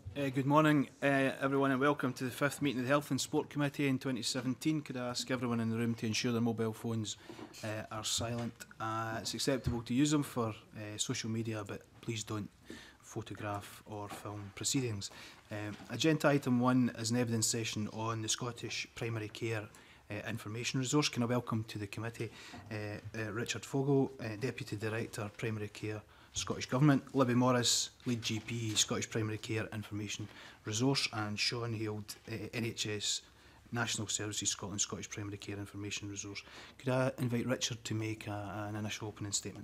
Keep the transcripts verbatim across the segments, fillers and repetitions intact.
Uh, good morning, uh, everyone, and welcome to the fifth meeting of the Health and Sport Committee in twenty seventeen. Could I ask everyone in the room to ensure their mobile phones uh, are silent? Uh, it's acceptable to use them for uh, social media, but please don't photograph or film proceedings. Um, agenda item one is an evidence session on the Scottish Primary Care uh, Information Resource. Can I welcome to the committee uh, uh, Richard Foggo, uh, Deputy Director, Primary Care, Scottish Government, Libby Morris, Lead G P, Scottish Primary Care Information Resource, and Sean Held, uh, N H S National Services Scotland Scottish Primary Care Information Resource. Could I invite Richard to make a, an initial opening statement?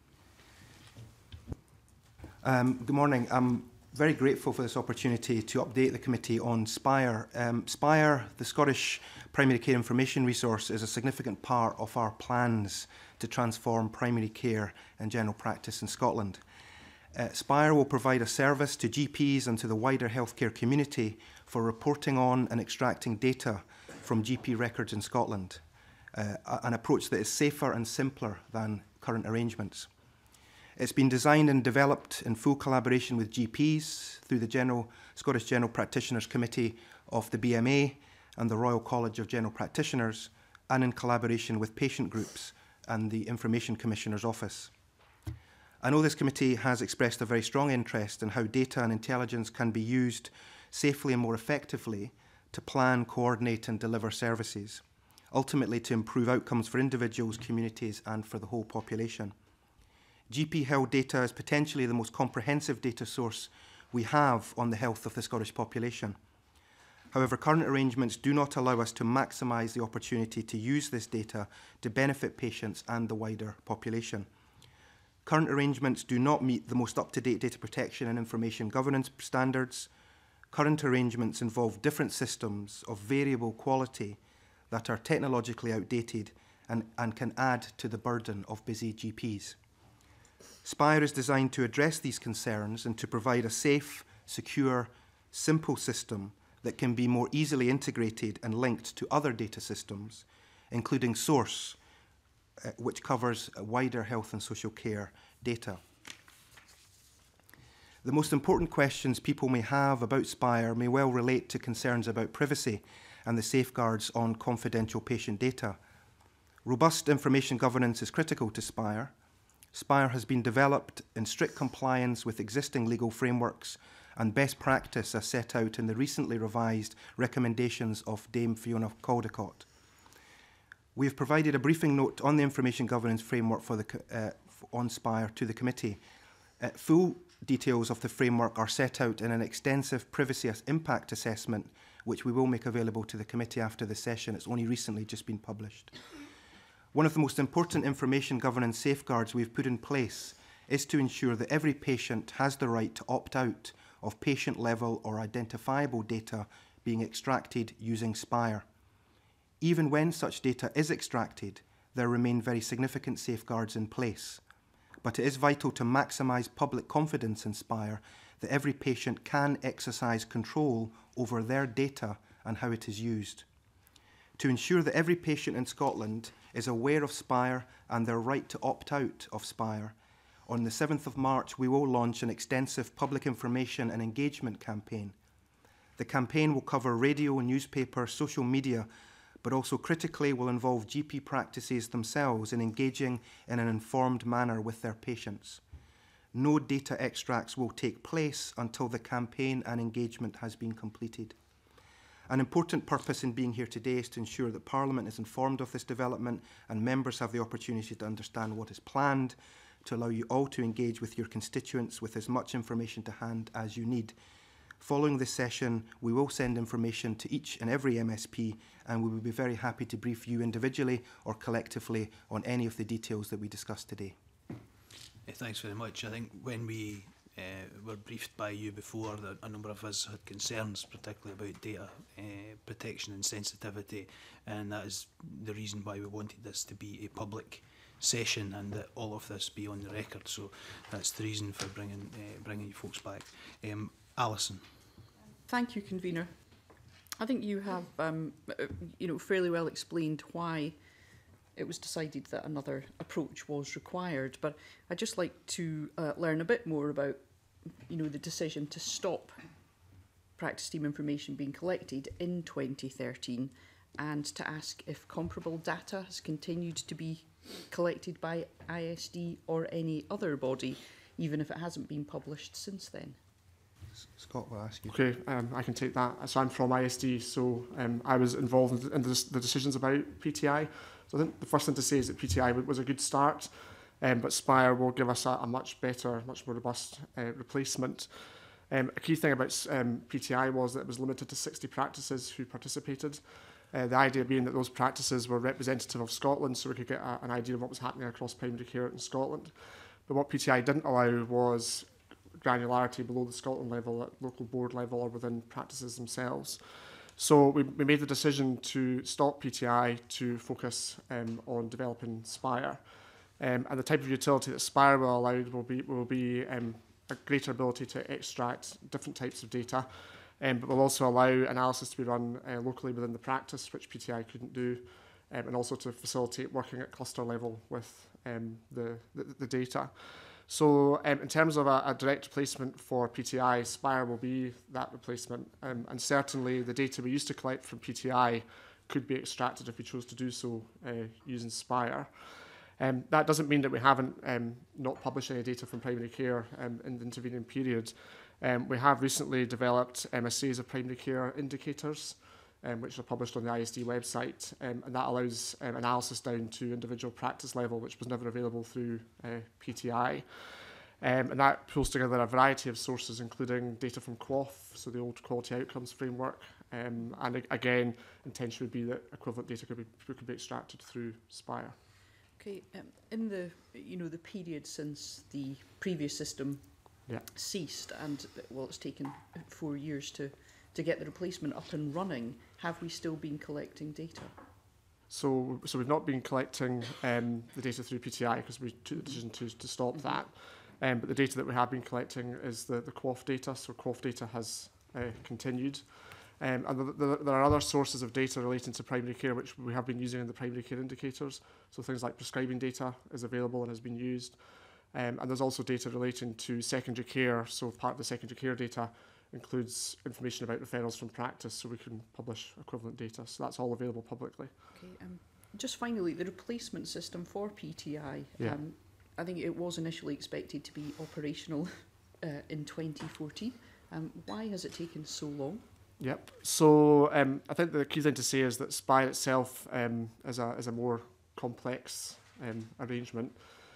Um, good morning. I'm very grateful for this opportunity to update the committee on SPIRE. Um, SPIRE, the Scottish Primary Care Information Resource, is a significant part of our plans to transform primary care and general practice in Scotland. Uh, SPIRE will provide a service to G Ps and to the wider healthcare community for reporting on and extracting data from G P records in Scotland, uh, an approach that is safer and simpler than current arrangements. It's been designed and developed in full collaboration with G Ps through the General, Scottish General Practitioners Committee of the B M A and the Royal College of General Practitioners, and in collaboration with patient groups and the Information Commissioner's Office. I know this committee has expressed a very strong interest in how data and intelligence can be used safely and more effectively to plan, coordinate and deliver services, ultimately to improve outcomes for individuals, communities and for the whole population. G P-held data is potentially the most comprehensive data source we have on the health of the Scottish population. However, current arrangements do not allow us to maximise the opportunity to use this data to benefit patients and the wider population. Current arrangements do not meet the most up-to-date data protection and information governance standards. Current arrangements involve different systems of variable quality that are technologically outdated and, and can add to the burden of busy G Ps. SPIRE is designed to address these concerns and to provide a safe, secure, simple system that can be more easily integrated and linked to other data systems, including SOURCE, uh, which covers wider health and social care data. The most important questions people may have about SPIRE may well relate to concerns about privacy and the safeguards on confidential patient data. Robust information governance is critical to SPIRE. SPIRE has been developed in strict compliance with existing legal frameworks and best practice as set out in the recently revised recommendations of Dame Fiona Caldicott. We have provided a briefing note on the information governance framework for the, uh, on SPIRE to the committee. Uh, full details of the framework are set out in an extensive privacy impact assessment, which we will make available to the committee after the session. It's only recently just been published. One of the most important information governance safeguards we've put in place is to ensure that every patient has the right to opt out of patient-level or identifiable data being extracted using SPIRE. Even when such data is extracted, there remain very significant safeguards in place. But it is vital to maximise public confidence in SPIRE that every patient can exercise control over their data and how it is used. To ensure that every patient in Scotland is aware of SPIRE and their right to opt out of SPIRE, on the seventh of March we will launch an extensive public information and engagement campaign. The campaign will cover radio, newspaper, social media, but also critically will involve G P practices themselves in engaging in an informed manner with their patients. No data extracts will take place until the campaign and engagement has been completed. An important purpose in being here today is to ensure that Parliament is informed of this development and members have the opportunity to understand what is planned, to allow you all to engage with your constituents with as much information to hand as you need. Following this session, we will send information to each and every M S P and we will be very happy to brief you individually or collectively on any of the details that we discussed today. Uh, thanks very much. I think when we uh, were briefed by you before, that a number of us had concerns, particularly about data uh, protection and sensitivity, and that is the reason why we wanted this to be a public session and that all of this be on the record. So that's the reason for bringing uh, bringing you folks back. Um, Alison. Thank you, Convener. I think you have, um, you know, fairly well explained why it was decided that another approach was required. But I'd just like to uh, learn a bit more about, you know, the decision to stop practice team information being collected in twenty thirteen, and to ask if comparable data has continued to be collected by I S D or any other body, even if it hasn't been published since then. Scott will ask you. Okay, um, I can take that. So I'm from I S D, so um, I was involved in the, the decisions about P T I. So I think the first thing to say is that P T I was a good start, um, but SPIRE will give us a, a much better, much more robust uh, replacement. Um, a key thing about um, P T I was that it was limited to sixty practices who participated. Uh, the idea being that those practices were representative of Scotland, so we could get a, an idea of what was happening across primary care in Scotland. But what P T I didn't allow was granularity below the Scotland level, at local board level, or within practices themselves. So we, we made the decision to stop P T I to focus um, on developing SPIRE. Um, and the type of utility that SPIRE will allow will be, will be um, a greater ability to extract different types of data, um, but will also allow analysis to be run uh, locally within the practice, which P T I couldn't do, um, and also to facilitate working at cluster level with um, the, the, the data. So um, in terms of a, a direct replacement for P T I, SPIRE will be that replacement, um, and certainly the data we used to collect from P T I could be extracted if we chose to do so uh, using SPIRE. Um, that doesn't mean that we haven't um, not published any data from primary care um, in the intervening period. Um, we have recently developed um, a series of primary care indicators, um, which are published on the I S D website, um, and that allows um, analysis down to individual practice level, which was never available through uh, P T I. Um, and that pulls together a variety of sources, including data from Q O F, so the old Quality Outcomes Framework, um, and again, intention would be that equivalent data could be, could be extracted through SPIRE. Okay, um, in the you know the period since the previous system yeah. ceased, and well, it's taken four years to to get the replacement up and running, have we still been collecting data? So, so we've not been collecting um, the data through P T I because we took the decision to, to stop mm-hmm. that. Um, but the data that we have been collecting is the, the Q O F data, so Q O F data has uh, continued. Um, and the, the, there are other sources of data relating to primary care which we have been using in the primary care indicators. So things like prescribing data is available and has been used. Um, and there's also data relating to secondary care, so part of the secondary care data includes information about referrals from practice, so we can publish equivalent data. So that's all available publicly. Okay, um, just finally, the replacement system for P T I, yeah. um, I think it was initially expected to be operational uh, in twenty fourteen. Um, why has it taken so long? Yep. So um, I think the key thing to say is that SPIRE itself um, is, a, is a more complex um, arrangement.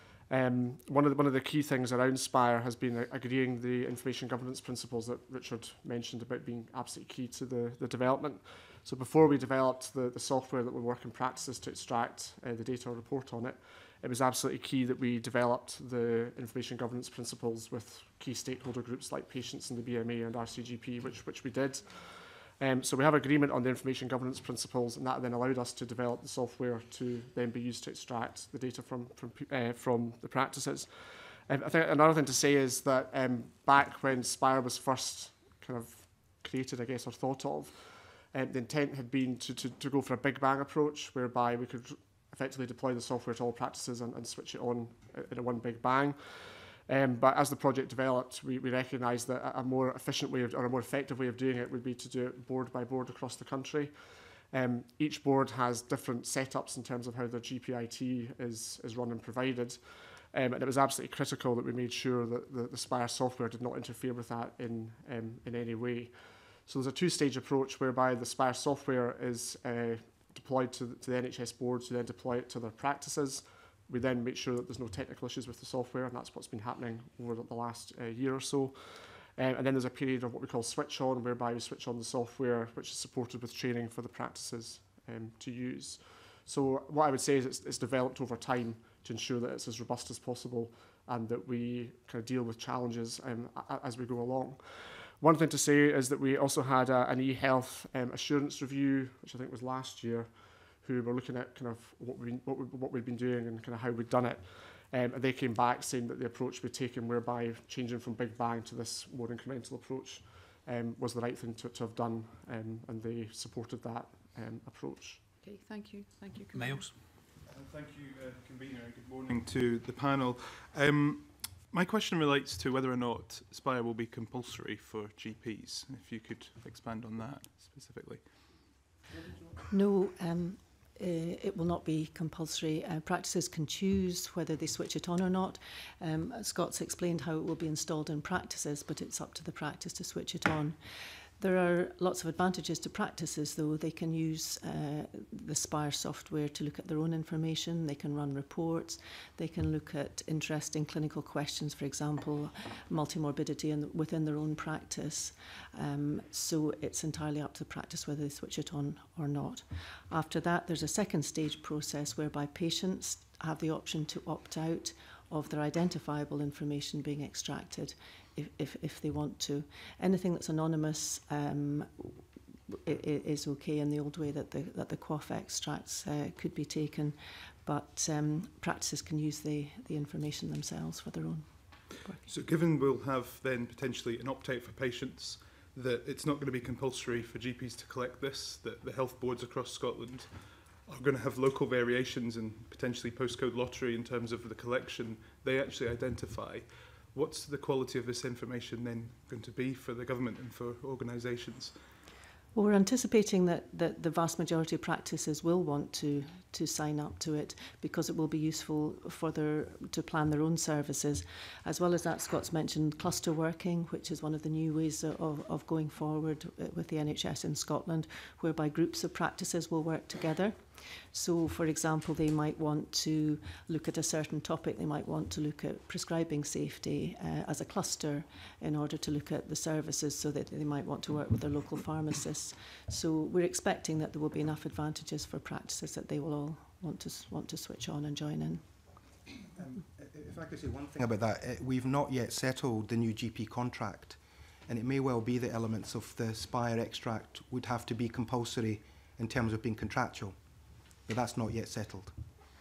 Um, one of the, one of the key things around SPIRE has been agreeing the information governance principles that Richard mentioned about being absolutely key to the, the development. So before we developed the, the software that would work in practices to extract uh, the data or report on it, it was absolutely key that we developed the information governance principles with key stakeholder groups like patients in the B M A and R C G P, which, which we did. Um, so we have agreement on the information governance principles, and that then allowed us to develop the software to then be used to extract the data from from, uh, from the practices. Um, I think another thing to say is that um, back when SPIRE was first kind of created, I guess, or thought of, um, the intent had been to, to, to go for a big bang approach, whereby we could effectively deploy the software to all practices and, and switch it on in a one big bang. Um, but as the project developed, we, we recognised that a, a more efficient way of, or a more effective way of doing it would be to do it board by board across the country. Um, each board has different setups in terms of how their G P I T is, is run and provided. Um, and it was absolutely critical that we made sure that the, the SPIRE software did not interfere with that in, um, in any way. So there's a two-stage approach whereby the SPIRE software is uh, deployed to the, to the N H S boards who then deploy it to their practices. We then make sure that there's no technical issues with the software, and that's what's been happening over the last uh, year or so. Um, and then there's a period of what we call switch on, whereby we switch on the software, which is supported with training for the practices um, to use. So what I would say is it's, it's developed over time to ensure that it's as robust as possible and that we kind of deal with challenges um, as we go along. One thing to say is that we also had a, an e-health um, assurance review, which I think was last year, who were looking at kind of what, we, what, we, what we'd been doing and kind of how we'd done it. Um, and they came back saying that the approach we'd taken, whereby changing from big bang to this more incremental approach, um, was the right thing to, to have done, um, and they supported that um, approach. Okay, thank you. Thank you, Convener. Miles. Uh, thank you, uh, Convener, and good morning to the panel. Um, My question relates to whether or not SPIRE will be compulsory for G Ps, if you could expand on that specifically. No, um, uh, it will not be compulsory. Uh, practices can choose whether they switch it on or not. Um, Scott's explained how it will be installed in practices, but it's up to the practice to switch it on. There are lots of advantages to practices, though. They can use uh, the SPIRE software to look at their own information. They can run reports. They can look at interesting clinical questions, for example, multimorbidity in, within their own practice. Um, so it's entirely up to the practice whether they switch it on or not. After that, there's a second stage process whereby patients have the option to opt out of their identifiable information being extracted if, if, if they want to. Anything that's anonymous um, is okay in the old way that the, that the quaff extracts uh, could be taken, but um, practices can use the, the information themselves for their own work. So given we'll have then potentially an opt-out for patients, that it's not going to be compulsory for G Ps to collect this, that the health boards across Scotland are going to have local variations and potentially postcode lottery in terms of the collection they actually identify. What's the quality of this information then going to be for the government and for organisations? Well, we're anticipating that, that the vast majority of practices will want to, to sign up to it because it will be useful for their, to plan their own services. As well as that, Scott's mentioned cluster working, which is one of the new ways of, of going forward with the N H S in Scotland, whereby groups of practices will work together. So, for example, they might want to look at a certain topic. They might want to look at prescribing safety uh, as a cluster in order to look at the services, so that they might want to work with their local pharmacists. So we're expecting that there will be enough advantages for practices that they will all want to, want to switch on and join in. Um, if I could say one thing about that, uh, we've not yet settled the new G P contract, and it may well be that elements of the SPIRE extract would have to be compulsory in terms of being contractual. But that's not yet settled.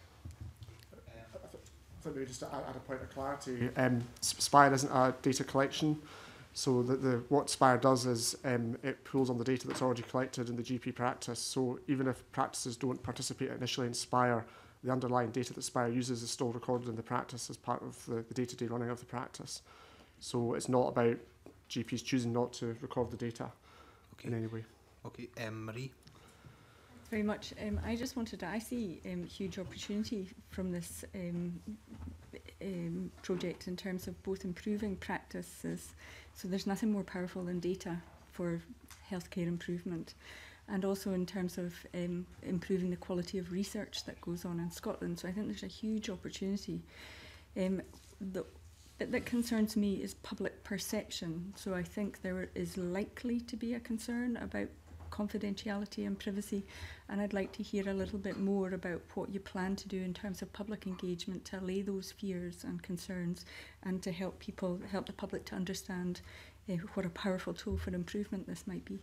I think maybe just to add, add a point of clarity, um, SPIRE isn't a data collection, so the, the, what SPIRE does is um, it pulls on the data that's already collected in the G P practice. So even if practices don't participate initially in SPIRE, the underlying data that SPIRE uses is still recorded in the practice as part of the, the day-to-day running of the practice. So it's not about G Ps choosing not to record the data okay. in any way. Okay, um, Marie? Very much. Um, I just wanted to, I see um, huge opportunity from this um, um, project in terms of both improving practices. So there's nothing more powerful than data for healthcare improvement. And also in terms of um, improving the quality of research that goes on in Scotland. So I think there's a huge opportunity. Um, the bit that concerns me is public perception. So I think there is likely to be a concern about confidentiality and privacy, and I'd like to hear a little bit more about what you plan to do in terms of public engagement to allay those fears and concerns, and to help people, help the public to understand uh, what a powerful tool for improvement this might be.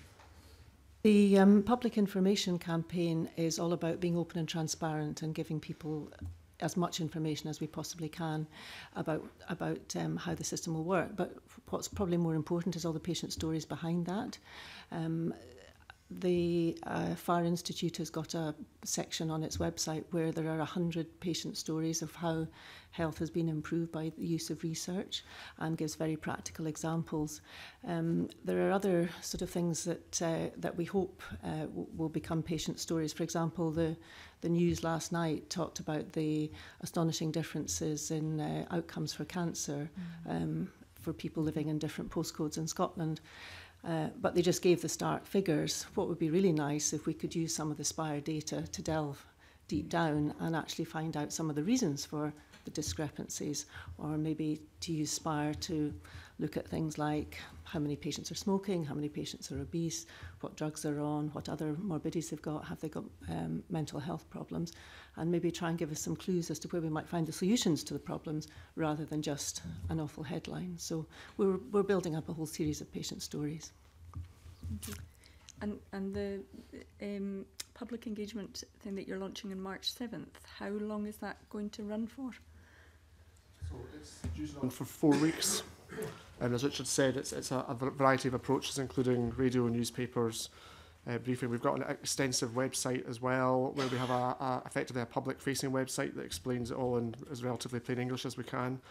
The um, public information campaign is all about being open and transparent and giving people as much information as we possibly can about about um, how the system will work. But what's probably more important is all the patient stories behind that. Um, the uh, Fire Institute has got a section on its website where there are one hundred patient stories of how health has been improved by the use of research, and gives very practical examples. Um, there are other sort of things that uh, that we hope uh, will become patient stories. For example, the the news last night talked about the astonishing differences in uh, outcomes for cancer mm. um, for people living in different postcodes in Scotland. Uh, but they just gave the stark figures. What would be really nice if we could use some of the SPIRE data to delve deep down and actually find out some of the reasons for the discrepancies, or maybe to use SPIRE to look at things like how many patients are smoking, how many patients are obese, what drugs they're on, what other morbidities they've got, have they got um, mental health problems, and maybe try and give us some clues as to where we might find the solutions to the problems rather than just an awful headline. So we're, we're building up a whole series of patient stories. Okay. And, and the um, public engagement thing that you're launching on March seventh, how long is that going to run for? So it's usually on for four weeks. And as Richard said, it's, it's a, a variety of approaches, including radio, newspapers, uh, briefing. We've got an extensive website as well, where we have a, a effectively a public-facing website that explains it all in as relatively plain English as we can.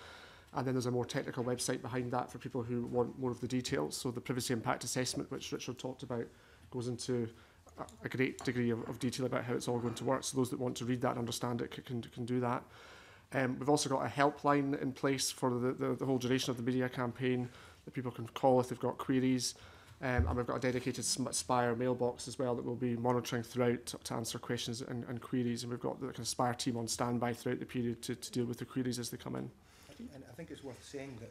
And then there's a more technical website behind that for people who want more of the details. So the privacy impact assessment, which Richard talked about, goes into a, a great degree of, of detail about how it's all going to work. So those that want to read that and understand it can, can do that. Um, we've also got a helpline in place for the, the, the whole duration of the media campaign that people can call if they've got queries. Um, and we've got a dedicated SPIRE mailbox as well that we'll be monitoring throughout to, to answer questions and, and queries. And we've got the kind of SPIRE team on standby throughout the period to, to deal with the queries as they come in. And I think it's worth saying that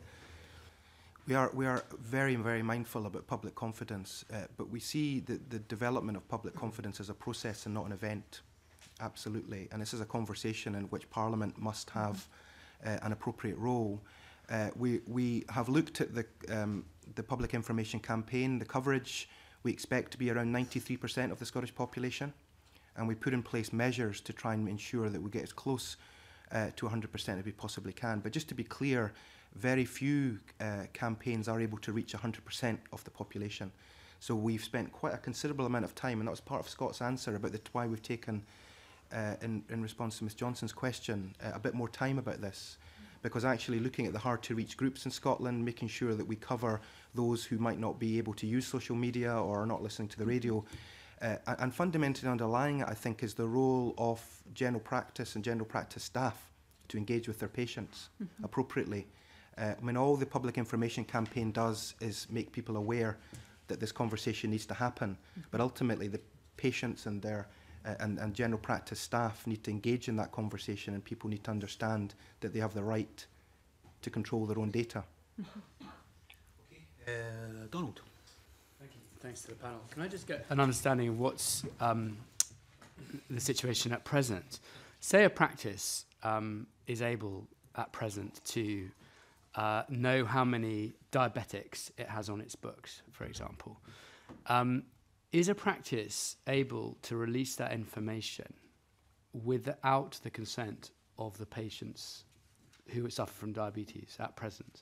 we are we are very, very mindful about public confidence, uh, but we see the, the development of public confidence as a process and not an event, absolutely. And this is a conversation in which Parliament must have uh, an appropriate role. Uh, we, we have looked at the, um, the public information campaign, the coverage. We expect to be around ninety-three percent of the Scottish population, and we put in place measures to try and ensure that we get as close Uh, to one hundred percent as we possibly can. But just to be clear, very few uh, campaigns are able to reach one hundred percent of the population. So we've spent quite a considerable amount of time, and that was part of Scott's answer about the, why we've taken, uh, in, in response to Miss Johnson's question, uh, a bit more time about this. Because actually looking at the hard-to-reach groups in Scotland, making sure that we cover those who might not be able to use social media or are not listening to the radio. Uh, and fundamentally underlying it, I think, is the role of general practice and general practice staff to engage with their patients mm-hmm. appropriately. Uh, I mean, all the public information campaign does is make people aware that this conversation needs to happen. Mm-hmm. But ultimately, the patients and their uh, and, and general practice staff need to engage in that conversation, and people need to understand that they have the right to control their own data. Mm-hmm. Okay. Uh, Donald. Thanks to the panel. Can I just get an understanding of what's um, the situation at present? Say a practice um, is able at present to uh, know how many diabetics it has on its books, for example. Um, is a practice able to release that information without the consent of the patients who suffer from diabetes at present?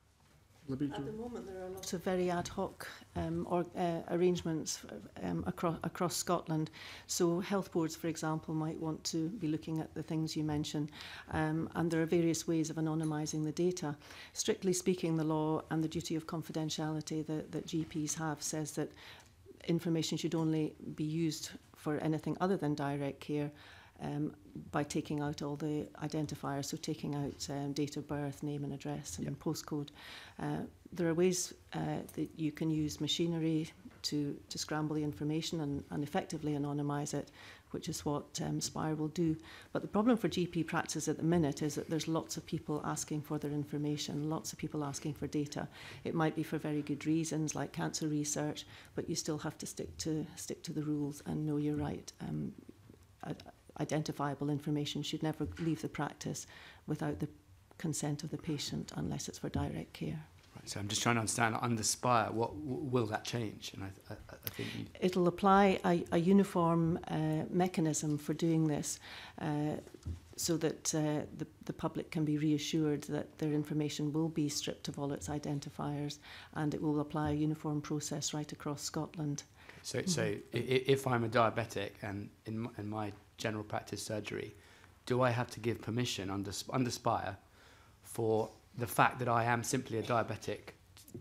Libby, at the moment, there are lots of very ad hoc um, or, uh, arrangements um, across, across Scotland. So health boards, for example, might want to be looking at the things you mentioned, um, and there are various ways of anonymising the data. Strictly speaking, the law and the duty of confidentiality that, that G Ps have says that information should only be used for anything other than direct care um, by taking out all the identifiers, so taking out um, date of birth, name and address and yep. postcode. Uh, there are ways uh, that you can use machinery to, to scramble the information and, and effectively anonymise it, which is what um, SPIRE will do. But the problem for G P practice at the minute is that there's lots of people asking for their information, lots of people asking for data. It might be for very good reasons, like cancer research, but you still have to stick to, stick to the rules and know you're right. Um, I, Identifiable information should never leave the practice without the consent of the patient unless it's for direct care. Right, so I'm just trying to understand, under SPIRE, what w will that change? And I, I, I think you... It'll apply a, a uniform uh, mechanism for doing this uh, so that uh, the, the public can be reassured that their information will be stripped of all its identifiers, and it will apply a uniform process right across Scotland. So, mm-hmm. so I, if I'm a diabetic and in my, in my general practice surgery, do I have to give permission under, under SPIRE for the fact that I am simply a diabetic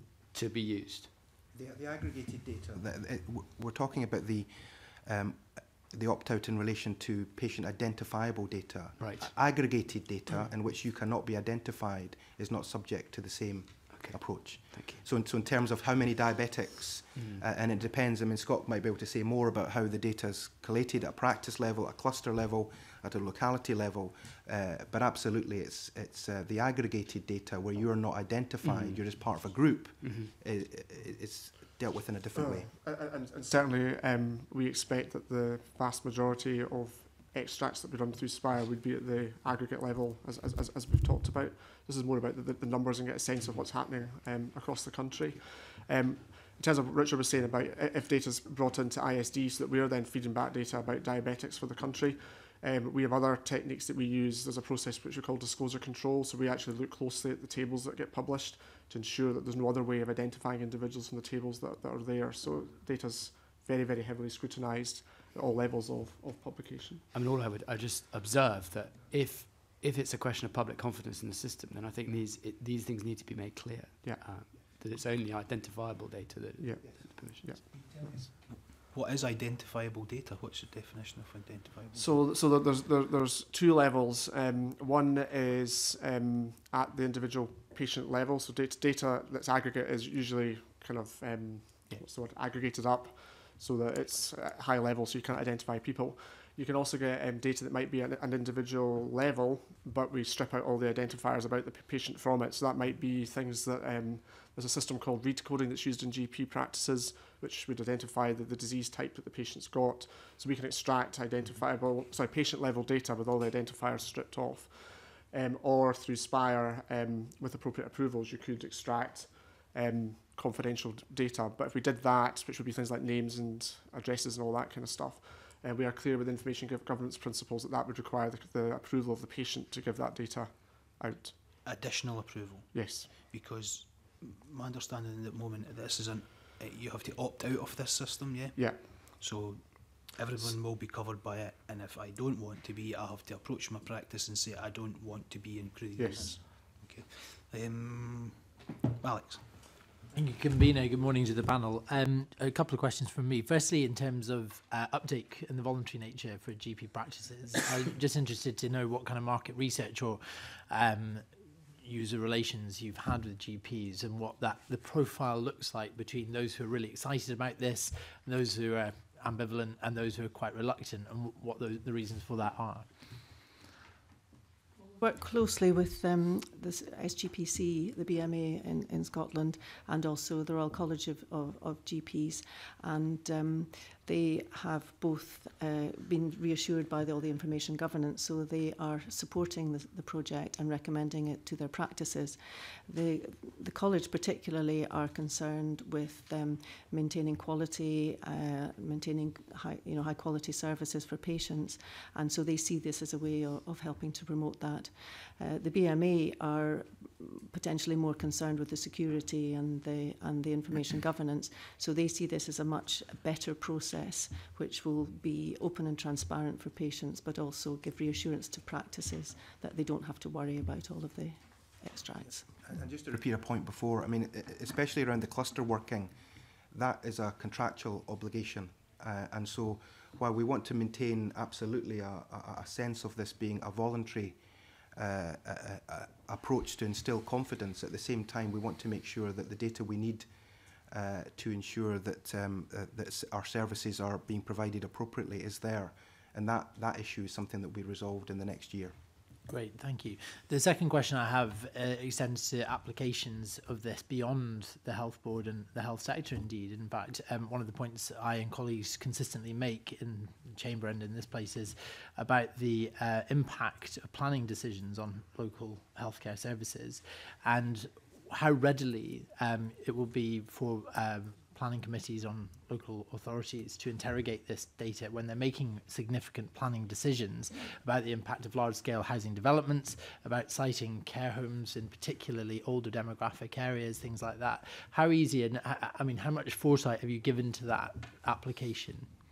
to be used? The, the aggregated data, the, it, we're talking about the um, the opt-out in relation to patient identifiable data. Right. Aggregated data in which you cannot be identified is not subject to the same okay. approach. Thank you. So in, so in terms of how many diabetics, mm. uh, and it depends, I mean, Scott might be able to say more about how the data is collated at a practice level, a cluster level, at a locality level, uh, but absolutely it's, it's uh, the aggregated data where you're not identified, mm-hmm. you're just part of a group, mm-hmm. it, it, it's dealt with in a different uh, way. And, and certainly um, we expect that the vast majority of extracts that we run through SPIRE would be at the aggregate level, as, as, as we've talked about. This is more about the, the numbers and get a sense of what's happening um, across the country. Um, in terms of what Richard was saying about if data is brought into I S D so that we are then feeding back data about diabetics for the country, um, we have other techniques that we use. There's a process which we call disclosure control, so we actually look closely at the tables that get published to ensure that there's no other way of identifying individuals from the tables that, that are there. So data's very, very heavily scrutinised at all levels of, of publication. I mean, all I would I just observe that if if it's a question of public confidence in the system, then I think these it, these things need to be made clear. Yeah. Uh, that it's only identifiable data that Yeah. that permissions. Yeah. What is identifiable data? What's the definition of identifiable? So, so that there's there, there's two levels. Um, one is um, at the individual patient level. So data, data that's aggregate is usually kind of um, Yeah. what's the word, aggregated up, so that it's at high level, so you can identify people. You can also get um, data that might be at an individual level, but we strip out all the identifiers about the p- patient from it. So that might be things that um, there's a system called Reid coding that's used in G P practices, which would identify the, the disease type that the patient's got. So we can extract identifiable, sorry, patient level data with all the identifiers stripped off. Um, or through SPIRE, um, with appropriate approvals, you could extract um, confidential d- data. But if we did that, which would be things like names and addresses and all that kind of stuff, uh, we are clear with information gov- governance principles that that would require the, the approval of the patient to give that data out. Additional approval, Yes. because my understanding at the moment, this is an uh, you have to opt out of this system, yeah. Yeah. So everyone will be covered by it, and if I don't want to be, I have to approach my practice and say I don't want to be included in Yes. this. Okay. Um, Alex. Thank you, Convener. Good morning to the panel. Um, a couple of questions from me. Firstly, in terms of uh, uptake and the voluntary nature for G P practices, I'm just interested to know what kind of market research or um, user relations you've had with G Ps and what that the profile looks like between those who are really excited about this, and those who are ambivalent, and those who are quite reluctant, and w- what the, the reasons for that are. Work closely with um, the S G P C, the B M A in, in Scotland, and also the Royal College of, of, of G Ps, and um, they have both uh, been reassured by the, all the information governance, so they are supporting the, the project and recommending it to their practices. The, the college particularly are concerned with um, maintaining quality, uh, maintaining high, you know, high quality services for patients, and so they see this as a way of, of helping to promote that. Uh, the B M A are potentially more concerned with the security and the and the information governance, so they see this as a much better process which will be open and transparent for patients, but also give reassurance to practices that they don't have to worry about all of the extracts. And just to repeat a point before, I mean, especially around the cluster working, that is a contractual obligation, uh, and so while we want to maintain absolutely a, a, a sense of this being a voluntary Uh, a, a approach to instill confidence, at the same time we want to make sure that the data we need uh, to ensure that, um, uh, that s- our services are being provided appropriately is there, and that, that issue is something that will be resolved in the next year. Great, thank you. The second question I have uh, extends to applications of this beyond the health board and the health sector indeed. In fact, um, one of the points I and colleagues consistently make in the chamber and in this place is about the uh, impact of planning decisions on local healthcare services and how readily um, it will be for um, planning committees on local authorities to interrogate this data when they're making significant planning decisions about the impact of large-scale housing developments, about siting care homes in particularly older demographic areas, things like that. How easy, and I, I mean, how much foresight have you given to that application?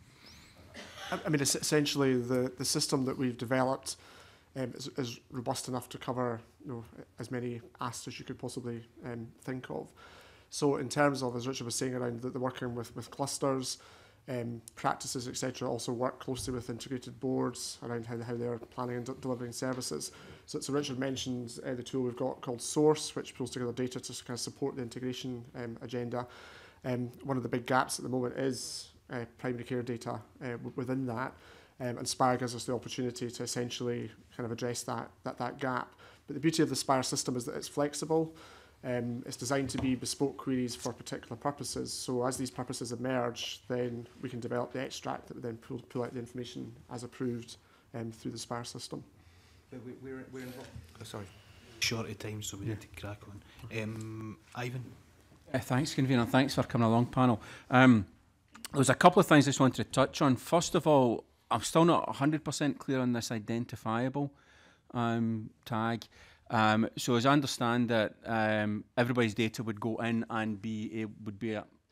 I, I mean, es- essentially, the, the system that we've developed um, is, is robust enough to cover, you know, as many asks as you could possibly um, think of. So in terms of, as Richard was saying, around the, the working with, with clusters, um, practices, et cetera, also work closely with integrated boards around how, how they're planning and de- delivering services. So, so Richard mentioned uh, the tool we've got called Source, which pulls together data to kind of support the integration um, agenda. Um, one of the big gaps at the moment is uh, primary care data uh, w- within that, um, and SPIRE gives us the opportunity to essentially kind of address that, that, that gap. But the beauty of the SPIRE system is that it's flexible. Um, it's designed to be bespoke queries for particular purposes. So as these purposes emerge, then we can develop the extract that would then pull, pull out the information as approved um, through the SPIRE system. But we, we're, we're involved. Oh, sorry. Short of time, so we Yeah. need to crack on. Um, Ivan. Uh, thanks, Convener. Thanks for coming along, panel. Um, there's a couple of things I just wanted to touch on. First of all, I'm still not one hundred percent clear on this identifiable um, tag. Um, so as I understand that um, everybody's data would go in and be a, would be a,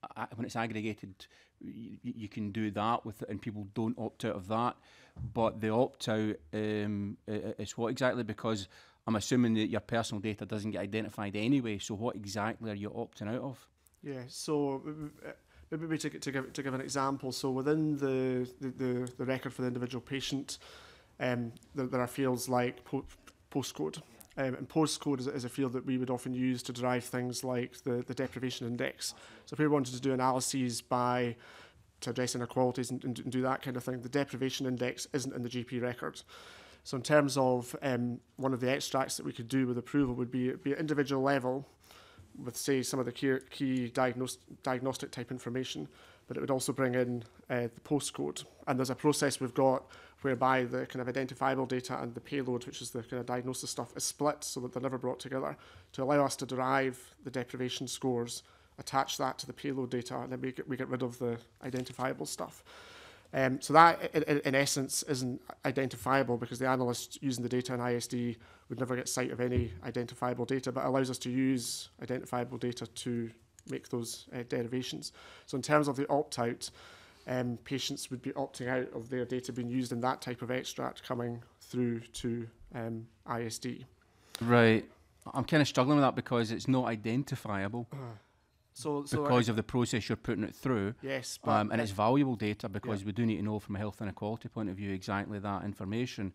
uh, when it's aggregated, you, you can do that with it, and people don't opt out of that. But the opt out um, is what exactly? Because I'm assuming that your personal data doesn't get identified anyway. So what exactly are you opting out of? Yeah. So uh, maybe to, to give to give an example. So within the the, the, the record for the individual patient, um, there, there are fields like po postcode. Um, and postcode is, is a field that we would often use to derive things like the, the deprivation index. So if we wanted to do analyses by to address inequalities and, and, and do that kind of thing, the deprivation index isn't in the G P record. So in terms of um, one of the extracts that we could do with approval would be, be at individual level with, say, some of the key, key diagnos diagnostic type information, but it would also bring in uh, the postcode. And there's a process we've got whereby the kind of identifiable data and the payload, which is the kind of diagnosis stuff, is split so that they're never brought together to allow us to derive the deprivation scores, attach that to the payload data, and then we get, we get rid of the identifiable stuff. Um, so that, in, in essence, isn't identifiable because the analyst using the data in I S D would never get sight of any identifiable data, but allows us to use identifiable data to make those uh, derivations. So in terms of the opt-out, um, patients would be opting out of their data being used in that type of extract coming through to um, I S D. Right. I'm kind of struggling with that because it's not identifiable. Uh. So, so because I, of the process you're putting it through, yes, but, um, and it's valuable data because yeah. we do need to know from a health inequality point of view exactly that information.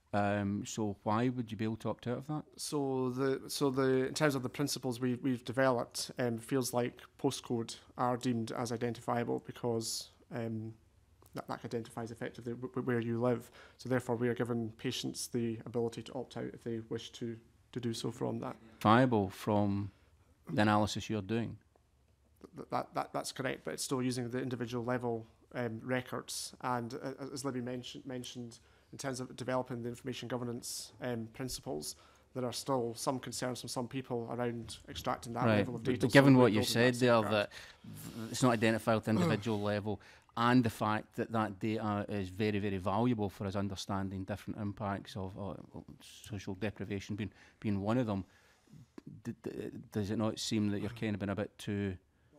Um, so why would you be able to opt out of that? So the so the in terms of the principles we we've developed, um, feels like postcode are deemed as identifiable because um, that, that identifies effectively w where you live. So therefore, we are giving patients the ability to opt out if they wish to to do so from that. Viable from the analysis you're doing. That, that, that, that's correct, but it's still using the individual level um, records. And uh, as Libby mentioned, mentioned, in terms of developing the information governance um, principles, there are still some concerns from some people around extracting that right. level of data. But given so what you said that there, that it's not identified at the individual level, and the fact that that data is very, very valuable for us understanding different impacts of uh, social deprivation being, being one of them, d d does it not seem that you're kind of been a bit too...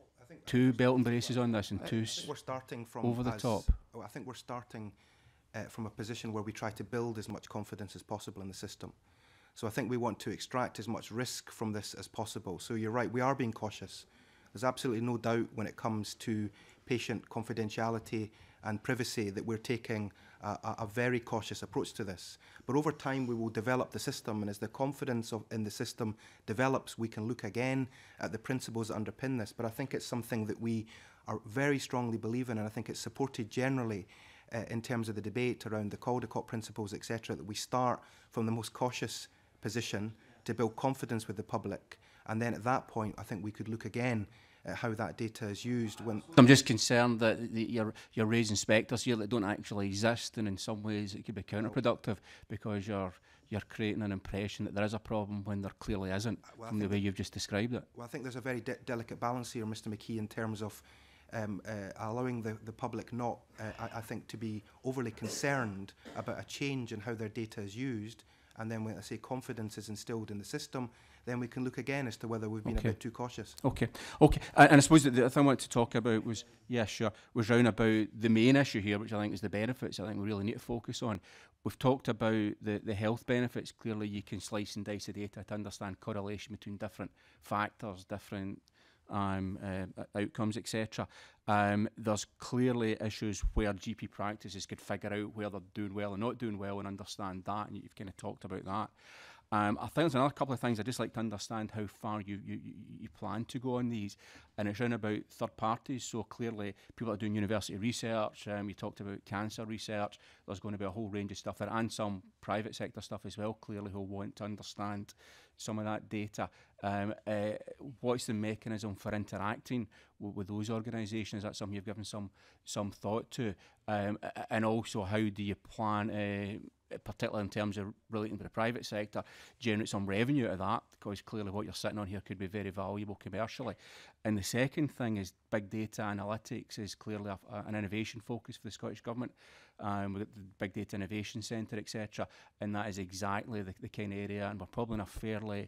Two belt and braces on this and two we're starting from over the as, top. Oh, I think we're starting uh, from a position where we try to build as much confidence as possible in the system. So I think we want to extract as much risk from this as possible. So you're right, we are being cautious. There's absolutely no doubt when it comes to patient confidentiality and privacy that we're taking a, a, a very cautious approach to this. But over time we will develop the system, and as the confidence of, in the system develops, we can look again at the principles that underpin this. But I think it's something that we are very strongly believe in, and I think it's supported generally uh, in terms of the debate around the Caldecott principles, et cetera, that we start from the most cautious position to build confidence with the public. And then at that point, I think we could look again at how that data is used. When I'm just concerned that the, you're, you're raising spectres here that don't actually exist, and in some ways it could be counterproductive because you're, you're creating an impression that there is a problem when there clearly isn't, well, from the way you've just described it. Well, I think there's a very de delicate balance here, Mister McKee, in terms of um, uh, allowing the, the public not, uh, I, I think, to be overly concerned about a change in how their data is used. And then when I say confidence is instilled in the system, then we can look again as to whether we've been okay. a bit too cautious. Okay, okay. Uh, and I suppose that the other thing I wanted to talk about was, yeah, sure, was round about the main issue here, which I think is the benefits. I think we really need to focus on. We've talked about the, the health benefits. Clearly, you can slice and dice the data to understand correlation between different factors, different um, uh, outcomes, et cetera. Um, there's clearly issues where G P practices could figure out where they're doing well and not doing well and understand that, and you've kind of talked about that. Um, I think there's another couple of things I'd just like to understand how far you, you, you plan to go on these, and it's around about third parties. So clearly people are doing university research, um, you talked about cancer research, there's going to be a whole range of stuff there, and some private sector stuff as well, clearly, who want to understand some of that data. Um, uh, what's the mechanism for interacting with those organisations? Is that something you've given some, some thought to? Um, and also, how do you plan, uh, particularly in terms of relating to the private sector, generate some revenue out of that? Because clearly what you're sitting on here could be very valuable commercially. And the second thing is big data analytics is clearly a, a, an innovation focus for the Scottish Government. Um, we've got the Big Data Innovation Centre, et cetera. And that is exactly the, the kind of area, and we're probably in a fairly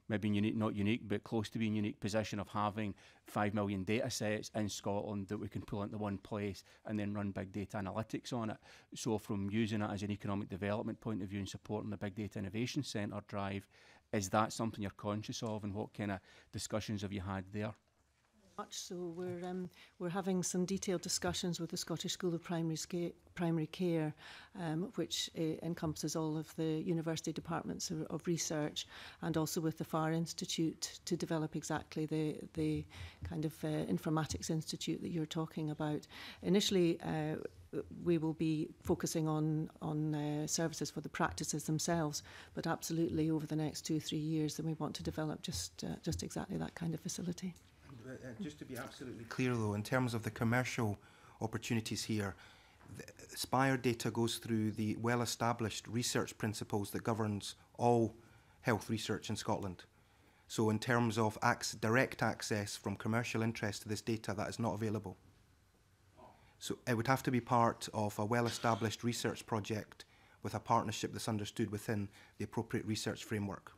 maybe unique, not unique, but close to being unique position of having five million data sets in Scotland that we can pull into one place and then run big data analytics on it. So from using it as an economic development point of view and supporting the Big Data Innovation Centre drive, is that something you're conscious of, and what kind of discussions have you had there? Much so, we're um, we're having some detailed discussions with the Scottish School of Primary Sca Primary Care, um, which uh, encompasses all of the university departments of, of research, and also with the FAR Institute to develop exactly the the kind of uh, informatics institute that you're talking about. Initially, uh, we will be focusing on on uh, services for the practices themselves, but absolutely over the next two three years, then we want to develop just uh, just exactly that kind of facility. Uh, just to be absolutely clear, though, in terms of the commercial opportunities here, the SPIRE data goes through the well-established research principles that governs all health research in Scotland. So in terms of ac direct access from commercial interest to this data, that is not available. So it would have to be part of a well-established research project with a partnership that's understood within the appropriate research framework.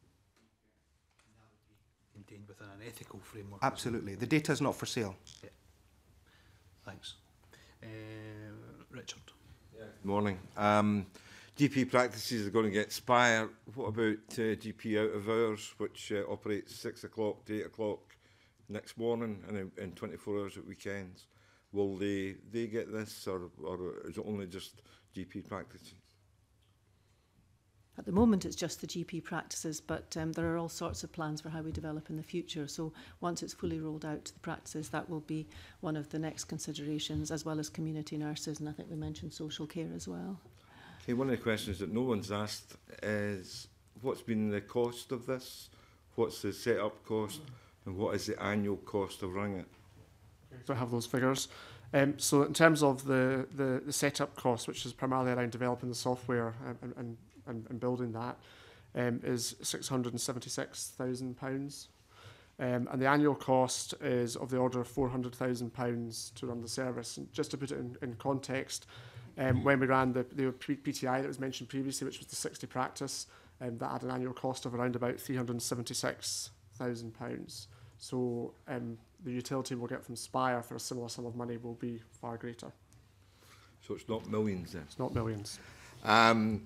Contained within an ethical framework. Absolutely. The data is not for sale. Yeah. Thanks. Uh, Richard. Yeah. Good morning. Um, G P practices are going to get SPIRE. What about uh, G P out of hours, which uh, operates six o'clock to eight o'clock next morning and in twenty-four hours at weekends? Will they they get this, or, or is it only just G P practices? At the moment, it's just the G P practices, but um, there are all sorts of plans for how we develop in the future. So once it's fully rolled out to the practices, that will be one of the next considerations, as well as community nurses, and I think we mentioned social care as well. Okay, one of the questions that no one's asked is, what's been the cost of this? What's the set-up cost? And what is the annual cost of running it? So I have those figures. Um, so in terms of the, the, the setup cost, which is primarily around developing the software and, and, and, and building that, um, is six hundred and seventy-six thousand pounds. Um, and the annual cost is of the order of four hundred thousand pounds to run the service. And just to put it in, in context, um, when we ran the, the P T I that was mentioned previously, which was the sixty practice, um, that had an annual cost of around about three hundred and seventy-six thousand pounds. So um, the utility we'll get from SPIRE for a similar sum of money will be far greater. So it's not millions then? It's not millions. Um,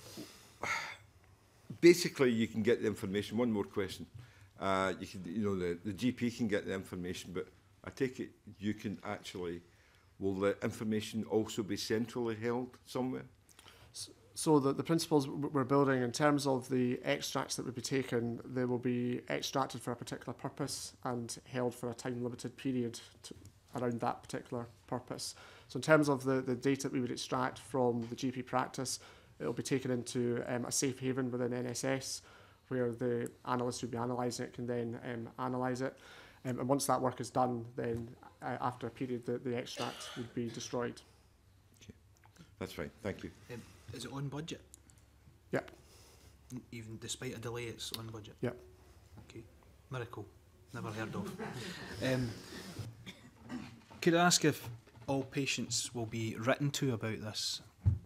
basically, you can get the information. One more question. Uh, you can, you know, the, the G P can get the information, but I take it you can actually, will the information also be centrally held somewhere? So the, the principles we're building in terms of the extracts that would be taken, they will be extracted for a particular purpose and held for a time-limited period to, around that particular purpose. So in terms of the, the data that we would extract from the G P practice, it will be taken into um, a safe haven within N S S, where the analyst who will be analysing it can then um, analyse it. Um, and once that work is done, then uh, after a period, the, the extract would be destroyed. Okay. That's right. Thank you. Um, Is it on budget? Yep. Even despite a delay, it's on budget? Yep. Okay. Miracle. Never heard of. um, could I ask if all patients will be written to about this?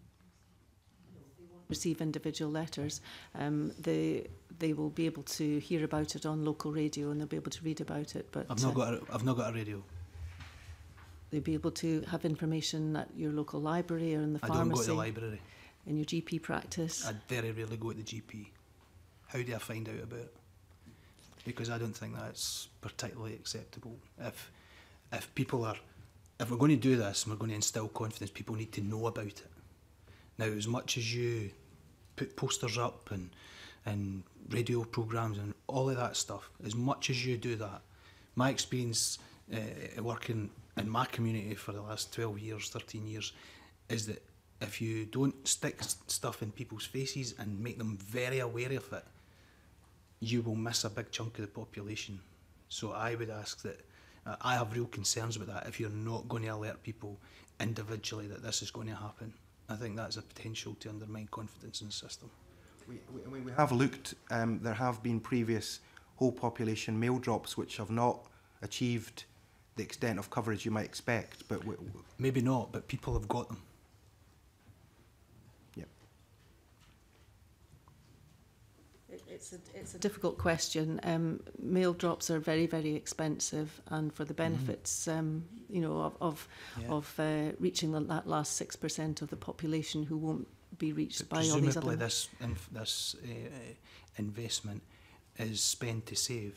Receive individual letters. Um, they they will be able to hear about it on local radio, and they'll be able to read about it. But I've not uh, got a, I've not got a radio. They'll be able to have information at your local library or in the I pharmacy. don't go to the library. In your G P practice. I very rarely go to the G P. How do I find out about it? Because I don't think that's particularly acceptable. If if people are, if we're going to do this and we're going to instill confidence, people need to know about it. Now, as much as you put posters up and and radio programmes and all of that stuff, as much as you do that, my experience uh, working in my community for the last twelve years, thirteen years, is that if you don't stick stuff in people's faces and make them very aware of it, you will miss a big chunk of the population. So I would ask that, uh, I have real concerns about that. If you're not going to alert people individually that this is going to happen, I think that's a potential to undermine confidence in the system. We, we, we have looked, um, there have been previous whole population mail drops which have not achieved the extent of coverage you might expect. But we, we maybe not, but people have got them. It, It's a, it's a difficult question. Um, mail drops are very, very expensive, and for the benefits, mm. um, you know, of of, yeah. of uh, reaching the, that last six percent of the population who won't be reached but by all these other. Presumably, this inf this uh, investment is spent to save.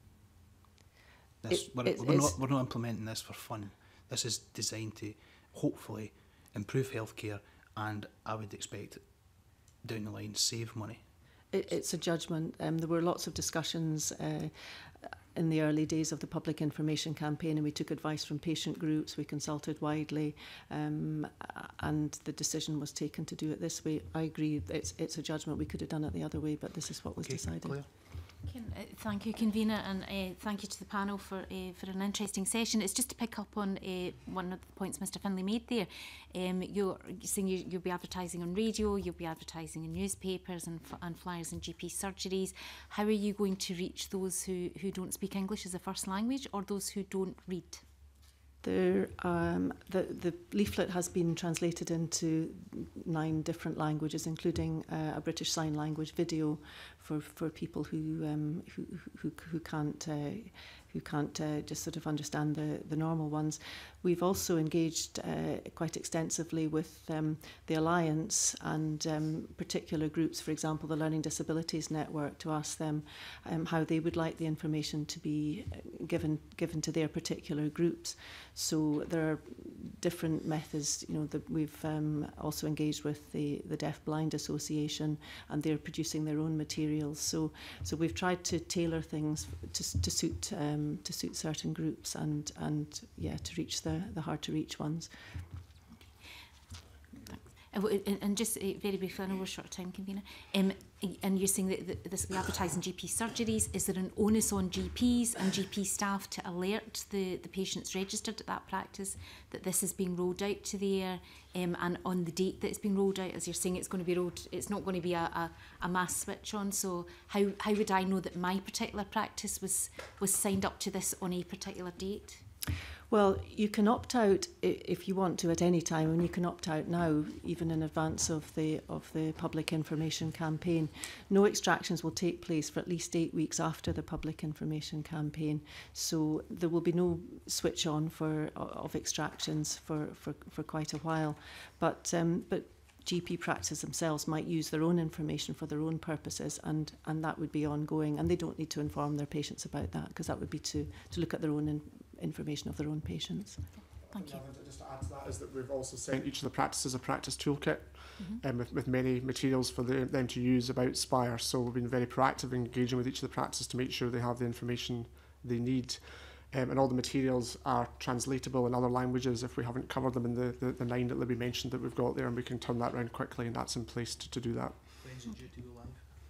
This, it, we're, it, we're not we're not implementing this for fun. This is designed to hopefully improve healthcare, and I would expect down the line save money. It, it's a judgment. Um, there were lots of discussions uh, in the early days of the public information campaign, and we took advice from patient groups, we consulted widely, um, and the decision was taken to do it this way. I agree, it's, it's a judgment. We could have done it the other way, but this is what was okay, decided. Claire. Can, uh, thank you, convener, and uh, thank you to the panel for uh, for an interesting session. It's just to pick up on uh, one of the points Mister Finlay made there. Um, you're saying you, you'll be advertising on radio, you'll be advertising in newspapers and, and flyers in G P surgeries. How are you going to reach those who, who don't speak English as a first language, or those who don't read? There, um, the, the leaflet has been translated into nine different languages, including uh, a British Sign Language video for, for people who, um, who, who, who can't, uh, who can't uh, just sort of understand the, the normal ones. We've also engaged uh, quite extensively with um, the Alliance and um, particular groups, for example, the Learning Disabilities Network, to ask them um, how they would like the information to be given, given to their particular groups. So there are different methods. You know, that we've um, also engaged with the, the Deaf Blind Association, and they're producing their own materials. So, so we've tried to tailor things to, to suit um, to suit certain groups, and and yeah, to reach the the hard to reach ones. And, and just uh, very briefly, I know we're short of time, convener. Um, and you're saying that, that this will be advertised in G P surgeries. Is there an onus on G Ps and G P staff to alert the, the patients registered at that practice that this is being rolled out to the air, um, and on the date that it's being rolled out? As you're saying, it's going to be rolled. It's not going to be a, a, a mass switch on. So how how would I know that my particular practice was was signed up to this on a particular date? Well, you can opt out if you want to at any time, and you can opt out now, even in advance of the of the public information campaign. No extractions will take place for at least eight weeks after the public information campaign, so there will be no switch on for of extractions for for, for quite a while. But um, but G P practices themselves might use their own information for their own purposes, and and that would be ongoing, and they don't need to inform their patients about that, because that would be to to look at their own in, information of their own patients. Thank you. Just to add to that is that we've also sent each of the practices a practice toolkit, mm-hmm. um, with, with many materials for the, them to use about SPIRE. So we've been very proactive in engaging with each of the practices to make sure they have the information they need. Um, and all the materials are translatable in other languages if we haven't covered them in the, the, the nine that Libby mentioned that we've got there, and we can turn that around quickly, and that's in place to, to do that. When's it due to go live?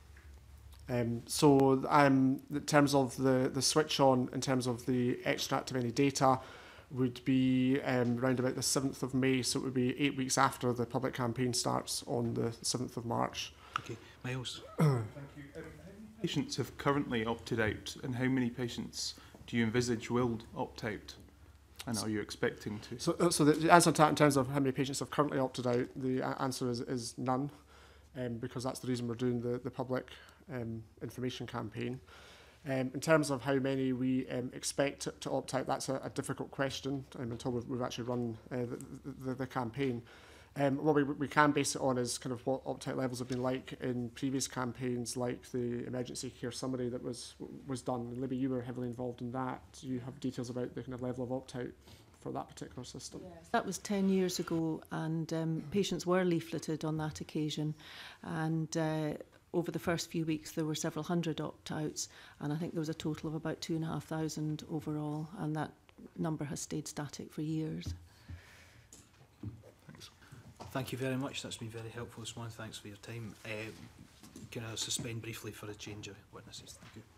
Um, so um, in terms of the, the switch on, in terms of the extract of any data, would be um, around about the seventh of May, so it would be eight weeks after the public campaign starts on the seventh of March. Okay, Miles. Thank you. Um, how many patients have currently opted out, and how many patients do you envisage will opt out, and are you expecting to? So, uh, so the answer to that in terms of how many patients have currently opted out, the answer is, is none, um, because that's the reason we're doing the, the public um, information campaign. Um, in terms of how many we um, expect to, to opt out, that's a, a difficult question um, until we've, we've actually run uh, the, the, the campaign. Um, what we, we can base it on is kind of what opt-out levels have been like in previous campaigns, like the emergency care summary that was was done. And Libby, you were heavily involved in that. Do you have details about the kind of level of opt-out for that particular system? Yes. That was ten years ago, and um, patients were leafleted on that occasion. And uh, over the first few weeks, there were several hundred opt-outs, and I think there was a total of about two and a half thousand overall, and that number has stayed static for years. Thank you very much. That's been very helpful this morning. Thanks for your time. Uh, can I suspend briefly for a change of witnesses? Thank you.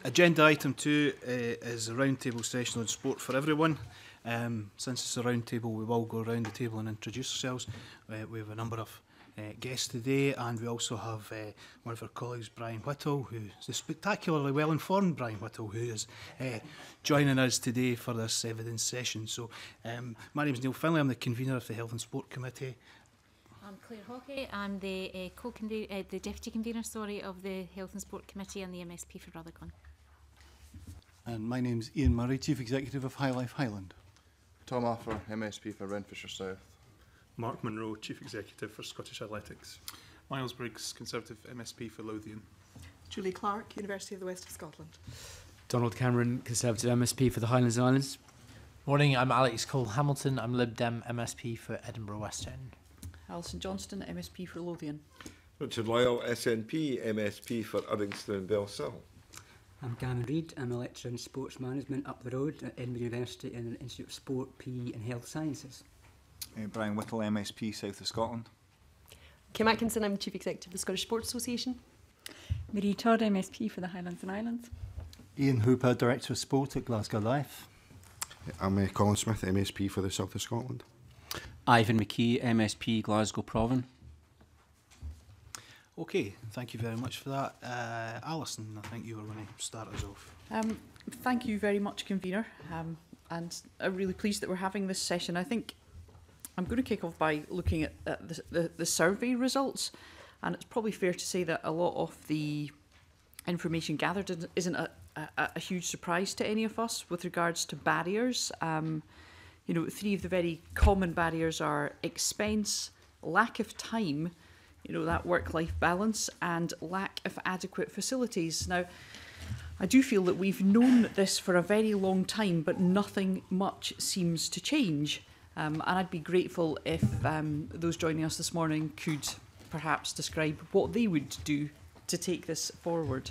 agenda item two uh, is a roundtable session on sport for everyone. Um, since it's a roundtable, we will go around the table and introduce ourselves. Uh, we have a number of uh, guests today, and we also have uh, one of our colleagues, Brian Whittle, who is the spectacularly well-informed Brian Whittle, who is uh, joining us today for this evidence session. So, um, my name is Neil Finlay. I'm the convener of the Health and Sport Committee. I'm Claire Hockey. I'm the uh, co-convener, uh, the deputy convener, sorry, of the Health and Sport Committee and the M S P for Rutherglen. And my name's Ian Murray, Chief Executive of Highlife Highland. Tom Offer, M S P for Renfrewshire South. Mark Munro, Chief Executive for Scottish Athletics. Miles Briggs, Conservative M S P for Lothian. Julie Clark, University of the West of Scotland. Donald Cameron, Conservative M S P for the Highlands and Islands. Morning, I'm Alex Cole-Hamilton. I'm Lib Dem M S P for Edinburgh West End. Alison Johnston, M S P for Lothian. Richard Lyle, S N P, M S P for Uddingston and Belsill. I'm Gavin Reid. I'm a lecturer in sports management up the road at Edinburgh University in the Institute of Sport, P E and Health Sciences. Uh, Brian Whittle, M S P, South of Scotland. Kim Atkinson, I'm Chief Executive of the Scottish Sports Association. Marie Todd, M S P for the Highlands and Islands. Ian Hooper, Director of Sport at Glasgow Life. I'm uh, Colin Smith, M S P for the South of Scotland. Ivan McKee, M S P, Glasgow Provan. Okay, thank you very much for that. Uh, Alison, I think you were going to start us off. Um, thank you very much, convener, um, and I'm really pleased that we're having this session. I think I'm going to kick off by looking at, at the, the, the survey results, and it's probably fair to say that a lot of the information gathered isn't a, a, a huge surprise to any of us with regards to barriers. Um, you know, three of the very common barriers are expense, lack of time, you know, that work-life balance, and lack of adequate facilities. Now, I do feel that we've known this for a very long time, but nothing much seems to change. Um, and I'd be grateful if um, those joining us this morning could perhaps describe what they would do to take this forward.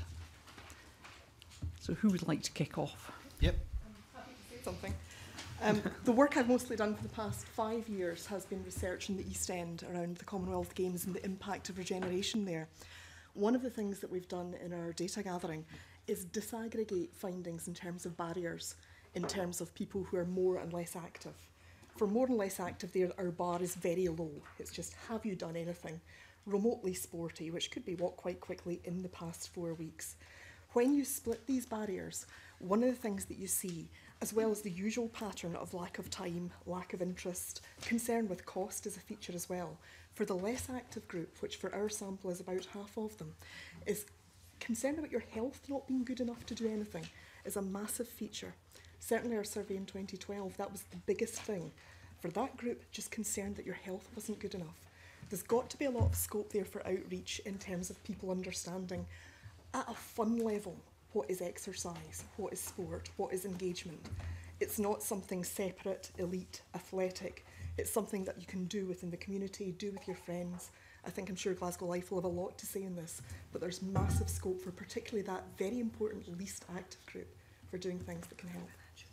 So who would like to kick off? Yep. I'm happy to say something. Um, the work I've mostly done for the past five years has been research in the East End around the Commonwealth Games and the impact of regeneration there. One of the things that we've done in our data gathering is disaggregate findings in terms of barriers, in terms of people who are more and less active. For more and less active there, our bar is very low. It's just, have you done anything remotely sporty, which could be walk quite quickly in the past four weeks. When you split these barriers, one of the things that you see, as well as the usual pattern of lack of time, lack of interest, concern with cost is a feature as well. For the less active group, which for our sample is about half of them, is concern about your health not being good enough to do anything is a massive feature. Certainly our survey in twenty twelve, that was the biggest thing. For that group, just concerned that your health wasn't good enough. There's got to be a lot of scope there for outreach in terms of people understanding at a fun level what is exercise, what is sport, what is engagement. It's not something separate, elite, athletic. It's something that you can do within the community, do with your friends. I think I'm sure Glasgow Life will have a lot to say in this, but there's massive scope for particularly that very important least active group for doing things that can help.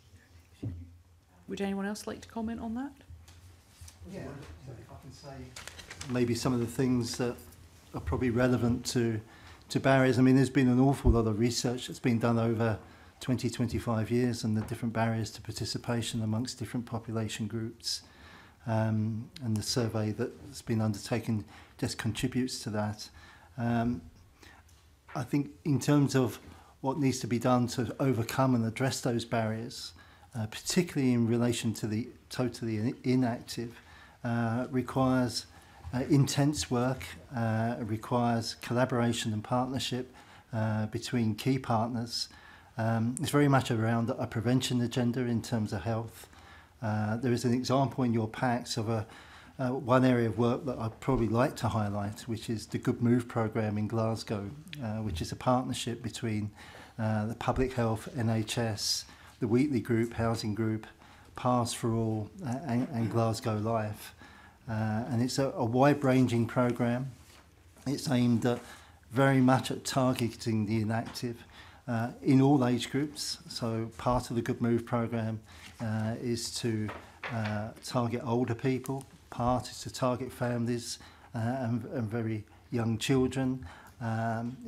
Would anyone else like to comment on that? Yeah, if I can say maybe some of the things that are probably relevant to to barriers. I mean, there's been an awful lot of research that's been done over twenty, twenty-five years and the different barriers to participation amongst different population groups. Um, and the survey that's been undertaken just contributes to that. Um, I think in terms of what needs to be done to overcome and address those barriers, uh, particularly in relation to the totally in inactive, uh, requires uh, intense work, uh, requires collaboration and partnership uh, between key partners. Um, it's very much around a prevention agenda in terms of health. Uh, there is an example in your packs of a uh, one area of work that I'd probably like to highlight, which is the Good Move programme in Glasgow, uh, which is a partnership between uh, the Public Health, N H S, the Wheatley Group, Housing Group, Paths for All uh, and, and Glasgow Life. Uh, and it's a, a wide-ranging programme. It's aimed at very much at targeting the inactive uh, in all age groups. So part of the Good Move programme uh, is to uh, target older people, part is to target families uh, and, and very young children. Um, it,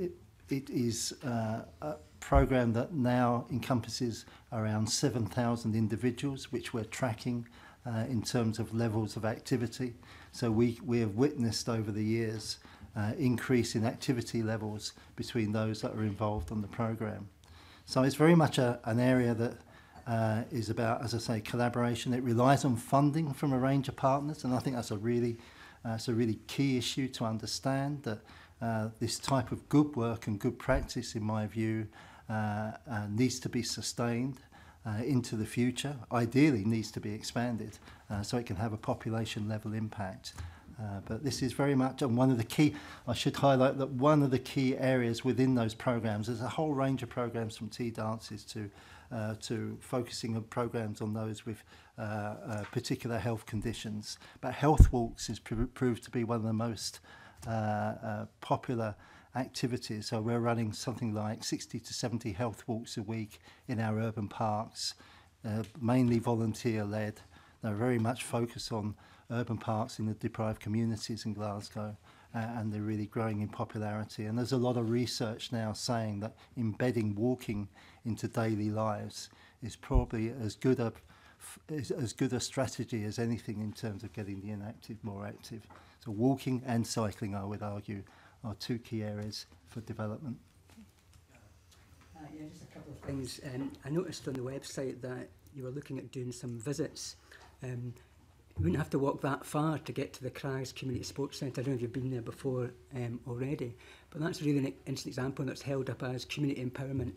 it is uh, a programme that now encompasses around seven thousand individuals, which we're tracking uh, in terms of levels of activity. So we, we have witnessed over the years uh, increase in activity levels between those that are involved on the programme. So it's very much a, an area that uh, is about, as I say, collaboration. It relies on funding from a range of partners, and I think that's a really, uh, it's a really key issue to understand, that uh, this type of good work and good practice, in my view, uh, uh, needs to be sustained uh, into the future. Ideally, needs to be expanded uh, so it can have a population level impact. Uh, but this is very much, and one of the key, I should highlight that one of the key areas within those programs, there's a whole range of programs from tea dances to uh, to focusing on programs on those with uh, uh, particular health conditions. But health walks is pr proved to be one of the most uh, uh, popular activities. So we're running something like sixty to seventy health walks a week in our urban parks, uh, mainly volunteer led. They're very much focused on urban parks in the deprived communities in Glasgow, uh, and they're really growing in popularity. And there's a lot of research now saying that embedding walking into daily lives is probably as good a is as good a strategy as anything in terms of getting the inactive more active. So walking and cycling, I would argue, are two key areas for development. Uh, yeah, just a couple of things. Um, I noticed on the website that you were looking at doing some visits. Um, You wouldn't have to walk that far to get to the Crags Community Sports Centre. I don't know if you've been there before um, already, but that's really an instant example that's held up as community empowerment.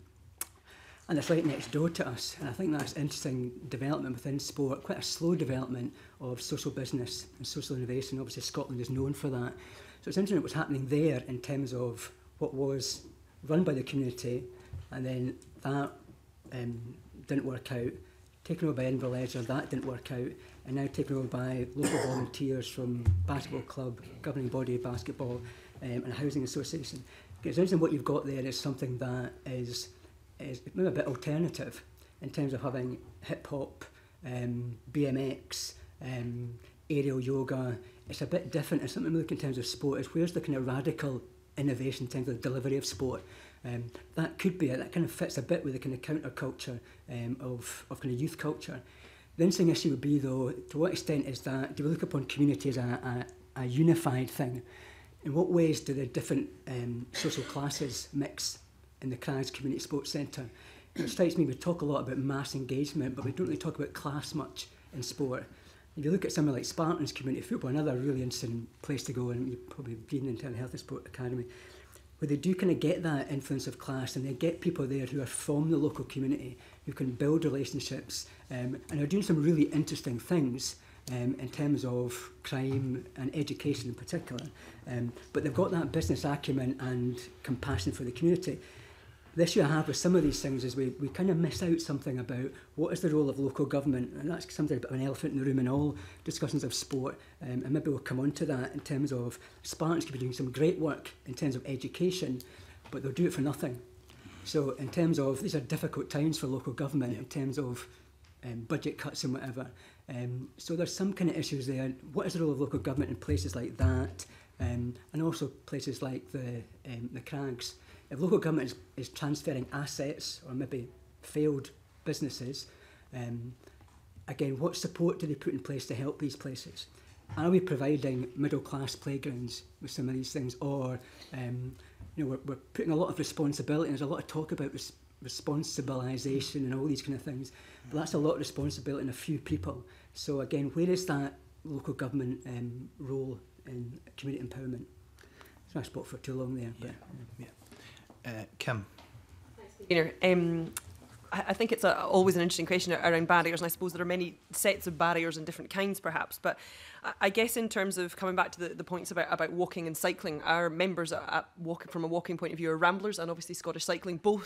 And it's right next door to us, and I think that's interesting development within sport, quite a slow development of social business and social innovation. Obviously Scotland is known for that. So it's interesting what's happening there in terms of what was run by the community, and then that um, didn't work out. Taken over by Edinburgh Leisure, that didn't work out, and now taken over by local volunteers from basketball club, governing body of basketball, um, and a housing association. It's interesting what you've got there is something that is, is maybe a bit alternative in terms of having hip hop, um, B M X, um, aerial yoga. It's a bit different. It's something we look in terms of sport. Is where's the kind of radical innovation in terms of the delivery of sport? Um, that could be it. That kind of fits a bit with the kind of counterculture um, of, of kind of youth culture. The interesting issue would be, though, to what extent is that, do we look upon community as a, a, a unified thing? In what ways do the different um, social classes mix in the Crags Community Sports Centre? It strikes me we talk a lot about mass engagement, but we don't really talk about class much in sport. If you look at somewhere like Spartans Community Football, another really interesting place to go, and you've probably been in Health and Sport Academy, where they do kind of get that influence of class, and they get people there who are from the local community, who can build relationships, um, and are doing some really interesting things um, in terms of crime and education in particular. Um, but they've got that business acumen and compassion for the community. The issue I have with some of these things is we, we kind of miss out something about what is the role of local government, and that's something about an elephant in the room in all discussions of sport, um, and maybe we'll come on to that in terms of Spartans could be doing some great work in terms of education, but they'll do it for nothing. So in terms of, these are difficult times for local government in terms of um, budget cuts and whatever. Um, so there's some kind of issues there. What is the role of local government in places like that, um, and also places like the, um, the Crags? If local government is, is transferring assets or maybe failed businesses, um, again, what support do they put in place to help these places? Are we providing middle-class playgrounds with some of these things, or um, you know, we're, we're putting a lot of responsibility, and there's a lot of talk about res responsibilisation and all these kind of things, but that's a lot of responsibility in a few people. So again, where is that local government um, role in community empowerment? So I spoke for too long there. But, yeah. yeah. Uh, Kim. Um, I, I think it's a, always an interesting question around barriers, and I suppose there are many sets of barriers and different kinds perhaps, but I, I guess in terms of coming back to the, the points about, about walking and cycling, our members at, at walk, from a walking point of view are Ramblers and obviously Scottish Cycling, both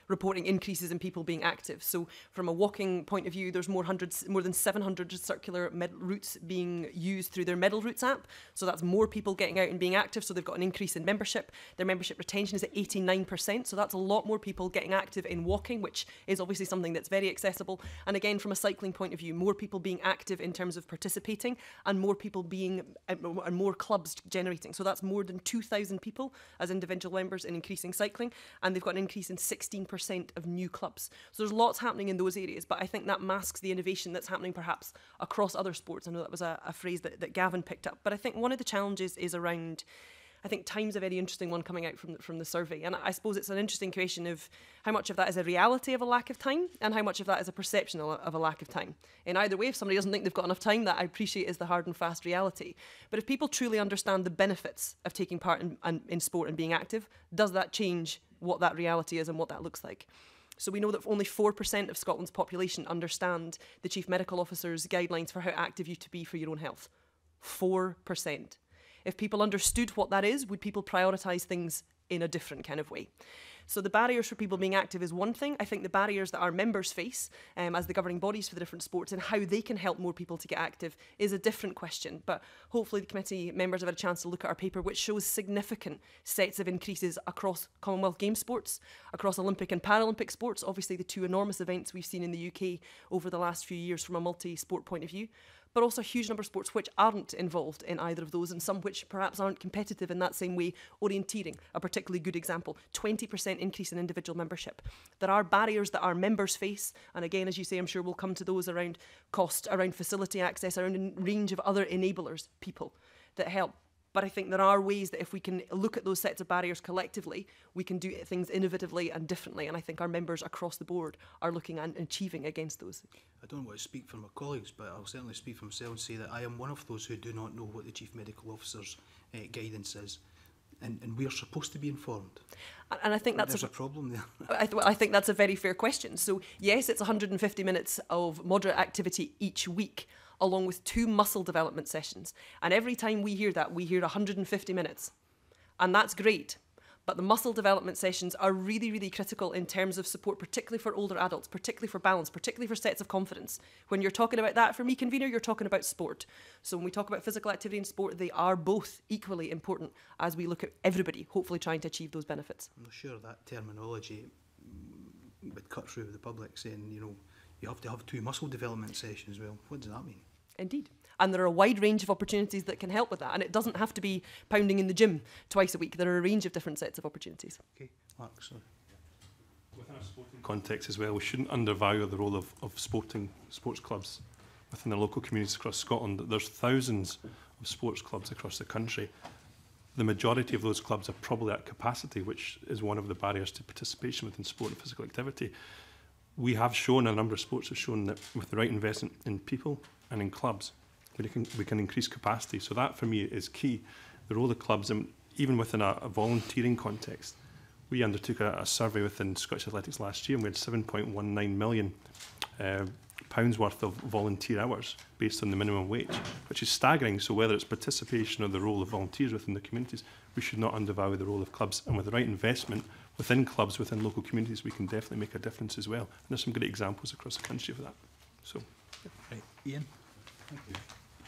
reporting increases in people being active. So from a walking point of view, there's more hundreds, more than seven hundred circular med routes being used through their Medal Routes app. So that's more people getting out and being active. So they've got an increase in membership. Their membership retention is at eighty-nine percent. So that's a lot more people getting active in walking, which is obviously something that's very accessible. And again, from a cycling point of view, more people being active in terms of participating and more people being, uh, and more clubs generating. So that's more than two thousand people as individual members in increasing cycling. And they've got an increase in sixteen percent of new clubs. So there's lots happening in those areas, but I think that masks the innovation that's happening perhaps across other sports. I know that was a, a phrase that, that Gavin picked up, but I think one of the challenges is around, I think time's a very interesting one coming out from the, from the survey. And I suppose it's an interesting question of how much of that is a reality of a lack of time and how much of that is a perception of a lack of time. In either way, if somebody doesn't think they've got enough time, that I appreciate is the hard and fast reality. But if people truly understand the benefits of taking part in, in, in sport and being active, does that change what that reality is and what that looks like? So we know that only four percent of Scotland's population understand the Chief Medical Officer's guidelines for how active you to be for your own health. four percent. If people understood what that is, would people prioritise things in a different kind of way? So the barriers for people being active is one thing. I think the barriers that our members face um, as the governing bodies for the different sports and how they can help more people to get active is a different question. But hopefully the committee members have had a chance to look at our paper, which shows significant sets of increases across Commonwealth Games sports, across Olympic and Paralympic sports, obviously the two enormous events we've seen in the U K over the last few years from a multi-sport point of view, but also a huge number of sports which aren't involved in either of those and some which perhaps aren't competitive in that same way. Orienteering, a particularly good example, twenty percent increase in individual membership. There are barriers that our members face, and again, as you say, I'm sure we'll come to those around cost, around facility access, around a range of other enablers, people that help. But I think there are ways that if we can look at those sets of barriers collectively, we can do things innovatively and differently. And I think our members across the board are looking and achieving against those. I don't want to speak for my colleagues, but I'll certainly speak for myself and say that I am one of those who do not know what the Chief Medical Officer's uh, guidance is. And, and we are supposed to be informed. And, and I think that's There's a, a problem there. I, th I think that's a very fair question. So yes, it's one hundred fifty minutes of moderate activity each week, along with two muscle development sessions. And every time we hear that, we hear one hundred fifty minutes. And that's great. But the muscle development sessions are really, really critical in terms of support, particularly for older adults, particularly for balance, particularly for sets of confidence. When you're talking about that, for me, convener, you're talking about sport. So when we talk about physical activity and sport, they are both equally important as we look at everybody, hopefully trying to achieve those benefits. I'm not sure that terminology would cut through with the public saying, you know, you have to have two muscle development sessions. Well, what does that mean? Indeed. And there are a wide range of opportunities that can help with that. And it doesn't have to be pounding in the gym twice a week. There are a range of different sets of opportunities. Okay, Mark, sorry. Within a sporting context as well, we shouldn't undervalue the role of, of sporting sports clubs within the local communities across Scotland. There's thousands of sports clubs across the country. The majority of those clubs are probably at capacity, which is one of the barriers to participation within sport and physical activity. We have shown, a number of sports have shown, that with the right investment in people and in clubs, we can, we can increase capacity. So that for me is key. The role of clubs, and even within a, a volunteering context, we undertook a, a survey within Scottish Athletics last year, and we had seven point one nine million uh, pounds worth of volunteer hours based on the minimum wage, which is staggering. So whether it's participation or the role of volunteers within the communities, we should not undervalue the role of clubs. And with the right investment within clubs, within local communities, we can definitely make a difference as well. And there's some great examples across the country for that. So, yeah. Right, Ian. Thank you.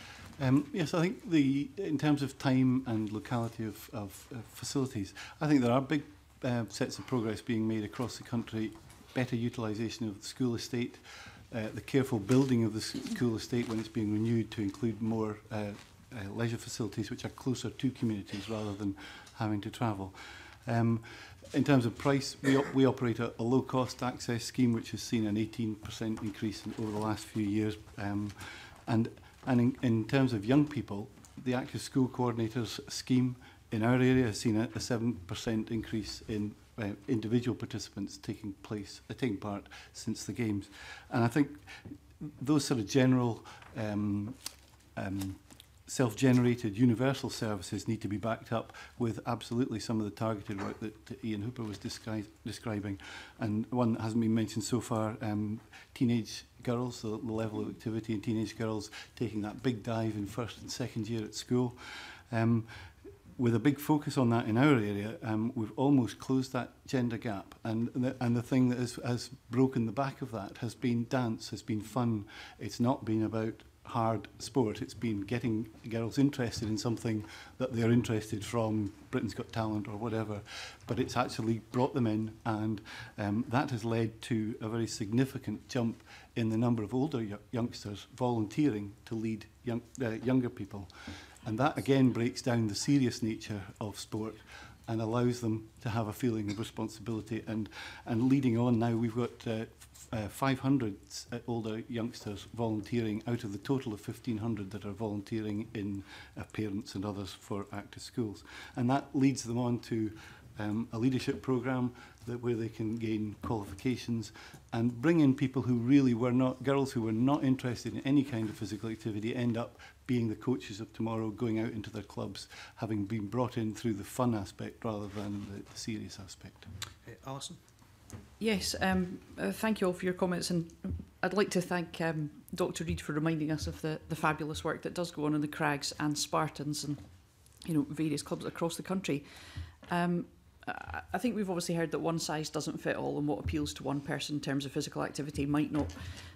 Um, yes, I think the in terms of time and locality of, of uh, facilities, I think there are big uh, sets of progress being made across the country. Better utilisation of the school estate, uh, the careful building of the school estate when it's being renewed to include more uh, uh, leisure facilities which are closer to communities rather than having to travel. Um, in terms of price, we, op we operate a, a low-cost access scheme which has seen an eighteen percent increase in, over the last few years. Um, and And in, in terms of young people, the Active School Coordinators scheme in our area has seen a, a seven percent increase in uh, individual participants taking place, uh, taking part since the Games. And I think those sort of general um, um, self-generated universal services need to be backed up with absolutely some of the targeted work that, that Ian Hooper was descri describing. And one that hasn't been mentioned so far, um, teenage girls, the, the level of activity in teenage girls taking that big dive in first and second year at school. Um, with a big focus on that in our area, um, we've almost closed that gender gap. And the, and the thing that has, has broken the back of that has been dance, has been fun. It's not been about hard sport. It's been getting girls interested in something that they're interested from Britain's Got Talent or whatever. But it's actually brought them in, and um, that has led to a very significant jump in the number of older youngsters volunteering to lead young, uh, younger people. And that again breaks down the serious nature of sport and allows them to have a feeling of responsibility. And, and leading on now, we've got uh, uh, five hundred older youngsters volunteering out of the total of fifteen hundred that are volunteering in uh, parents and others for active schools. And that leads them on to um, a leadership programme that where they can gain qualifications and bring in people who really were not, girls who were not interested in any kind of physical activity, end up being the coaches of tomorrow, going out into their clubs, having been brought in through the fun aspect rather than the, the serious aspect. Uh, Alison? Yes, um, uh, thank you all for your comments, and I'd like to thank um, Doctor Reid for reminding us of the, the fabulous work that does go on in the Crags and Spartans and, you know, various clubs across the country. Um, I, I think we've obviously heard that one size doesn't fit all, and what appeals to one person in terms of physical activity might not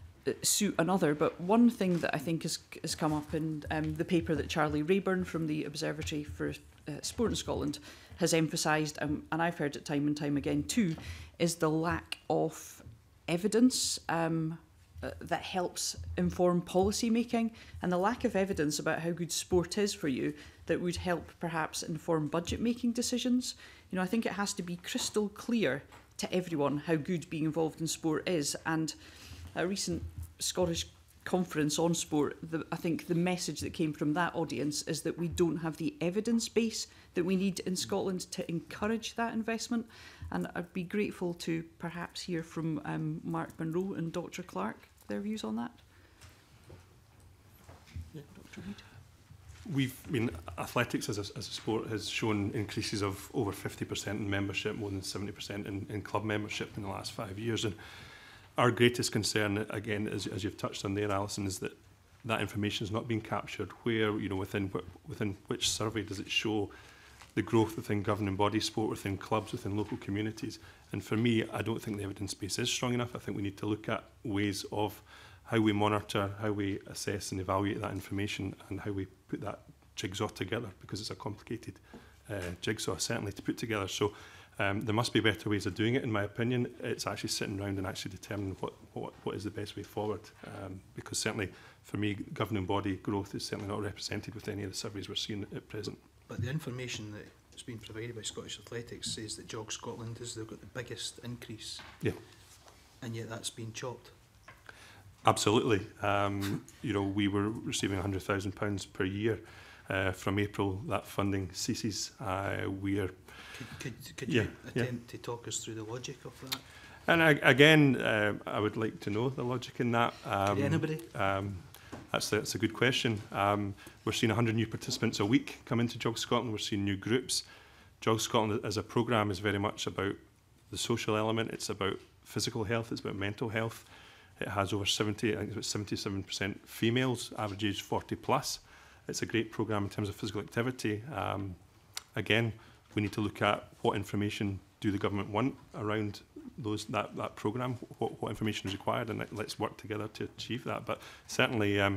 suit another. But one thing that I think has, has come up in um, the paper that Charlie Rayburn from the Observatory for uh, Sport in Scotland has emphasised, um, and I've heard it time and time again too, is the lack of evidence um, uh, that helps inform policy making, and the lack of evidence about how good sport is for you that would help perhaps inform budget making decisions. You know, I think it has to be crystal clear to everyone how good being involved in sport is. And a recent Scottish conference on sport, the, I think the message that came from that audience is that we don't have the evidence base that we need in Scotland to encourage that investment. And I'd be grateful to perhaps hear from um, Mark Munro and Doctor Clark, their views on that. Yeah. Doctor Reid? We've, I mean, athletics as a, as a sport has shown increases of over fifty percent in membership, more than seventy percent in, in club membership in the last five years. And our greatest concern, again, as, as you've touched on there, Alison, is that that information is not being captured. Where, you know, within within which survey does it show the growth within governing body sport, within clubs, within local communities? And for me, I don't think the evidence base is strong enough. I think we need to look at ways of how we monitor, how we assess and evaluate that information, and how we put that jigsaw together, because it's a complicated uh, jigsaw, certainly, to put together. So um, there must be better ways of doing it, in my opinion. It's actually sitting around and actually determining what, what, what is the best way forward. Um, because certainly, for me, governing body growth is certainly not represented with any of the surveys we're seeing at present. But the information that has been provided by Scottish Athletics says that Jog Scotland has they've got the biggest increase. Yeah. And yet that's been chopped. Absolutely. Um, you know, we were receiving one hundred thousand pounds per year. Uh, from April, that funding ceases. Uh, we are. Could, could, could yeah, you attempt yeah. to talk us through the logic of that? And I, again, uh, I would like to know the logic in that. Um, Could anybody? Um, that's, a, that's a good question. Um, we're seeing one hundred new participants a week come into Jog Scotland. We're seeing new groups. Jog Scotland as a programme is very much about the social element. It's about physical health. It's about mental health. It has over seventy, I think it's about seventy-seven percent females, average age forty plus. It's a great programme in terms of physical activity. Um, again, we need to look at what information do the government want around those that, that programme, what, what information is required, and let's work together to achieve that. But certainly, um,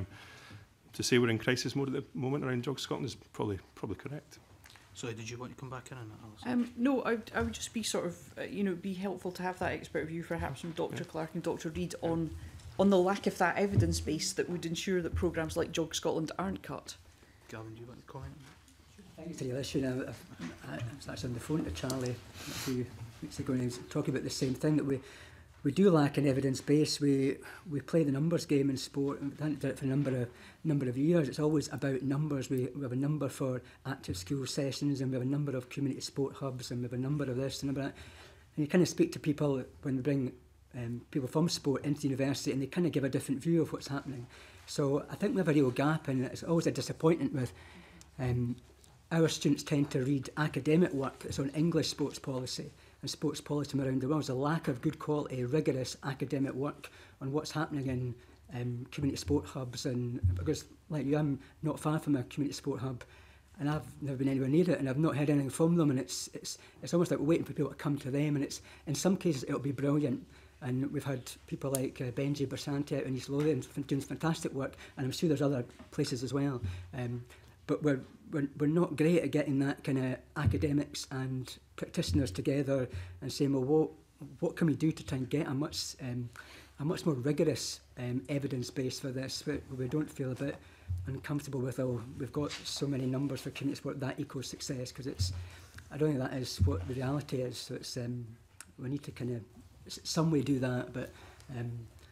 to say we're in crisis mode at the moment around Jog Scotland is probably probably correct. Sorry, did you want to come back in on that, Alison? Um, no, I, I would just be sort of, uh, you know, be helpful to have that expert view perhaps from Doctor Yeah. Clark and Doctor Reid on on the lack of that evidence base that would ensure that programmes like Jog Scotland aren't cut. Gavin, do you want to comment on that? I think it's a real issue. Now, I, I was actually on the phone to Charlie a few weeks ago, and he was talking about the same thing, that we we do lack an evidence base. We we play the numbers game in sport, and we've done it for a number of number of years. It's always about numbers. We, we have a number for active school sessions, and we have a number of community sport hubs, and we have a number of this and number of that. And you kind of speak to people when we bring um, people from sport into the university, and they kind of give a different view of what's happening. So I think we have a real gap, and it's always a disappointment with um, our students tend to read academic work that's on English sports policy and sports policy from around the world. There's a lack of good quality, rigorous academic work on what's happening in um, community sport hubs. And because, like you, I'm not far from a community sport hub, and I've never been anywhere near it, and I've not heard anything from them, and it's it's it's almost like waiting for people to come to them, and it's in some cases it'll be brilliant. And we've had people like uh, Benji Bersanti out in East Lothian doing fantastic work, and I'm sure there's other places as well. Um, but we're, we're we're not great at getting that kind of academics and practitioners together and saying, well, what what can we do to try and get a much um, a much more rigorous um, evidence base for this? Where we don't feel a bit uncomfortable with, oh, we've got so many numbers for community sport, that equals success, because it's, I don't think that is what the reality is. So it's um, we need to kind of some way do that, but um,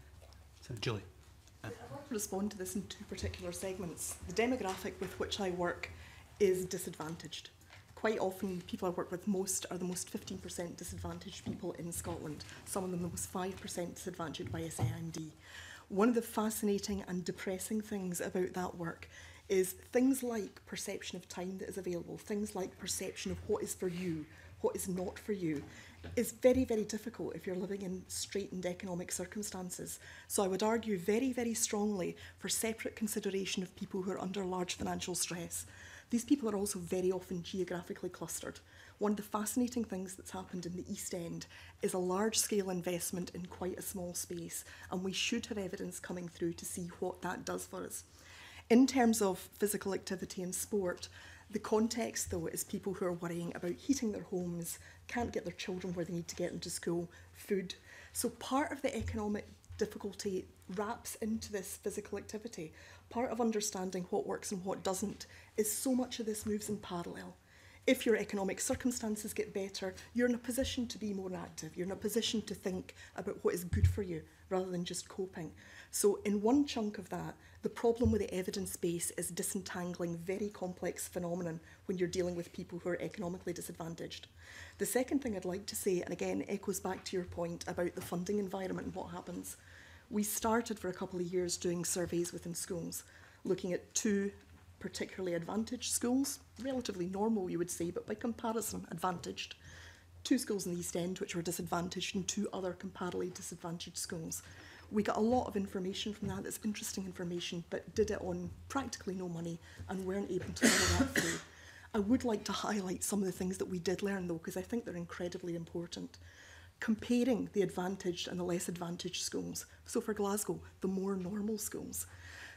so. Julie. I'd like to respond to this in two particular segments. The demographic with which I work is disadvantaged. Quite often, people I work with most are the most fifteen percent disadvantaged people in Scotland. Some of them the most five percent disadvantaged by S I M D. One of the fascinating and depressing things about that work is things like perception of time that is available, things like perception of what is for you, what is not for you, is very, very difficult if you're living in straitened economic circumstances. So I would argue very, very strongly for separate consideration of people who are under large financial stress. These people are also very often geographically clustered. One of the fascinating things that's happened in the East End is a large-scale investment in quite a small space, and we should have evidence coming through to see what that does for us. In terms of physical activity and sport, the context, though, is people who are worrying about heating their homes, can't get their children where they need to get them to school, food. So part of the economic difficulty wraps into this physical activity. Part of understanding what works and what doesn't is so much of this moves in parallel. If your economic circumstances get better, you're in a position to be more active. You're in a position to think about what is good for you rather than just coping. So in one chunk of that, the problem with the evidence base is disentangling very complex phenomenon when you're dealing with people who are economically disadvantaged. The second thing I'd like to say, and again echoes back to your point about the funding environment and what happens. We started for a couple of years doing surveys within schools, looking at two particularly advantaged schools, relatively normal you would say, but by comparison advantaged. Two schools in the East End which were disadvantaged and two other comparatively disadvantaged schools. We got a lot of information from that, that's interesting information, but did it on practically no money and weren't able to follow that through. I would like to highlight some of the things that we did learn though, because I think they're incredibly important. Comparing the advantaged and the less advantaged schools. So for Glasgow, the more normal schools.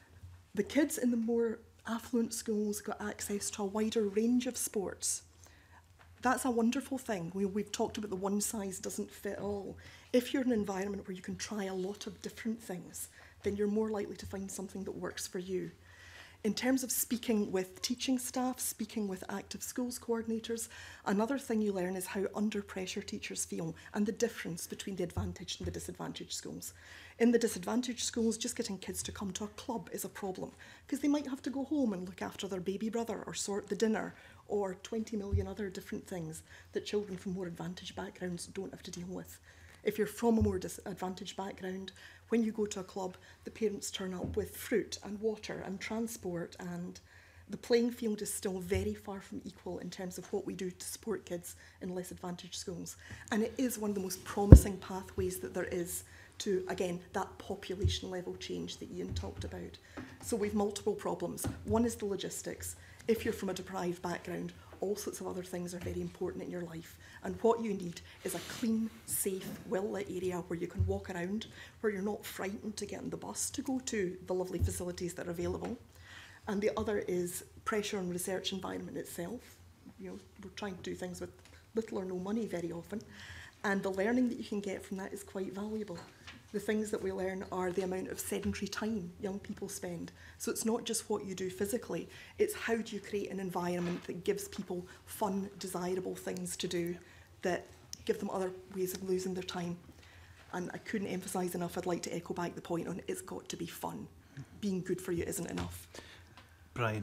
The kids in the more affluent schools got access to a wider range of sports. That's a wonderful thing. We, we've talked about the one size doesn't fit all. If you're in an environment where you can try a lot of different things, then you're more likely to find something that works for you. In terms of speaking with teaching staff, speaking with active schools coordinators, another thing you learn is how under pressure teachers feel and the difference between the advantaged and the disadvantaged schools. In the disadvantaged schools, just getting kids to come to a club is a problem because they might have to go home and look after their baby brother or sort the dinner or twenty million other different things that children from more advantaged backgrounds don't have to deal with. If you're from a more disadvantaged background, when you go to a club, the parents turn up with fruit and water and transport, and the playing field is still very far from equal in terms of what we do to support kids in less advantaged schools. And it is one of the most promising pathways that there is to, again, that population level change that Ian talked about. So we've multiple problems. One is the logistics. If you're from a deprived background, all sorts of other things are very important in your life. And what you need is a clean, safe, well-lit area where you can walk around, where you're not frightened to get on the bus to go to the lovely facilities that are available. And the other is pressure on research environment itself. You know, we're trying to do things with little or no money very often. And the learning that you can get from that is quite valuable. The things that we learn are the amount of sedentary time young people spend. So it's not just what you do physically, it's how do you create an environment that gives people fun, desirable things to do that give them other ways of losing their time. And I couldn't emphasise enough, I'd like to echo back the point on it's got to be fun. Being good for you isn't enough. Brian.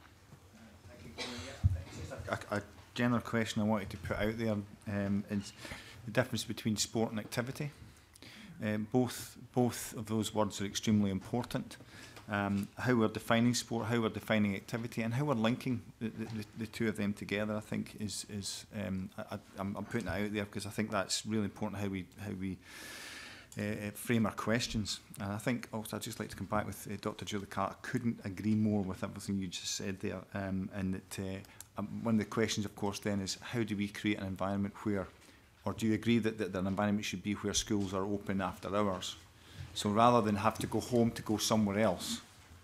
A, a general question I wanted to put out there um, is the difference between sport and activity. Um, both both of those words are extremely important. Um, how we're defining sport, how we're defining activity, and how we're linking the, the, the two of them together, I think, is is um, I, I'm, I'm putting it out there because I think that's really important. How we how we uh, frame our questions. And I think also I'd just like to come back with uh, Doctor Julie Carter. I couldn't agree more with everything you just said there. Um, and that uh, um, one of the questions, of course, then is how do we create an environment where, or do you agree that, that, that an environment should be where schools are open after hours? So rather than have to go home to go somewhere else,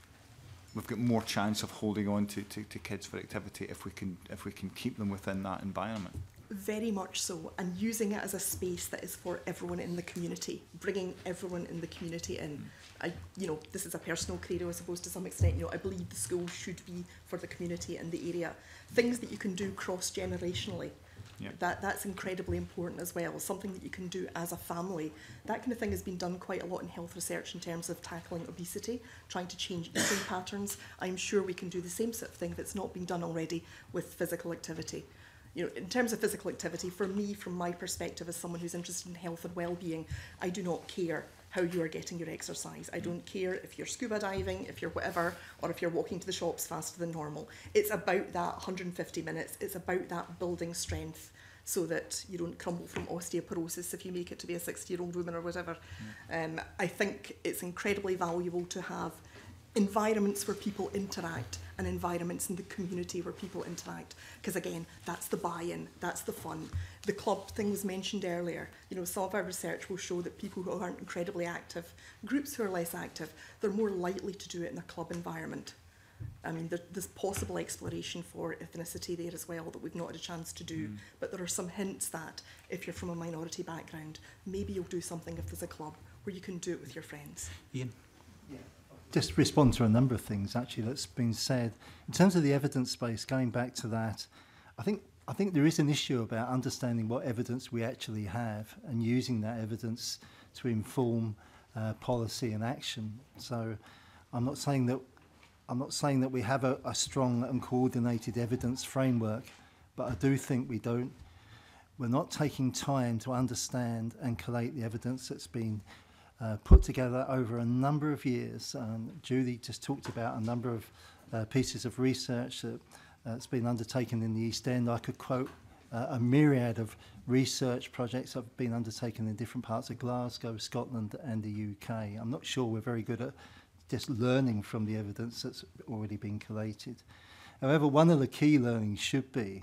we've got more chance of holding on to, to, to kids for activity if we can if we can keep them within that environment. Very much so, and using it as a space that is for everyone in the community, bringing everyone in the community in. I, you know, this is a personal credo, I suppose, to some extent. You know, I believe the school should be for the community and the area. Things that you can do cross-generationally. Yeah. That, that's incredibly important as well, something that you can do as a family. That kind of thing has been done quite a lot in health research in terms of tackling obesity, trying to change eating patterns. I'm sure we can do the same sort of thing if it's not been done already with physical activity. You know, in terms of physical activity, for me, from my perspective as someone who's interested in health and well-being, I do not care how you are getting your exercise. I don't care if you're scuba diving, if you're whatever, or if you're walking to the shops faster than normal. It's about that one hundred fifty minutes. It's about that building strength so that you don't crumble from osteoporosis if you make it to be a sixty-year-old woman or whatever. Mm. Um, I think it's incredibly valuable to have environments where people interact and environments in the community where people interact. Because again, that's the buy-in, that's the fun. The club thing was mentioned earlier. You know, some of our research will show that people who aren't incredibly active, groups who are less active, they're more likely to do it in a club environment. I mean, there, there's possible exploration for ethnicity there as well that we've not had a chance to do. Mm. But there are some hints that if you're from a minority background, maybe you'll do something if there's a club where you can do it with your friends. Ian? Yeah. Just respond to a number of things actually that's been said. In terms of the evidence base, going back to that, I think I think there is an issue about understanding what evidence we actually have and using that evidence to inform uh, policy and action. So I'm not saying that I'm not saying that we have a, a strong and coordinated evidence framework, but I do think we don't. We're not taking time to understand and collate the evidence that's been Uh, put together over a number of years. Um, Julie just talked about a number of uh, pieces of research that, that's been undertaken in the East End. I could quote uh, a myriad of research projects that have been undertaken in different parts of Glasgow, Scotland and the U K. I'm not sure we're very good at just learning from the evidence that's already been collated. However, one of the key learnings should be,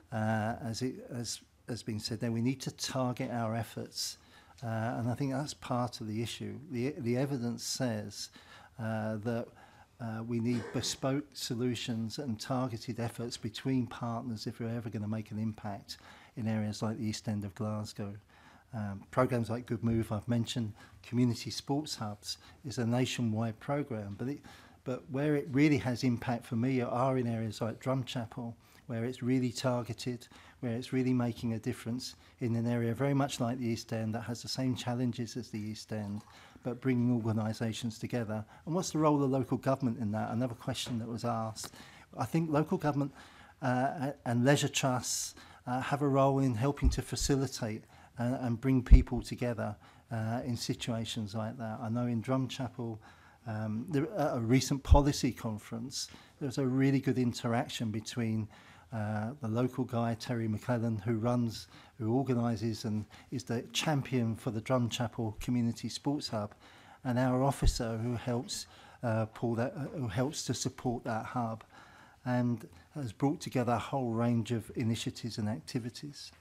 uh, as it as has been said there, we need to target our efforts. Uh, and I think that's part of the issue. The, the evidence says uh, that uh, we need bespoke solutions and targeted efforts between partners if we're ever going to make an impact in areas like the East End of Glasgow. Um, programs like Good Move, I've mentioned, community sports hubs is a nationwide program, but, it, but where it really has impact for me are in areas like Drumchapel, where it's really targeted, where it's really making a difference in an area very much like the East End that has the same challenges as the East End, but bringing organisations together. And what's the role of local government in that? Another question that was asked. I think local government uh, and leisure trusts uh, have a role in helping to facilitate and, and bring people together uh, in situations like that. I know in Drumchapel, um, there, at a recent policy conference, there was a really good interaction between Uh, the local guy, Terry McClellan, who runs, who organises and is the champion for the Drumchapel Community Sports Hub, and our officer who helps uh, pull that, uh, who helps to support that hub, and has brought together a whole range of initiatives and activities.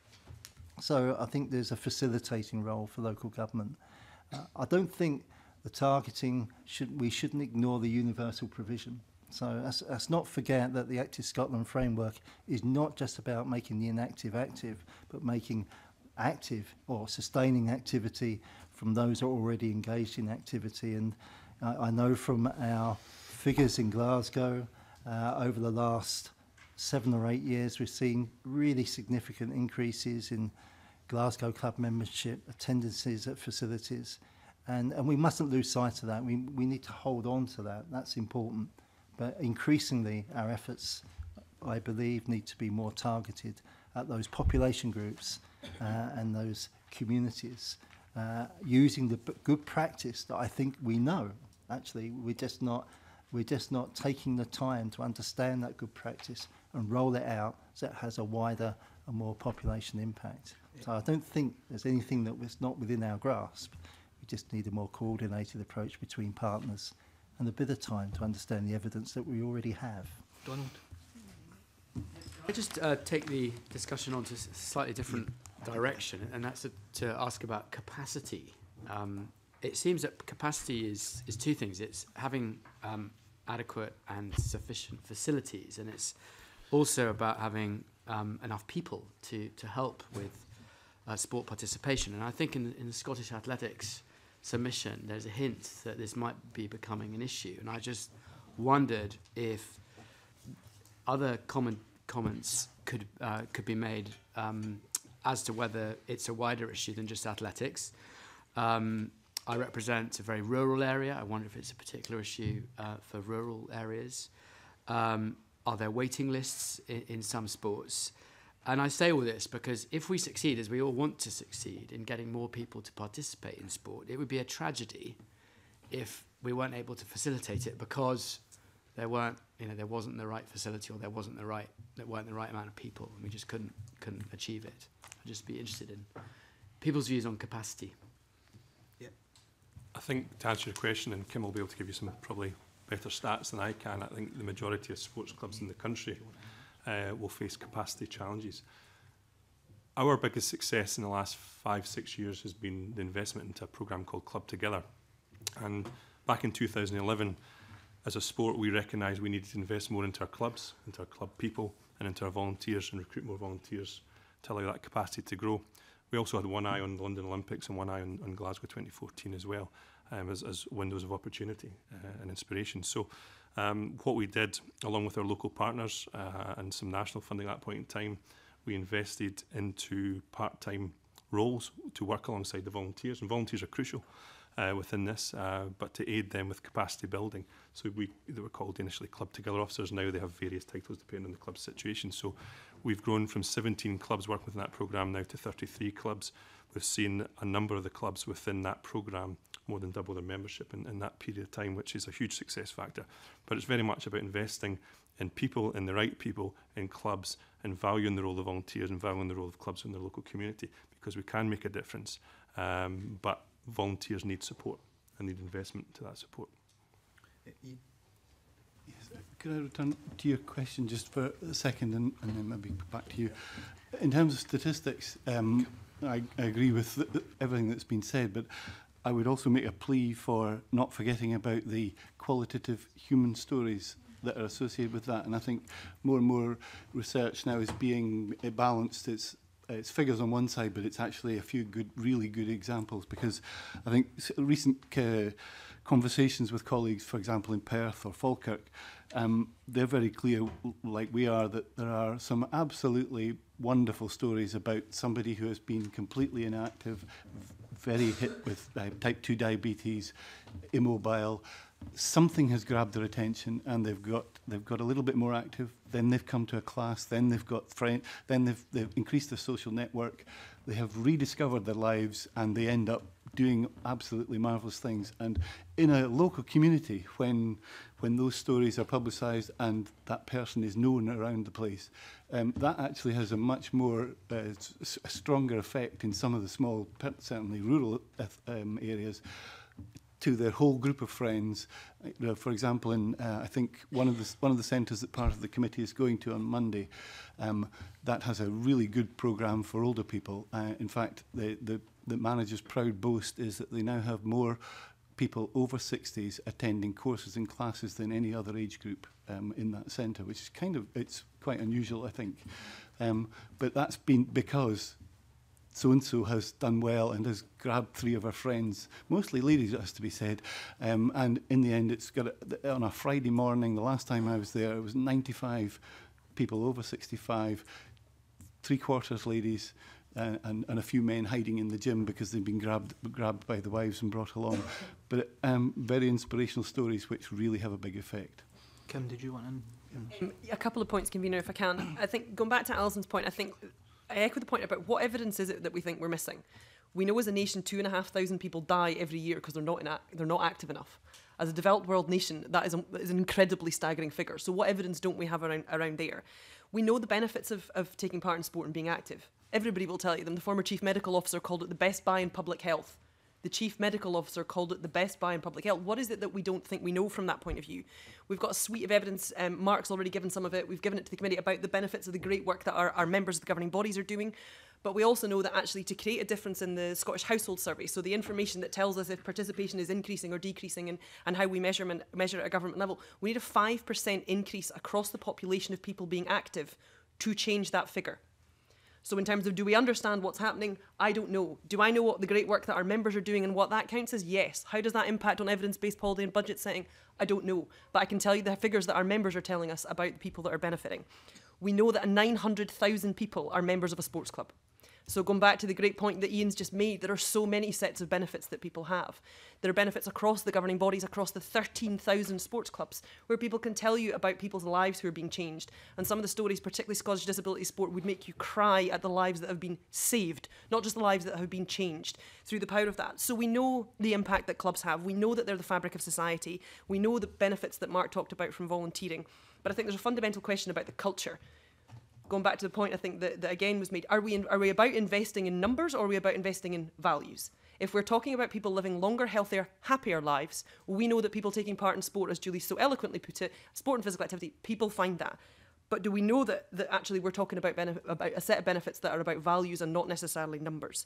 So I think there's a facilitating role for local government. Uh, I don't think the targeting should we shouldn't ignore the universal provision. So let's, let's not forget that the Active Scotland framework is not just about making the inactive active, but making active or sustaining activity from those who are already engaged in activity. And uh, I know from our figures in Glasgow uh, over the last seven or eight years, we've seen really significant increases in Glasgow club membership, attendances at facilities. And, and we mustn't lose sight of that. We, we need to hold on to that. That's important. But increasingly, our efforts, I believe, need to be more targeted at those population groups uh, and those communities, uh, using the b good practice that I think we know. Actually, we're just not we're just not taking the time to understand that good practice and roll it out so it has a wider and more population impact. So I don't think there's anything that was not within our grasp. We just need a more coordinated approach between partners and a bit of time to understand the evidence that we already have. Donald? I just uh, take the discussion on to a slightly different direction, and that's a, to ask about capacity. Um, it seems that capacity is, is two things. It's having um, adequate and sufficient facilities, and it's also about having um, enough people to, to help with uh, sport participation. And I think in, in the Scottish Athletics submission, there's a hint that this might be becoming an issue. And I just wondered if other common comments could uh, could be made um, as to whether it's a wider issue than just athletics. Um, I represent a very rural area. I wonder if it's a particular issue uh, for rural areas. Um, are there waiting lists in, in some sports? And I say all this because if we succeed, as we all want to succeed, in getting more people to participate in sport, it would be a tragedy if we weren't able to facilitate it because there weren't, you know, there wasn't the right facility or there wasn't the right, there weren't the right amount of people, and we just couldn't couldn't achieve it. I'd just be interested in people's views on capacity. Yeah. I think to answer your question, and Kim will be able to give you some probably better stats than I can, I think the majority of sports clubs in the country uh, will face capacity challenges. Our biggest success in the last five, six years has been the investment into a programme called Club Together. And back in two thousand eleven, as a sport, we recognised we needed to invest more into our clubs, into our club people, and into our volunteers, and recruit more volunteers to allow that capacity to grow. We also had one eye on the London Olympics and one eye on, on Glasgow twenty fourteen as well, um, as, as windows of opportunity uh, and inspiration. So um, what we did, along with our local partners uh, and some national funding at that point in time, we invested into part-time roles to work alongside the volunteers, and volunteers are crucial uh, within this, uh, but to aid them with capacity building. So we, they were called initially Club Together officers. Now they have various titles depending on the club's situation. So we've grown from seventeen clubs working within that programme now to thirty-three clubs. We've seen a number of the clubs within that programme more than double their membership in, in that period of time, which is a huge success factor. But it's very much about investing in people, in the right people, in clubs, and valuing the role of volunteers and valuing the role of clubs in their local community, because we can make a difference. Um, but volunteers need support and need investment to that support. Yes. Could I return to your question just for a second and, and then maybe back to you? In terms of statistics, um, I, I agree with th th everything that's been said, but I would also make a plea for not forgetting about the qualitative human stories that are associated with that. And I think more and more research now is being balanced. It's It's figures on one side, but it's actually a few good, really good examples, because I think recent uh, conversations with colleagues, for example, in Perth or Falkirk, um, they're very clear, like we are, that there are some absolutely wonderful stories about somebody who has been completely inactive, very hit with uh, type two diabetes, immobile. Something has grabbed their attention, and they've got they've got a little bit more active. Then they've come to a class. Then they've got friend. Then they've they've increased their social network. They have rediscovered their lives, and they end up doing absolutely marvelous things. And in a local community, when when those stories are publicised and that person is known around the place, um, that actually has a much more uh, s a stronger effect in some of the small, certainly rural um, areas, to their whole group of friends. Uh, for example, in uh, I think one of the one of the centres that part of the committee is going to on Monday, um, that has a really good programme for older people. Uh, in fact, the, the the manager's proud boast is that they now have more people over sixties attending courses and classes than any other age group um, in that centre, which is kind of, it's quite unusual, I think. Um, but that's been because so-and-so has done well and has grabbed three of her friends, mostly ladies, it has to be said. Um, and in the end, it's got a, on a Friday morning, the last time I was there, it was ninety-five people over sixty-five, three quarters ladies, uh, and, and a few men hiding in the gym because they've been grabbed, grabbed by the wives and brought along. But um, very inspirational stories which really have a big effect. Kim, did you want in? Um, a couple of points, convener, if I can. I think, going back to Alison's point, I think I echo the point about what evidence is it that we think we're missing. We know as a nation two and a half thousand people die every year because they're not in they're not active enough. As a developed world nation, that is, a, that is an incredibly staggering figure. So what evidence don't we have around around there? We know the benefits of, of taking part in sport and being active. Everybody will tell you them. The former chief medical officer called it the best buy in public health The chief medical officer called it the best buy in public health. What is it that we don't think we know from that point of view? We've got a suite of evidence. Um, Mark's already given some of it. We've given it to the committee about the benefits of the great work that our, our members of the governing bodies are doing. But we also know that actually to create a difference in the Scottish Household Survey, so the information that tells us if participation is increasing or decreasing and, and how we measure, measure at a government level, we need a five percent increase across the population of people being active to change that figure. So in terms of do we understand what's happening? I don't know. Do I know what the great work that our members are doing and what that counts as? Yes. How does that impact on evidence-based policy and budget setting? I don't know. But I can tell you the figures that our members are telling us about the people that are benefiting. We know that nine hundred thousand people are members of a sports club. So going back to the great point that Ian's just made, there are so many sets of benefits that people have. There are benefits across the governing bodies, across the thirteen thousand sports clubs, where people can tell you about people's lives who are being changed. And some of the stories, particularly Scottish disability sport, would make you cry at the lives that have been saved, not just the lives that have been changed through the power of that. So we know the impact that clubs have. We know that they're the fabric of society. We know the benefits that Mark talked about from volunteering. But I think there's a fundamental question about the culture. Going back to the point I think that, that again was made, are we, in, are we about investing in numbers or are we about investing in values? If we're talking about people living longer, healthier, happier lives, we know that people taking part in sport, as Julie so eloquently put it, sport and physical activity, people find that. But do we know that, that actually we're talking about, benefit, about a set of benefits that are about values and not necessarily numbers?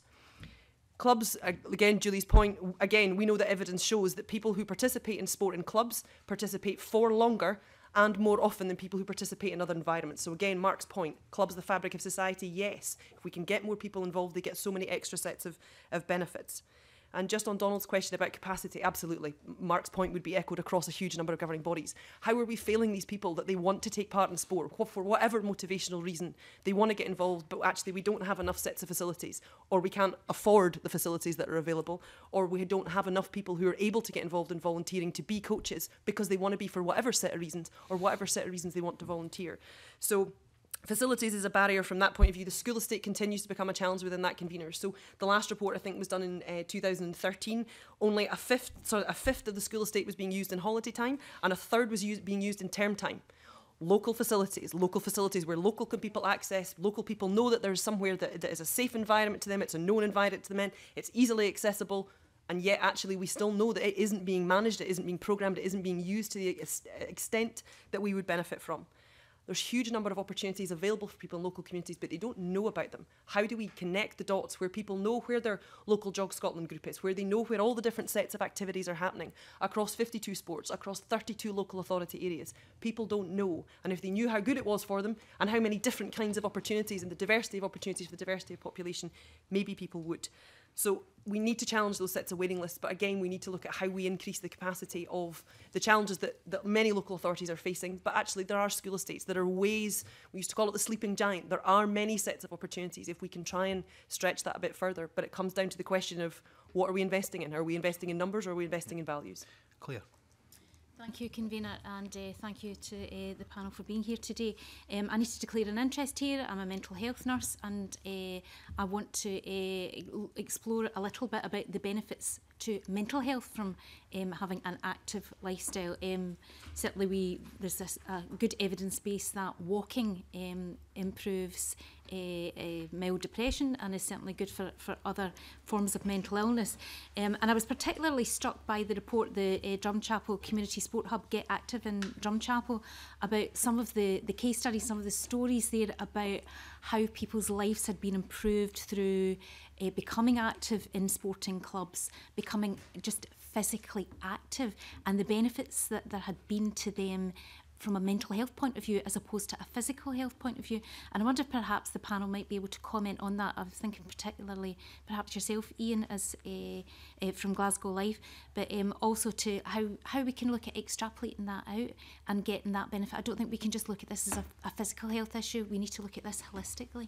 Clubs, again, Julie's point, again, we know that evidence shows that people who participate in sport in clubs participate for longer and more often than people who participate in other environments. So again, Mark's point, clubs are the fabric of society, yes. If we can get more people involved, they get so many extra sets of, of benefits. And just on Donald's question about capacity, absolutely. Mark's point would be echoed across a huge number of governing bodies. How are we failing these people that they want to take part in sport for whatever motivational reason? They want to get involved, but actually we don't have enough sets of facilities, or we can't afford the facilities that are available, or we don't have enough people who are able to get involved in volunteering to be coaches because they want to be for whatever set of reasons, or whatever set of reasons they want to volunteer. So facilities is a barrier from that point of view. The school estate continues to become a challenge within that convener. So the last report I think was done in uh, two thousand thirteen. Only a fifth, sorry, a fifth of the school estate was being used in holiday time, and a third was used, being used in term time. Local facilities, local facilities where local people access, local people know that there's somewhere that, that is a safe environment to them, it's a known environment to them, it's easily accessible, and yet actually we still know that it isn't being managed, it isn't being programmed, it isn't being used to the extent that we would benefit from. There's a huge number of opportunities available for people in local communities, but they don't know about them. How do we connect the dots where people know where their local Jog Scotland group is, where they know where all the different sets of activities are happening across fifty-two sports, across thirty-two local authority areas? People don't know. And if they knew how good it was for them and how many different kinds of opportunities and the diversity of opportunities for the diversity of population, maybe people would. So we need to challenge those sets of waiting lists, but again, we need to look at how we increase the capacity of the challenges that, that many local authorities are facing. But actually, there are school estates. There are ways, we used to call it the sleeping giant. There are many sets of opportunities if we can try and stretch that a bit further. But it comes down to the question of what are we investing in? Are we investing in numbers or are we investing in values? Claire. Thank you, Convener, and uh, thank you to uh, the panel for being here today. Um, I need to declare an interest here. I'm a mental health nurse, and uh, I want to uh, explore a little bit about the benefits to mental health from um, having an active lifestyle. Um, certainly, we there's this uh, good evidence base that walking um, improves uh, uh, mild depression and is certainly good for, for other forms of mental illness. Um, and I was particularly struck by the report the uh, Drumchapel Community Sport Hub Get Active in Drumchapel about some of the, the case studies, some of the stories there about how people's lives had been improved through uh, becoming active in sporting clubs, becoming just physically active, and the benefits that there had been to them from a mental health point of view as opposed to a physical health point of view. And I wonder if perhaps the panel might be able to comment on that. I was thinking particularly perhaps yourself, Ian, as uh, uh, from Glasgow Life, but um, also to how, how we can look at extrapolating that out and getting that benefit. I don't think we can just look at this as a, a physical health issue. We need to look at this holistically.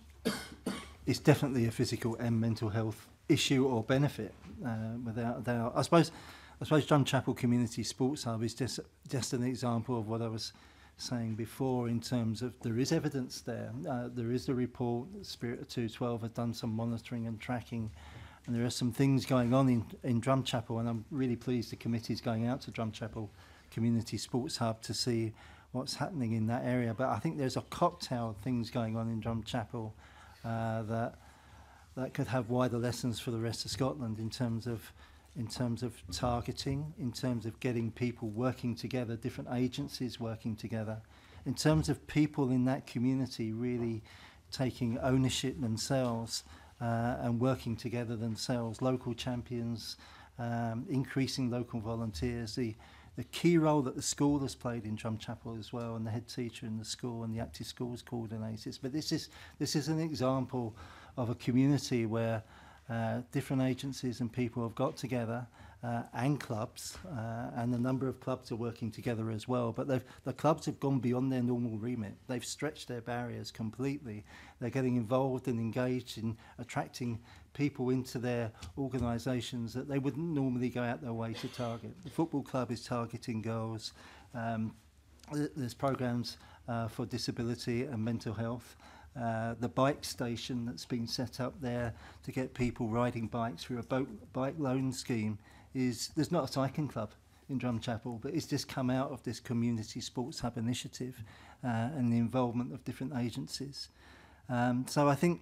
It's definitely a physical and mental health issue or benefit, uh, without a doubt. I suppose I suppose Drumchapel Community Sports Hub is just just an example of what I was saying before in terms of there is evidence there. Uh, there is a report, Spirit two twelve had done some monitoring and tracking, and there are some things going on in, in Drumchapel, and I'm really pleased the committee's going out to Drumchapel Community Sports Hub to see what's happening in that area. But I think there's a cocktail of things going on in Drumchapel uh, that that could have wider lessons for the rest of Scotland in terms of in terms of targeting, in terms of getting people working together, different agencies working together, in terms of people in that community really taking ownership themselves uh, and working together themselves, local champions, um, increasing local volunteers, the, the key role that the school has played in Drumchapel as well, and the head teacher in the school and the active schools coordinators. But this is, this is an example of a community where uh, different agencies and people have got together, uh, and clubs, uh, and a number of clubs are working together as well. But they've, the clubs have gone beyond their normal remit. They've stretched their barriers completely. They're getting involved and engaged in attracting people into their organisations that they wouldn't normally go out their way to target. The football club is targeting girls. Um, there's programmes uh, for disability and mental health. Uh, the bike station that's been set up there to get people riding bikes through a boat, bike loan scheme is, there's not a cycling club in Drumchapel, but it's just come out of this community sports hub initiative uh, and the involvement of different agencies. Um, so I think,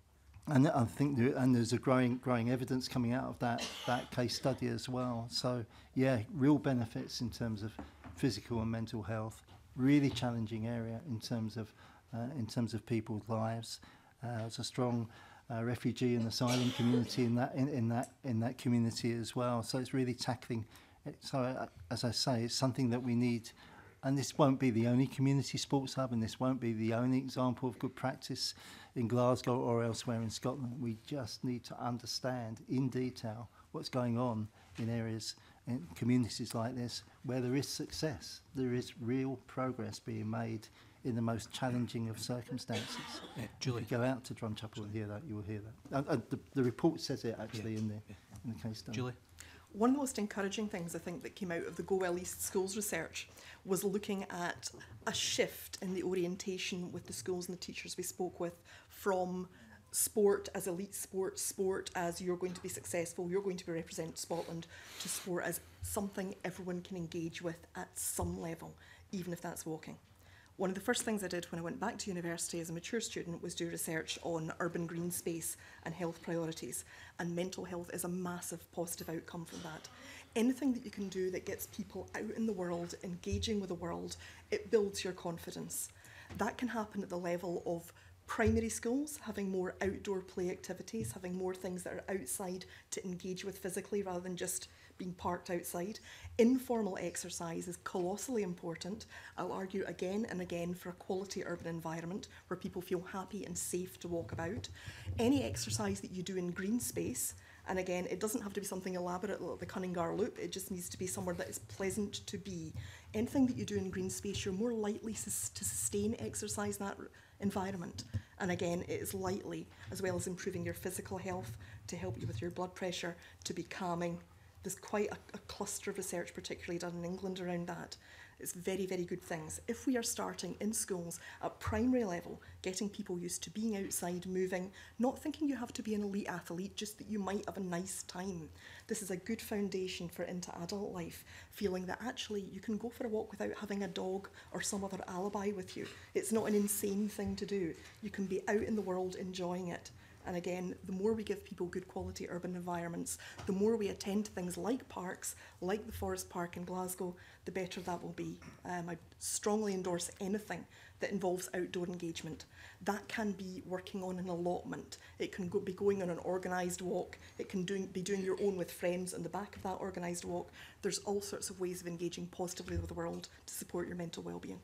and I think there, and there's a growing growing evidence coming out of that that case study as well. So yeah, real benefits in terms of physical and mental health. Really challenging area in terms of uh, in terms of people's lives. Uh, there's a strong uh, refugee and asylum community in that in, in that in that community as well. So it's really tackling it. So uh, as I say, it's something that we need. And this won't be the only community sports hub, and this won't be the only example of good practice in Glasgow or elsewhere in Scotland. We just need to understand in detail what's going on in areas, in communities like this, where there is success. There is real progress being made in the most challenging of circumstances. Yeah, Julie. If you go out to Drumchapel and hear that, you will hear that. And, and the, the report says it actually yeah. in, the, yeah. in the case study. Julie. One of the most encouraging things I think that came out of the Go Well East Schools research was looking at a shift in the orientation with the schools and the teachers we spoke with from sport as elite sport, sport as you're going to be successful, you're going to be represent Scotland, to sport as something everyone can engage with at some level, even if that's walking. One of the first things I did when I went back to university as a mature student was do research on urban green space and health priorities, and mental health is a massive positive outcome from that. Anything that you can do that gets people out in the world, engaging with the world, it builds your confidence. That can happen at the level of primary schools, having more outdoor play activities, having more things that are outside to engage with physically rather than just being parked outside. Informal exercise is colossally important. I'll argue again and again for a quality urban environment where people feel happy and safe to walk about. Any exercise that you do in green space, and again, it doesn't have to be something elaborate like the Cunningar Loop, it just needs to be somewhere that is pleasant to be. Anything that you do in green space, you're more likely to sustain exercise in that environment. And again, it is lightly, as well as improving your physical health, to help you with your blood pressure, to be calming. There's quite a, a cluster of research, particularly done in England, around that. It's very, very good things. If we are starting in schools at primary level, getting people used to being outside, moving, not thinking you have to be an elite athlete, just that you might have a nice time. This is a good foundation for into adult life, feeling that actually you can go for a walk without having a dog or some other alibi with you. It's not an insane thing to do. You can be out in the world enjoying it. And again, the more we give people good quality urban environments, the more we attend to things like parks, like the Forest Park in Glasgow, the better that will be. Um, I strongly endorse anything that involves outdoor engagement. That can be working on an allotment. It can go, be going on an organised walk. It can doing, be doing your own with friends on the back of that organised walk. There's all sorts of ways of engaging positively with the world to support your mental well-being.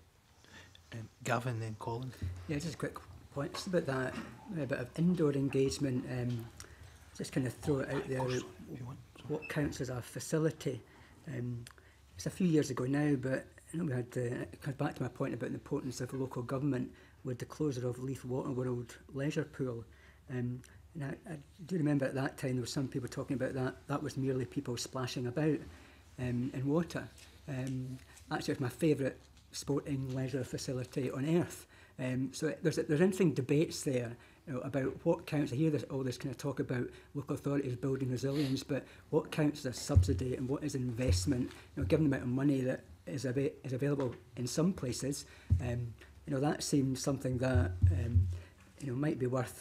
Um, Gavin, then Colin. Yeah, just a quick point just about that, a bit of indoor engagement. Um, just kind of throw it out there. What counts as a facility? Um, it's a few years ago now, but I know we had. Uh, it comes back to my point about the importance of local government with the closure of Leith Waterworld Leisure Pool. Um, and I, I do remember at that time there were some people talking about that. That was merely people splashing about um, in water. Um, actually, it was my favourite sporting leisure facility on earth. Um, so there's there's interesting debates there, you know, about what counts. I hear this, all this kind of talk about local authorities building resilience, but what counts as a subsidy and what is investment? You know, given the amount of money that is av is available in some places, um, you know, that seems something that um, you know might be worth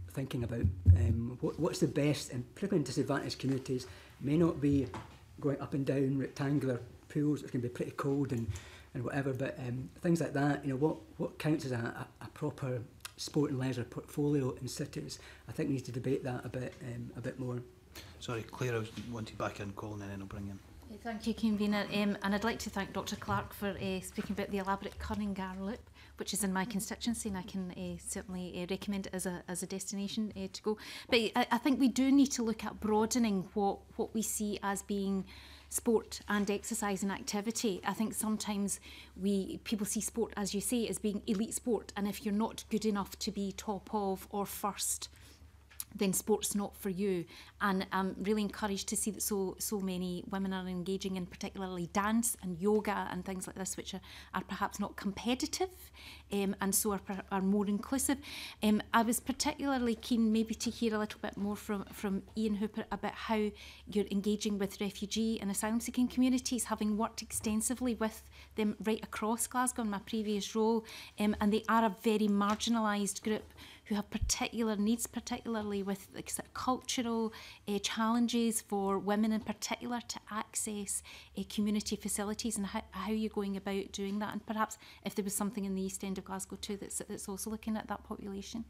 thinking about um, what, what's the best, and particularly in disadvantaged communities, may not be going up and down rectangular pools. It's going to be pretty cold and, and whatever, but um, things like that, you know, what, what counts as a, a, a proper sport and leisure portfolio in cities, I think we need to debate that a bit, um, a bit more. Sorry, Claire, I was wanted back in, Colin, and then I'll bring in. Thank you, Convener. Um, and I'd like to thank Doctor Clark for uh, speaking about the elaborate Cunningar Loop, which is in my constituency, and I can uh, certainly uh, recommend it as a, as a destination uh, to go. But I, I think we do need to look at broadening what, what we see as being sport and exercise and activity. I think sometimes we people see sport, as you say, as being elite sport, and if you're not good enough to be top of or first, then sport's not for you. And I'm really encouraged to see that so so many women are engaging in particularly dance and yoga and things like this, which are, are perhaps not competitive um, and so are, are more inclusive. Um, I was particularly keen maybe to hear a little bit more from, from Ian Hooper about how you're engaging with refugee and asylum seeking communities, having worked extensively with them right across Glasgow in my previous role, um, and they are a very marginalised group who have particular needs, particularly with like, sort of cultural uh, challenges for women in particular to access uh, community facilities, and how, how you're going about doing that, and perhaps if there was something in the East End of Glasgow too that's, that's also looking at that population.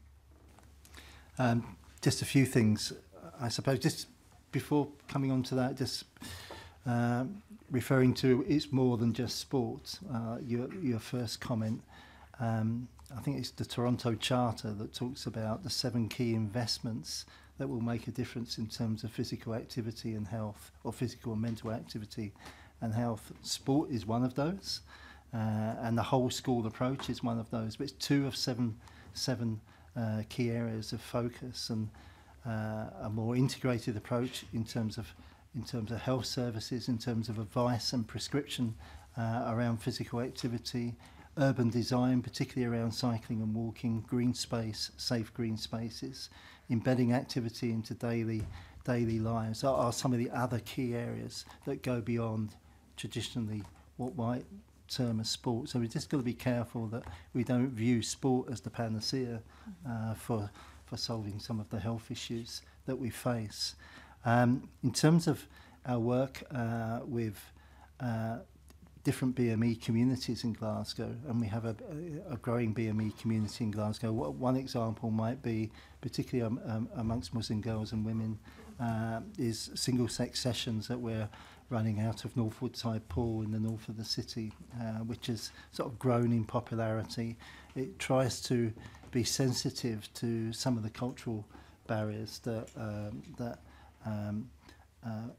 Um, just a few things, I suppose, just before coming on to that, just uh, referring to it's more than just sport, uh, your, your first comment. Um, I think it's the Toronto Charter that talks about the seven key investments that will make a difference in terms of physical activity and health, or physical and mental activity and health. Sport is one of those, uh, and the whole school approach is one of those. But it's two of seven, seven uh, key areas of focus, and uh, a more integrated approach in terms of in terms of health services, in terms of advice and prescription uh, around physical activity. Urban design, particularly around cycling and walking, green space, safe green spaces, embedding activity into daily daily lives are, are some of the other key areas that go beyond traditionally what might term as sport. So we've just got to be careful that we don't view sport as the panacea uh, for for solving some of the health issues that we face. Um, in terms of our work uh, with uh, different B M E communities in Glasgow, and we have a, a growing B M E community in Glasgow. One example might be, particularly um, um, amongst Muslim girls and women, uh, is single-sex sessions that we're running out of North Woodside Pool in the north of the city, uh, which has sort of grown in popularity. It tries to be sensitive to some of the cultural barriers that um, that um, uh,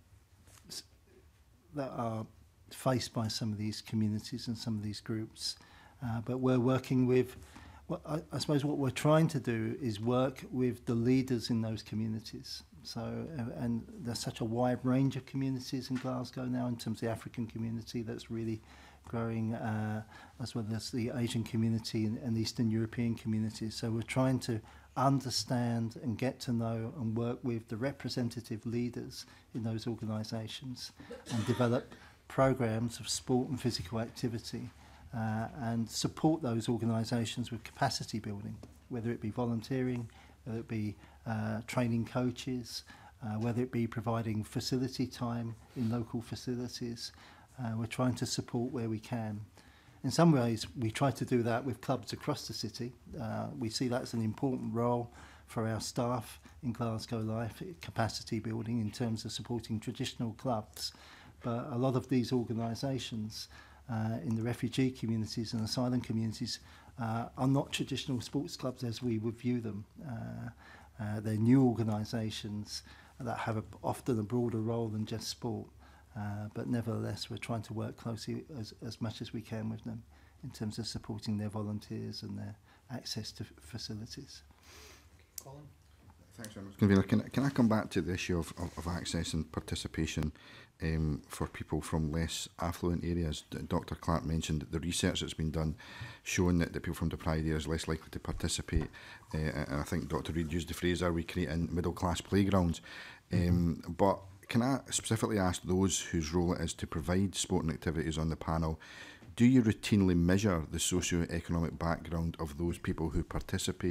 that are faced by some of these communities and some of these groups, uh, but we're working with, well, I, I suppose what we're trying to do is work with the leaders in those communities. So, uh, and there's such a wide range of communities in Glasgow now, in terms of the African community that's really growing, uh, as well as the Asian community and, and Eastern European communities. So we're trying to understand and get to know and work with the representative leaders in those organisations and develop programs of sport and physical activity, uh, and support those organisations with capacity building, whether it be volunteering, whether it be uh, training coaches, uh, whether it be providing facility time in local facilities. Uh, we're trying to support where we can. In some ways, we try to do that with clubs across the city. Uh, we see that as an important role for our staff in Glasgow Life, capacity building in terms of supporting traditional clubs. But a lot of these organisations uh, in the refugee communities and asylum communities uh, are not traditional sports clubs as we would view them. Uh, uh, they're new organisations that have a, often a broader role than just sport. Uh, but nevertheless, we're trying to work closely as, as much as we can with them in terms of supporting their volunteers and their access to facilities. Colin? Thanks very much. Convener, can, can I come back to the issue of, of, of access and participation um, for people from less affluent areas? D Doctor Clark mentioned the research that's been done showing that, that people from deprived areas are less likely to participate. Uh, and I think Doctor Reid used the phrase, are we creating middle-class playgrounds? Um, but can I specifically ask those whose role it is to provide sporting activities on the panel, do you routinely measure the socio-economic background of those people who participate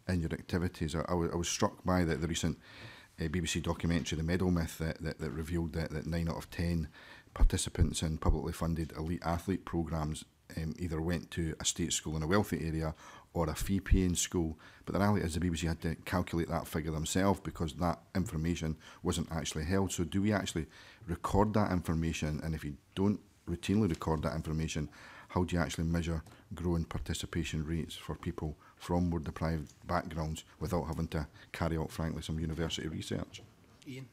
in your activities. I, I, was, I was struck by the, the recent uh, B B C documentary, The Medal Myth, that, that, that revealed that, that nine out of ten participants in publicly funded elite athlete programmes um, either went to a state school in a wealthy area or a fee-paying school. But the reality is the B B C had to calculate that figure themselves because that information wasn't actually held. So do we actually record that information? And if you don't routinely record that information, how do you actually measure growing participation rates for people from more deprived backgrounds without having to carry out, frankly, some university research? Ian?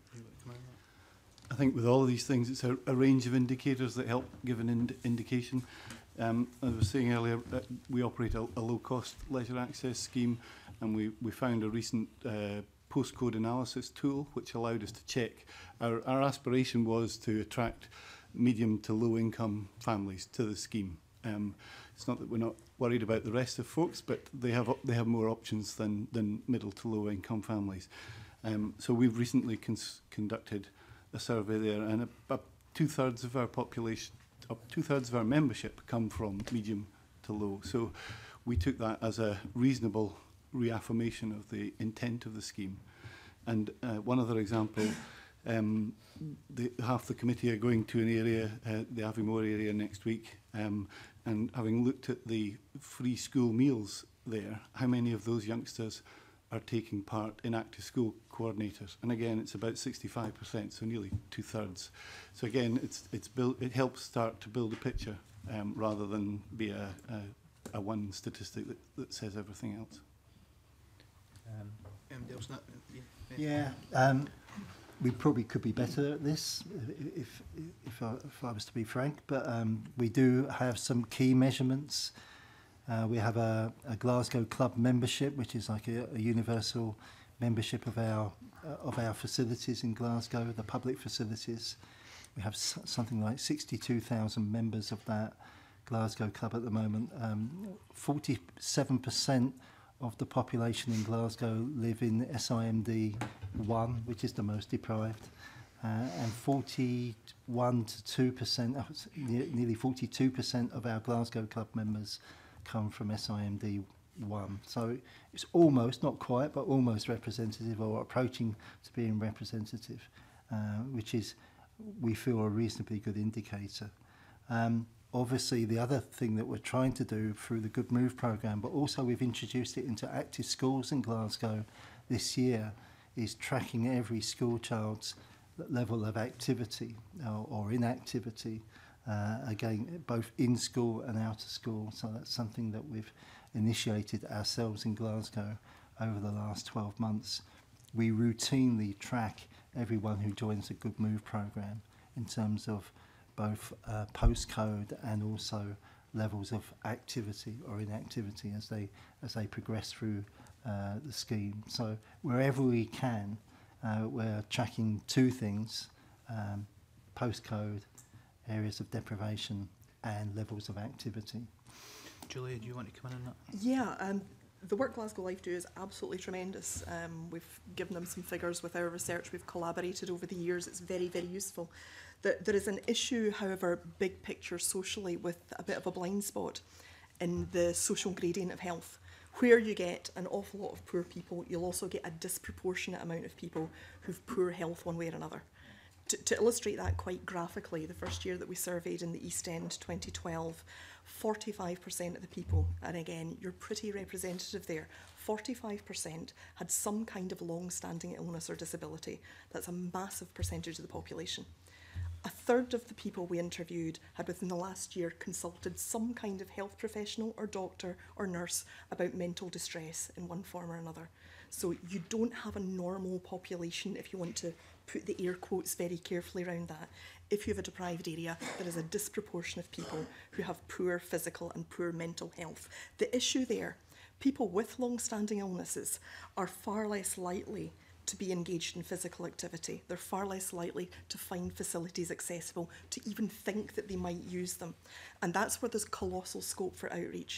I think with all of these things, it's a, a range of indicators that help give an ind indication. Um, as I was saying earlier, uh, we operate a, a low-cost leisure access scheme, and we, we found a recent uh, postcode analysis tool which allowed us to check. Our, our aspiration was to attract medium to low-income families to the scheme. Um, it's not that we're not worried about the rest of folks, but they have they have more options than than middle to low-income families. Um, so we've recently cons conducted a survey there, and about two-thirds of our population, uh, two-thirds of our membership come from medium to low. So we took that as a reasonable reaffirmation of the intent of the scheme. And uh, one other example, um, the, half the committee are going to an area, uh, the Aviemore area next week, um, and having looked at the free school meals there, how many of those youngsters are taking part in active school coordinators? And again, it's about sixty-five percent, so nearly two-thirds. So again, it's, it's built, it helps start to build a picture um, rather than be a, a, a one statistic that, that says everything else. Um, um, not, yeah, um, we probably could be better at this, if, if, I, if I was to be frank, but um, we do have some key measurements. Uh, we have a, a Glasgow club membership, which is like a, a universal membership of our uh, of our facilities in Glasgow, the public facilities. We have s something like sixty-two thousand members of that Glasgow club at the moment. forty-seven percent of the population in Glasgow live in S I M D one, which is the most deprived, uh, and forty-one to two percent, uh, nearly forty-two percent of our Glasgow club members come from S I M D one. So it's almost, not quite, but almost representative, or approaching to being representative, uh, which is, we feel, a reasonably good indicator. Um, obviously, the other thing that we're trying to do through the Good Move programme, but also we've introduced it into active schools in Glasgow this year, is tracking every school child's level of activity or, or inactivity. Uh, again, both in school and out of school. So that's something that we've initiated ourselves in Glasgow over the last twelve months. We routinely track everyone who joins the Good Move programme in terms of both uh, postcode and also levels of activity or inactivity as they as they progress through uh, the scheme. So wherever we can, uh, we're tracking two things: um, postcode, areas of deprivation, and levels of activity. Julia, do you want to come in on that? Yeah, um, the work Glasgow Life do is absolutely tremendous. Um, we've given them some figures with our research. We've collaborated over the years. It's very, very useful. There, there is an issue, however, big picture socially, with a bit of a blind spot in the social gradient of health. Where you get an awful lot of poor people, you'll also get a disproportionate amount of people who've poor health one way or another. To, to illustrate that quite graphically, the first year that we surveyed in the East End, twenty twelve, forty-five percent of the people, and again, you're pretty representative there, forty-five percent had some kind of long-standing illness or disability. That's a massive percentage of the population. A third of the people we interviewed had within the last year consulted some kind of health professional or doctor or nurse about mental distress in one form or another. So you don't have a normal population, if you want to put the air quotes very carefully around that. If you have a deprived area, there is a disproportion of people who have poor physical and poor mental health. The issue there, people with long-standing illnesses are far less likely to be engaged in physical activity. They're far less likely to find facilities accessible, to even think that they might use them. And that's where there's colossal scope for outreach.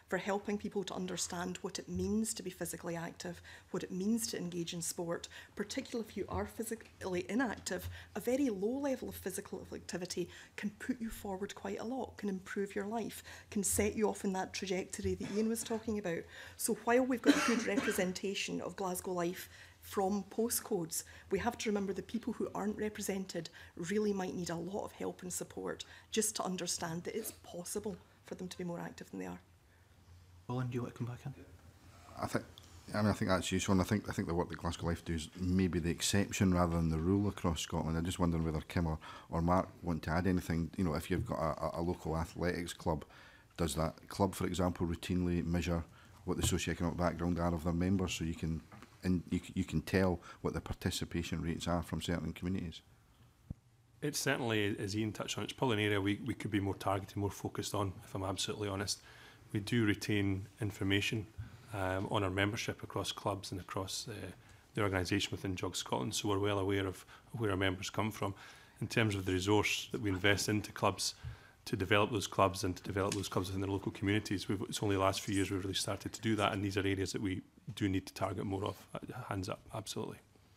for helping people to understand what it means to be physically active, what it means to engage in sport, particularly if you are physically inactive. A very low level of physical activity can put you forward quite a lot, can improve your life, can set you off in that trajectory that Ian was talking about. So while we've got a good representation of Glasgow life from postcodes, we have to remember the people who aren't represented really might need a lot of help and support just to understand that it's possible for them to be more active than they are. Roland, do you want to come back in? I think, I mean, I think that's useful, and I think I think the work that Glasgow Life do is maybe the exception rather than the rule across Scotland. I'm just wondering whether Kim or, or Mark want to add anything. You know, if you've got a, a local athletics club, does that club, for example, routinely measure what the socioeconomic background are of their members, so you can and you, you can tell what the participation rates are from certain communities? It's certainly, as Ian touched on, it's probably an area we, we could be more targeted, more focused on, if I'm absolutely honest. We do retain information um, on our membership across clubs and across uh, the organisation within Jog Scotland, so we're well aware of where our members come from. In terms of the resource that we invest into clubs, to develop those clubs and to develop those clubs within their local communities, we've, it's only the last few years we've really started to do that, and these are areas that we do need to target more of. Hands up, absolutely.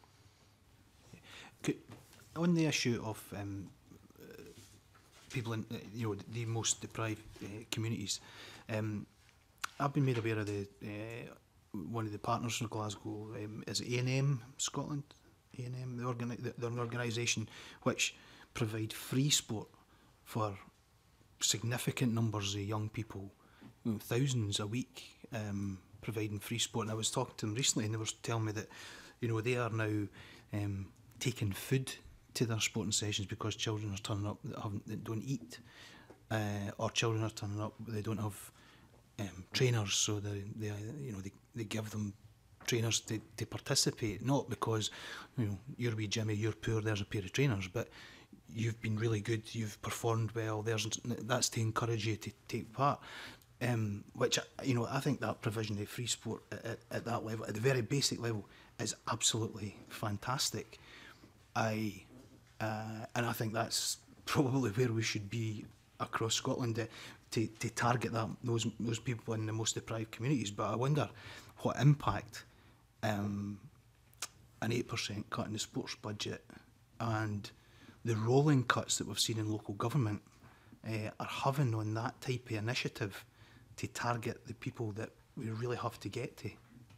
Could, on the issue of um, uh, people in uh, you know the most deprived uh, communities, um, I've been made aware of the uh, one of the partners from Glasgow um, is A and M Scotland, A and M, the, organi the, the organisation which provide free sport for significant numbers of young people, you know, thousands a week, um, providing free sport. And I was talking to them recently, and they were telling me that, you know, they are now um, taking food to their sporting sessions because children are turning up that haven't, that don't eat, uh, or children are turning up but they don't have um, trainers, so they, they, you know, they, they give them trainers to, to participate, not because, you know, you're wee Jimmy, you're poor, there's a pair of trainers, but you've been really good, you've performed well, there's that's to encourage you to take part. Um, which, you know, I think that provision of free sport at, at, at that level, at the very basic level, is absolutely fantastic. I uh, and I think that's probably where we should be across Scotland, uh, to, to target that those those people in the most deprived communities. But I wonder what impact um, an eight percent cut in the sports budget and the rolling cuts that we've seen in local government uh, are having on that type of initiative to target the people that we really have to get to.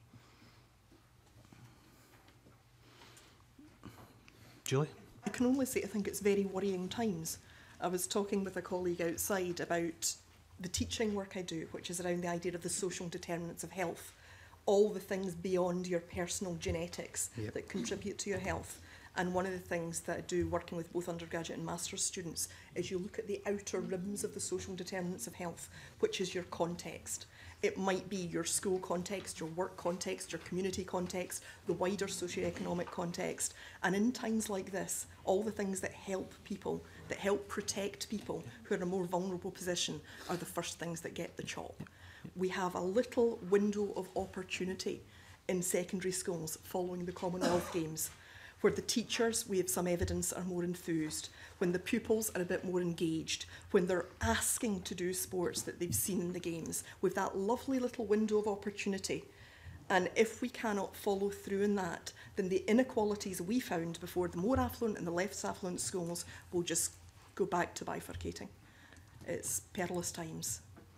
Julie? I can only say I think it's very worrying times. I was talking with a colleague outside about the teaching work I do, which is around the idea of the social determinants of health, all the things beyond your personal genetics yep. that contribute to your health. And one of the things that I do working with both undergraduate and master's students is you look at the outer rims of the social determinants of health, which is your context. It might be your school context, your work context, your community context, the wider socioeconomic context. And in times like this, all the things that help people, that help protect people who are in a more vulnerable position are the first things that get the chop. We have a little window of opportunity in secondary schools following the Commonwealth Games, where the teachers, we have some evidence, are more enthused, when the pupils are a bit more engaged, when they're asking to do sports that they've seen in the games, with that lovely little window of opportunity. And if we cannot follow through in that, then the inequalities we found before, the more affluent and the less affluent schools, will just go back to bifurcating. It's perilous times.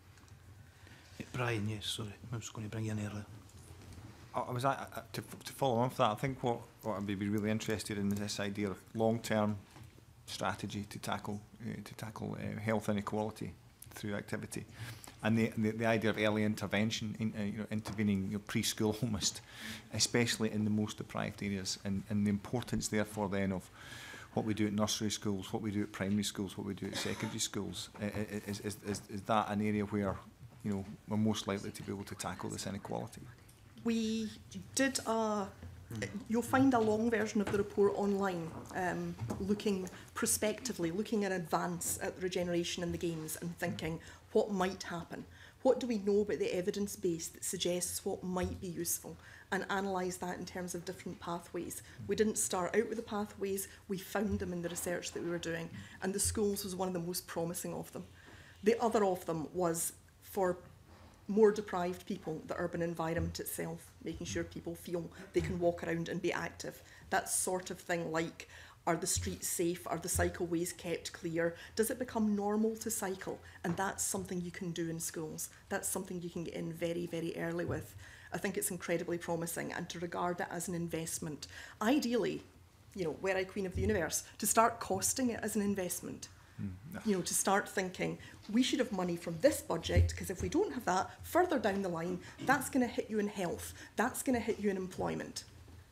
Brian, yes, sorry, I was going to bring you in earlier. I was uh, to, to follow on from that. I think what, what I'd be really interested in is this idea of long-term strategy to tackle uh, to tackle uh, health inequality through activity, and the the, the idea of early intervention, in, uh, you know, intervening, you know, preschool almost, especially in the most deprived areas, and, and the importance therefore then of what we do at nursery schools, what we do at primary schools, what we do at secondary schools. Uh, is, is, is, is that an area where, you know, we're most likely to be able to tackle this inequality? We did a, you'll find a long version of the report online, um, looking prospectively, looking in advance at the regeneration in the games and thinking what might happen. What do we know about the evidence base that suggests what might be useful, and analyse that in terms of different pathways. We didn't start out with the pathways, we found them in the research that we were doing, and the schools was one of the most promising of them. The other of them was for more deprived people, the urban environment itself, making sure people feel they can walk around and be active. That sort of thing, like, are the streets safe? Are the cycleways kept clear? Does it become normal to cycle? And that's something you can do in schools. That's something you can get in very, very early with. I think it's incredibly promising, and to regard it as an investment. Ideally, you know, were I Queen of the Universe, to start costing it as an investment. Mm, no. You know, to start thinking, we should have money from this budget, because if we don't have that, further down the line, that's going to hit you in health, that's going to hit you in employment.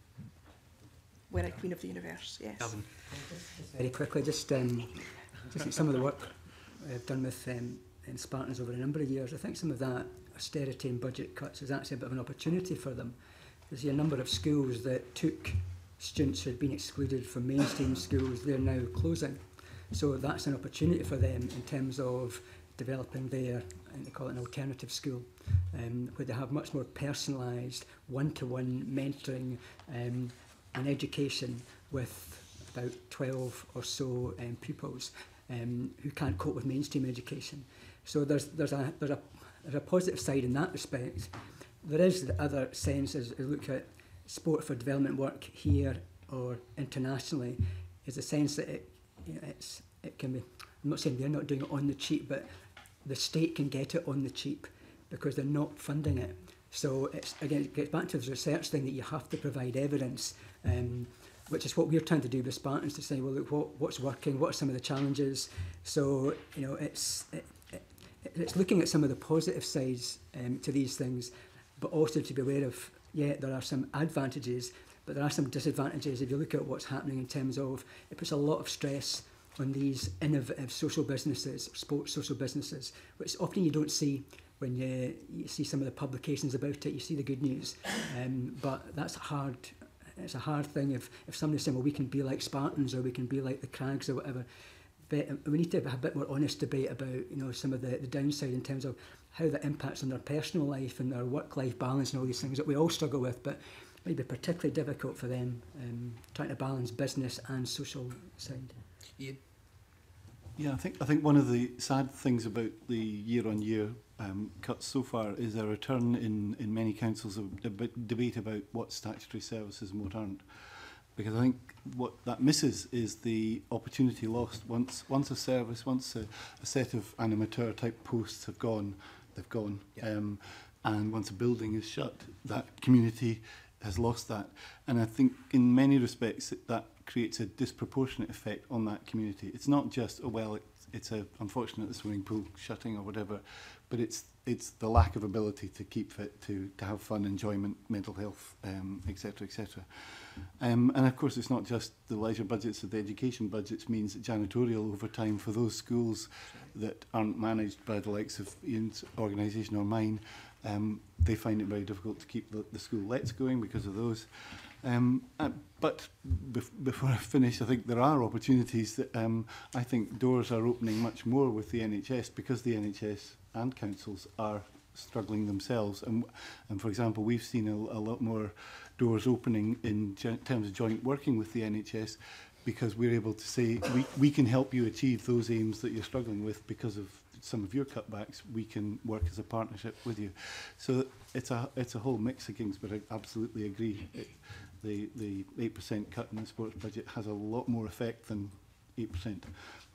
Were I Queen of the Universe, yes. Gavin. Just very quickly, just, um, just some of the work I've done with um, in Spartans over a number of years, I think some of that austerity and budget cuts is actually a bit of an opportunity for them. There's a number of schools that took students who had been excluded from mainstream schools, they're now closing. So that's an opportunity for them in terms of developing their, they call it an alternative school, um, where they have much more personalised, one-to-one mentoring um, and education with about twelve or so um, pupils um, who can't cope with mainstream education. So there's, there's, a, there's, a, there's a positive side in that respect. There is the other sense, as we look at sport for development work here or internationally, is a sense that it, you know, it's, it can be, I'm not saying they're not doing it on the cheap, but the state can get it on the cheap because they're not funding it. So it's, again, it gets back to the research thing that you have to provide evidence, um, which is what we're trying to do with Spartans, to say, well, look, what, what's working, what are some of the challenges? So, you know, it's, it, it, it's looking at some of the positive sides um, to these things, but also to be aware of, yeah, there are some advantages, but there are some disadvantages. If you look at what's happening in terms of, it puts a lot of stress on these innovative social businesses, sports social businesses, which often you don't see when you, you see some of the publications about it. You see the good news, um, but that's hard. It's a hard thing if, if somebody's saying, well, we can be like Spartans or we can be like the Crags or whatever. But we need to have a bit more honest debate about, you know, some of the, the downside in terms of how that impacts on their personal life and their work-life balance and all these things that we all struggle with, but may be particularly difficult for them, um, trying to balance business and social side. Ian? Yeah, I think I think one of the sad things about the year-on-year um, cuts so far is a return in, in many councils of deb debate about what statutory services and what aren't. Because I think what that misses is the opportunity lost. Once once a service, once a, a set of animateur type posts have gone, they've gone. Yeah. Um, and once a building is shut, that community has lost that. And I think in many respects it, that creates a disproportionate effect on that community. It's not just, oh well, it's, it's a unfortunate the swimming pool shutting or whatever, but it's it's the lack of ability to keep fit, to, to have fun, enjoyment, mental health, um, et cetera, et cetera. Um, and of course, it's not just the leisure budgets, the education budgets means that janitorial overtime for those schools that aren't managed by the likes of Ian's organisation or mine, um, they find it very difficult to keep the, the school lets going because of those. Um, uh, but bef before I finish, I think there are opportunities that um, I think doors are opening much more with the N H S because the N H S and councils are struggling themselves. And, and for example, we've seen a, a lot more doors opening in terms of joint working with the N H S because we're able to say, we, we can help you achieve those aims that you're struggling with because of some of your cutbacks. We can work as a partnership with you. So it's a, it's a whole mix of things, but I absolutely agree. It, the the eight percent cut in the sports budget has a lot more effect than eight percent.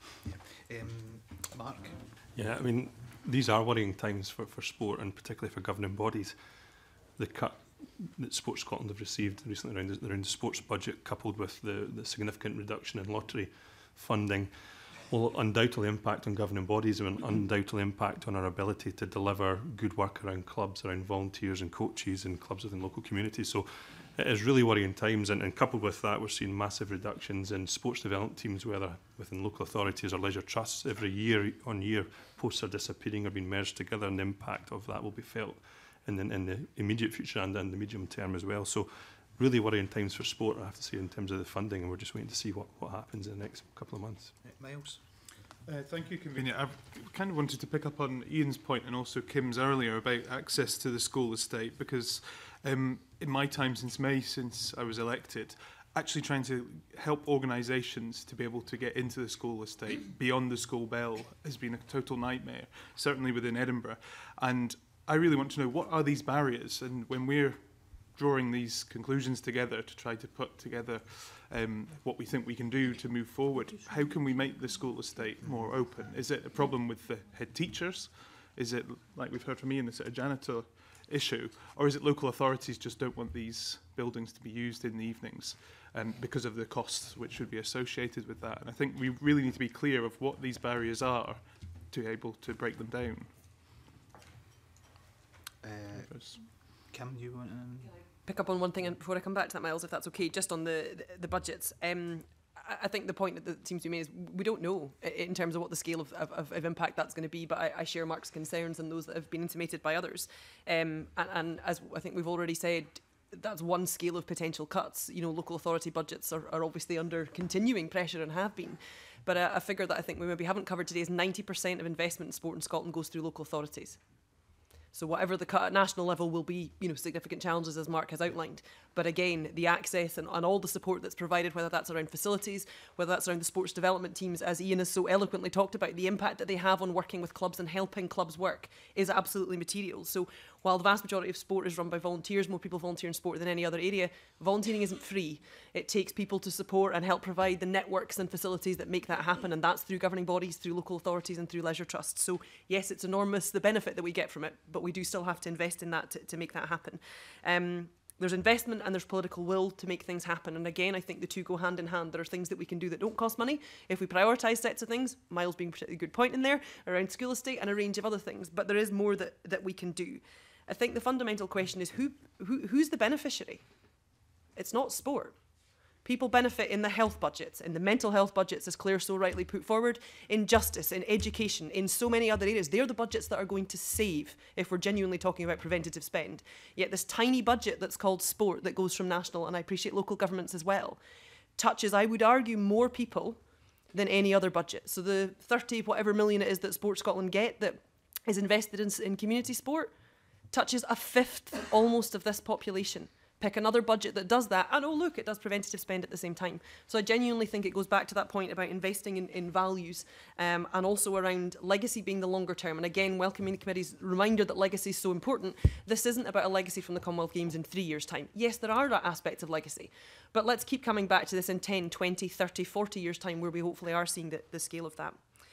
Yeah. Um, Mark? Yeah, I mean, these are worrying times for, for sport and particularly for governing bodies. The cut that Sports Scotland have received recently around the, around the sports budget, coupled with the, the significant reduction in lottery funding, will undoubtedly impact on governing bodies and undoubtedly impact on our ability to deliver good work around clubs, around volunteers and coaches and clubs within local communities. So it is really worrying times, and, and coupled with that, we're seeing massive reductions in sports development teams, whether within local authorities or leisure trusts. Every year on year, posts are disappearing or being merged together, and the impact of that will be felt in the, in the immediate future and in the medium term as well. So really worrying times for sport, I have to say, in terms of the funding, and we're just waiting to see what, what happens in the next couple of months. Miles? Uh, thank you, Convener. I kind of wanted to pick up on Ian's point and also Kim's earlier about access to the school estate, because um, in my time since May, since I was elected, actually trying to help organisations to be able to get into the school estate beyond the school bell has been a total nightmare, certainly within Edinburgh. And I really want to know, what are these barriers? And when we're drawing these conclusions together to try to put together um, what we think we can do to move forward, how can we make the school estate more open? Is it a problem with the head teachers? Is it, like we've heard from Ian, is it a janitor issue? Or is it local authorities just don't want these buildings to be used in the evenings um, because of the costs which should be associated with that? And I think we really need to be clear of what these barriers are to be able to break them down. Uh, Kim, you want to pick up on one thing and before I come back to that, Miles, if that's okay, just on the the, the budgets. Um, I, I think the point that seems to me is we don't know in terms of what the scale of, of, of impact that's going to be, but I, I share Mark's concerns and those that have been intimated by others. Um, and, and as I think we've already said, that's one scale of potential cuts. You know, local authority budgets are, are obviously under continuing pressure and have been. But a, a figure that I think we maybe haven't covered today is ninety percent of investment in sport in Scotland goes through local authorities. So whatever the cut at national level will be, you know, significant challenges as Mark has outlined. But again, the access and, and all the support that's provided, whether that's around facilities, whether that's around the sports development teams, as Ian has so eloquently talked about, the impact that they have on working with clubs and helping clubs work is absolutely material. So while the vast majority of sport is run by volunteers, more people volunteer in sport than any other area, volunteering isn't free. It takes people to support and help provide the networks and facilities that make that happen, and that's through governing bodies, through local authorities and through leisure trusts. So yes, it's enormous, the benefit that we get from it, but we do still have to invest in that to, to make that happen. Um, There's investment and there's political will to make things happen. And again, I think the two go hand in hand. There are things that we can do that don't cost money if we prioritise sets of things, Miles being a particularly good point in there, around school estate and a range of other things. But there is more that, that we can do. I think the fundamental question is who, who who's the beneficiary? It's not sport. People benefit in the health budgets, in the mental health budgets, as Claire so rightly put forward, in justice, in education, in so many other areas. They're the budgets that are going to save if we're genuinely talking about preventative spend. Yet this tiny budget that's called sport that goes from national, and I appreciate local governments as well, touches, I would argue, more people than any other budget. So the thirty whatever million it is that Sport Scotland get that is invested in, in community sport touches a fifth almost of this population. Pick another budget that does that, and oh look, it does preventative spend at the same time. So I genuinely think it goes back to that point about investing in, in values um, and also around legacy being the longer term. And again, welcoming the committee's reminder that legacy is so important. This isn't about a legacy from the Commonwealth Games in three years' time. Yes, there are aspects of legacy, but let's keep coming back to this in ten, twenty, thirty, forty years' time where we hopefully are seeing the, the scale of that.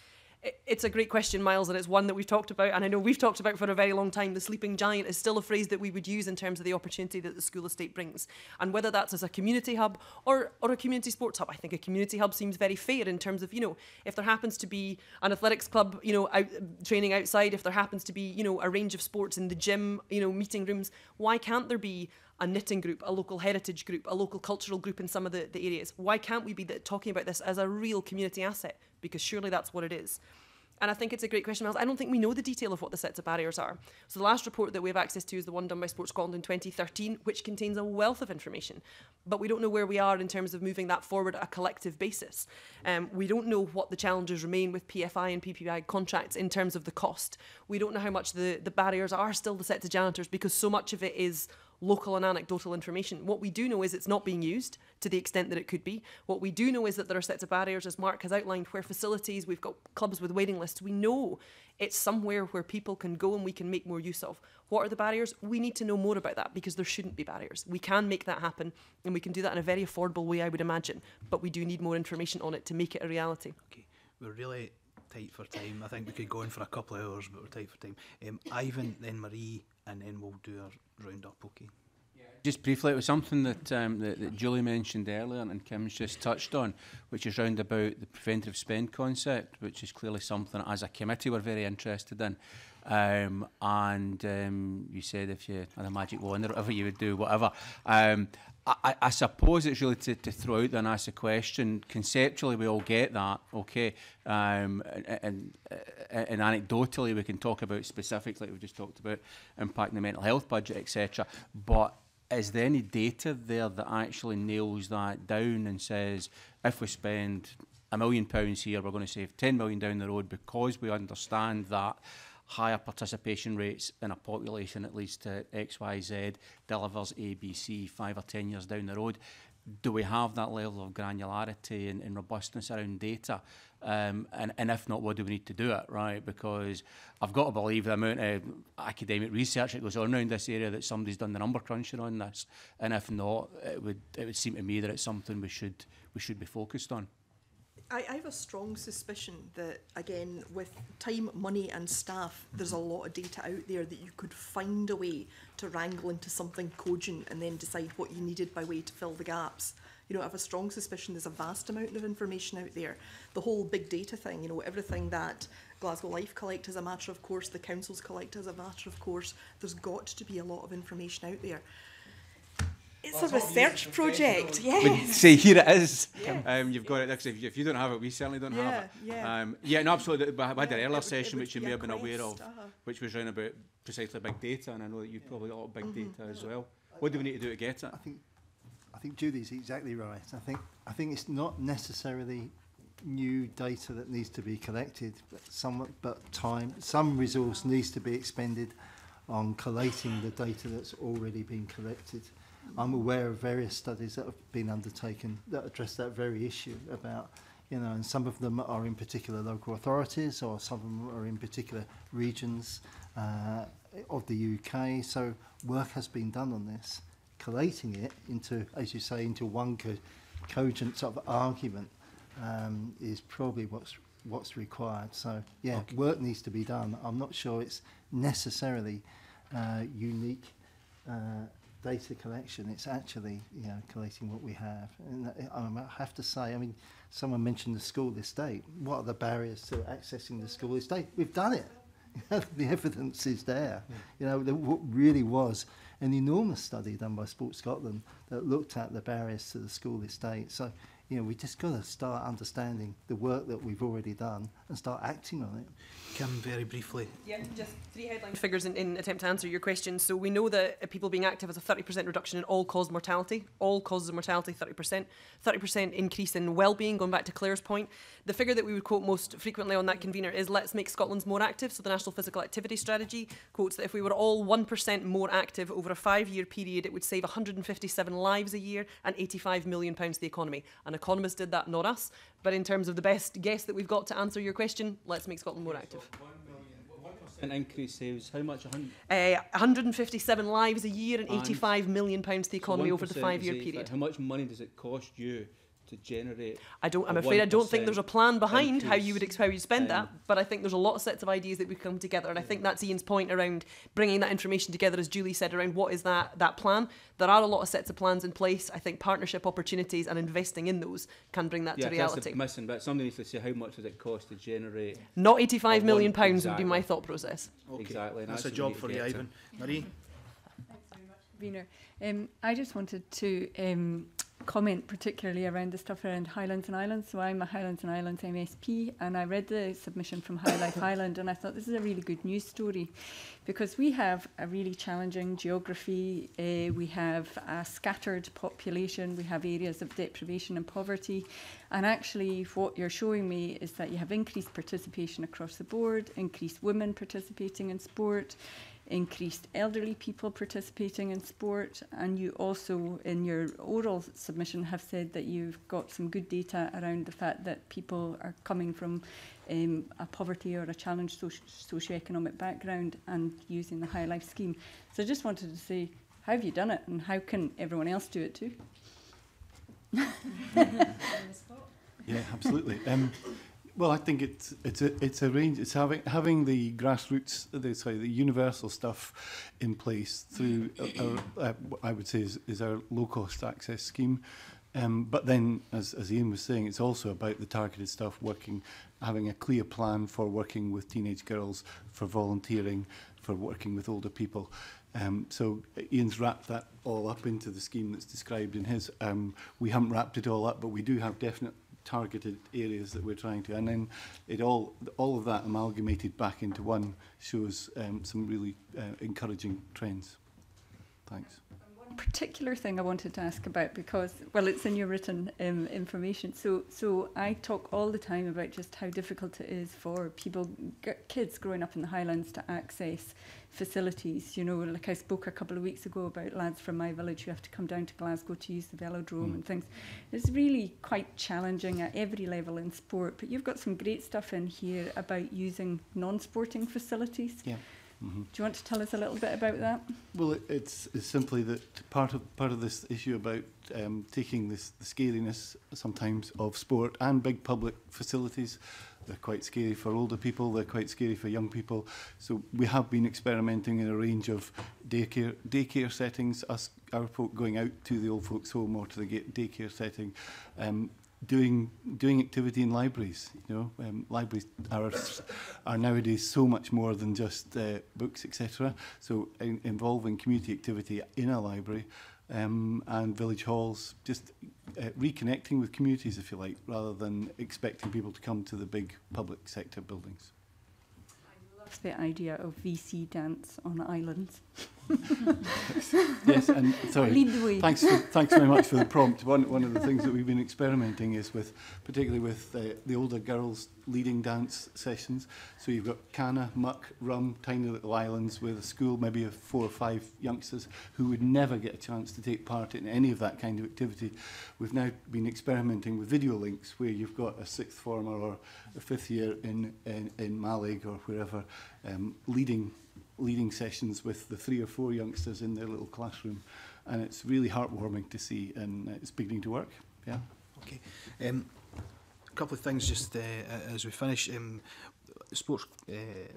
It's a great question, Miles, and it's one that we've talked about, and I know we've talked about for a very long time. The sleeping giant is still a phrase that we would use in terms of the opportunity that the school estate brings. And whether that's as a community hub or, or a community sports hub, I think a community hub seems very fair in terms of, you know, if there happens to be an athletics club, you know, out, training outside, if there happens to be, you know, a range of sports in the gym, you know, meeting rooms, why can't there be a knitting group, a local heritage group, a local cultural group in some of the, the areas? Why can't we be the, talking about this as a real community asset? Because surely that's what it is. And I think it's a great question, Miles. I don't think we know the detail of what the sets of barriers are. So the last report that we have access to is the one done by Sport Scotland in twenty thirteen, which contains a wealth of information. But we don't know where we are in terms of moving that forward at a collective basis. Um, we don't know what the challenges remain with P F I and P P I contracts in terms of the cost. We don't know how much the, the barriers are still the sets of janitors, because so much of it is local and anecdotal information. What we do know is it's not being used to the extent that it could be. What we do know is that there are sets of barriers, as Mark has outlined, where facilities, we've got clubs with waiting lists. We know it's somewhere where people can go and we can make more use of. What are the barriers? We need to know more about that, because there shouldn't be barriers. We can make that happen, and we can do that in a very affordable way, I would imagine. But we do need more information on it to make it a reality. Okay, we're really tight for time. I think we could go in for a couple of hours, but we're tight for time. Um, Ivan, then Marie, and then we'll do our round-up, okay? Just briefly, it was something that, um, that, that Julie mentioned earlier and Kim's just touched on, which is round about the preventative spend concept, which is clearly something as a committee we're very interested in. Um, and um, you said if you had a magic wand or whatever you would do, whatever. Um, I, I suppose it's really to, to throw out there and ask a question. Conceptually, we all get that, okay? Um, and, and, and anecdotally, we can talk about specifics, like we've just talked about, impacting the mental health budget, et cetera. But is there any data there that actually nails that down and says, if we spend a million pounds here, we're going to save ten million down the road because we understand that higher participation rates in a population that leads to X, Y, Z, delivers A, B, C five or ten years down the road? Do we have that level of granularity and, and robustness around data? Um, and, and if not, what do we need to do it, right? Because I've got to believe the amount of academic research that goes on around this area that somebody's done the number crunching on this. And if not, it would it would seem to me that it's something we should we should be focused on. I, I have a strong suspicion that, again, with time, money and staff, there's a lot of data out there that you could find a way to wrangle into something cogent and then decide what you needed by way to fill the gaps. You know, I have a strong suspicion there's a vast amount of information out there. The whole big data thing, you know, everything that Glasgow Life collect as a matter of course, the councils collect as a matter of course, there's got to be a lot of information out there. It's well, a research project, yes. See, here it is. Yes. Um, you've got it. If you, if you don't have it, we certainly don't yeah, have it. Yeah, um, yeah, no, absolutely. We had yeah, an earlier would, session, which you may have been quest, aware of, uh-huh. which was around about precisely big data, and I know that you've probably got a lot of big Mm-hmm. data as well. What do we need to do to get it? I think, I think Judy's exactly right. I think, I think it's not necessarily new data that needs to be collected, but some, but time, some resource needs to be expended on collating the data that's already been collected. I'm aware of various studies that have been undertaken that address that very issue about, you know, and some of them are in particular local authorities, or some of them are in particular regions uh, of the U K. So work has been done on this, collating it into, as you say, into one co cogent sort of argument um, is probably what's what's required. So yeah, okay. Work needs to be done. I'm not sure it's necessarily uh, unique uh, data collection. It's actually, you know, collating what we have. And I have to say, I mean, someone mentioned the school estate. What are the barriers to accessing the school estate? We've done it. The evidence is there. Yeah. You know, there really was an enormous study done by Sport Scotland that looked at the barriers to the school estate. So, you know, we just got to start understanding the work that we've already done and start acting on it. Kim, very briefly. Yeah, just three headline figures in, in attempt to answer your question. So we know that uh, people being active has a thirty percent reduction in all-cause mortality. All causes of mortality, thirty percent. thirty percent increase in well-being, going back to Claire's point. The figure that we would quote most frequently on that convener is let's make Scotland's more active. So the National Physical Activity Strategy quotes that if we were all one percent more active over a five-year period, it would save one hundred fifty-seven lives a year and eighty-five million pounds to the economy. An economist did that, not us. But in terms of the best guess that we've got to answer your question, let's make Scotland more active. An increase saves how much? Uh, one hundred fifty-seven lives a year and eighty-five million pounds to the economy over the five-year period. How much money does it cost you to generate? I don't. I'm afraid I don't think there's a plan behind how you would ex how you spend um, that. But I think there's a lot of sets of ideas that would come together, and I think that's Ian's point around bringing that information together, as Julie said, around what is that that plan. There are a lot of sets of plans in place. I think partnership opportunities and investing in those can bring that yeah, to reality. That's the missing bit. Somebody needs to say how much does it cost to generate. Not eighty-five million pounds exactly. would be my thought process. Okay. Exactly. That's, that's a job for you, Ivan. Marie. Wiener. Um, I just wanted to um, comment particularly around the stuff around Highlands and Islands. So I'm a Highlands and Islands M S P, and I read the submission from Highlife Highland, and I thought this is a really good news story, because we have a really challenging geography. Uh, we have a scattered population. We have areas of deprivation and poverty. And actually what you're showing me is that you have increased participation across the board, increased women participating in sport, increased elderly people participating in sport, and you also in your oral submission have said that you've got some good data around the fact that people are coming from um, a poverty or a challenged soci socioeconomic background and using the High Life scheme. So I just wanted to say, how have you done it, and how can everyone else do it too? Yeah, absolutely. Um, Well, I think it's it's a it's a range. It's having having the grassroots, the sorry, the universal stuff in place through our, uh, I would say is, is our low cost access scheme. Um, but then, as as Ian was saying, it's also about the targeted stuff, working, having a clear plan for working with teenage girls, for volunteering, for working with older people. Um, so Ian's wrapped that all up into the scheme that's described in his. Um, we haven't wrapped it all up, but we do have definite targeted areas that we're trying to, and then it all all of that amalgamated back into one shows um, some really uh, encouraging trends. Thanks. And one particular thing I wanted to ask about because, well, it's in your written um, information. So, so I talk all the time about just how difficult it is for people, g kids growing up in the Highlands to access facilities. You know, like I spoke a couple of weeks ago about lads from my village who have to come down to Glasgow to use the velodrome mm. and things. It's really quite challenging at every level in sport, but you've got some great stuff in here about using non-sporting facilities. Yeah. Mm-hmm. Do you want to tell us a little bit about that? Well, it, it's, it's simply that part of part of this issue about um, taking this the scariness sometimes of sport and big public facilities. They're quite scary for older people. They're quite scary for young people. So we have been experimenting in a range of daycare daycare settings. Us, our folk going out to the old folks' home or to the daycare setting. Um, Doing doing activity in libraries, you know, um, libraries are are nowadays so much more than just uh, books, et cetera. So in, involving community activity in a library um, and village halls, just uh, reconnecting with communities, if you like, rather than expecting people to come to the big public sector buildings. I love the idea of V C dance on islands. Yes, and sorry. Lead the way. Thanks, for, thanks very much for the prompt. One one of the things that we've been experimenting is with, particularly with uh, the older girls leading dance sessions. So you've got Cana, Muck, Rum, tiny little islands with a school, maybe of four or five youngsters who would never get a chance to take part in any of that kind of activity. We've now been experimenting with video links where you've got a sixth former or a fifth year in in, in Malig or wherever um, leading. leading sessions with the three or four youngsters in their little classroom, and it's really heartwarming to see, and it's beginning to work. Yeah. Okay. Um, a couple of things just uh, as we finish. Um, sports uh,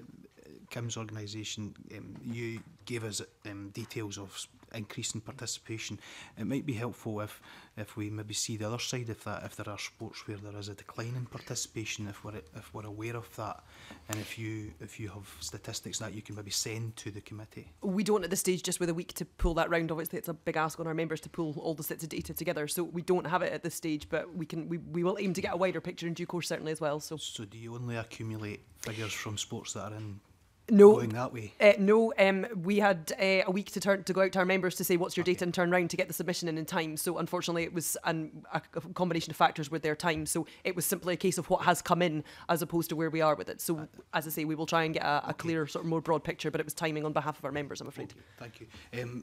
Kim's organisation, um, you gave us um, details of increasing participation. It might be helpful if if we maybe see the other side of that, if there are sports where there is a decline in participation, if we're if we're aware of that, and if you if you have statistics that you can maybe send to the committee. We don't at this stage, just with a week to pull that round. Obviously, it's a big ask on our members to pull all the sets of data together, so we don't have it at this stage, but we can we, we will aim to get a wider picture in due course, certainly as well. So, so do you only accumulate figures from sports that are in? No, going that way. Uh, no, um, we had uh, a week to turn to go out to our members to say what's your okay. data and turn round to get the submission in in time. So unfortunately, it was an, a, a combination of factors with their time. So it was simply a case of what has come in as opposed to where we are with it. So uh, as I say, we will try and get a, a okay. clear, sort of more broad picture. But it was timing on behalf of our members, I'm afraid. Okay. Thank you. Um,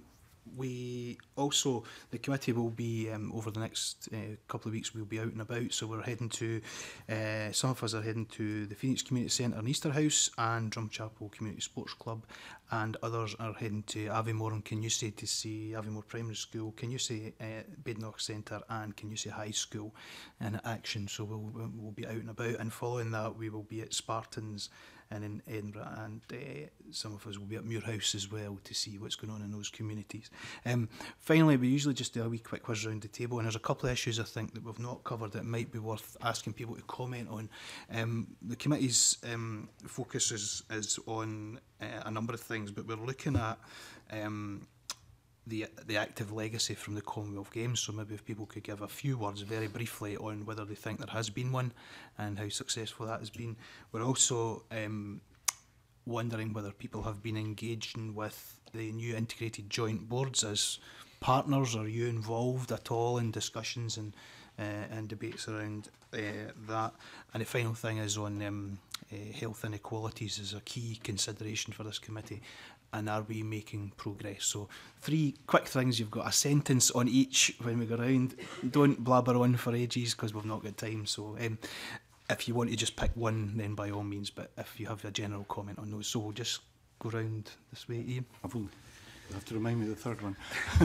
we also, the committee will be, um, over the next uh, couple of weeks, we'll be out and about. So we're heading to, uh, some of us are heading to the Phoenix Community Centre in Easterhouse and Drumchapel Community Sports Club, and others are heading to Aviemore and Canusie to see Aviemore Primary School, Canusie uh, Badenoch Centre and Canusie High School in action. So we'll, we'll be out and about, and following that we will be at Spartans and in Edinburgh, and uh, some of us will be at Muirhouse as well to see what's going on in those communities. Um, finally, we usually just do a wee quick quiz round the table, and there's a couple of issues I think that we've not covered that might be worth asking people to comment on. Um, the committee's um, focus is, is on uh, a number of things, but we're looking at um, the the active legacy from the Commonwealth Games. So maybe if people could give a few words very briefly on whether they think there has been one and how successful that has been. We're also um, wondering whether people have been engaging with the new integrated joint boards as partners. Are you involved at all in discussions and uh, and debates around uh, that? And the final thing is on um, uh, health inequalities as a key consideration for this committee. And are we making progress? So three quick things. You've got a sentence on each when we go around. Don't blabber on for ages because we've not got time. So um, if you want to just pick one, then by all means. But if you have a general comment on those, so we'll just go round this way. Ian? I've only, you have to remind me of the third one.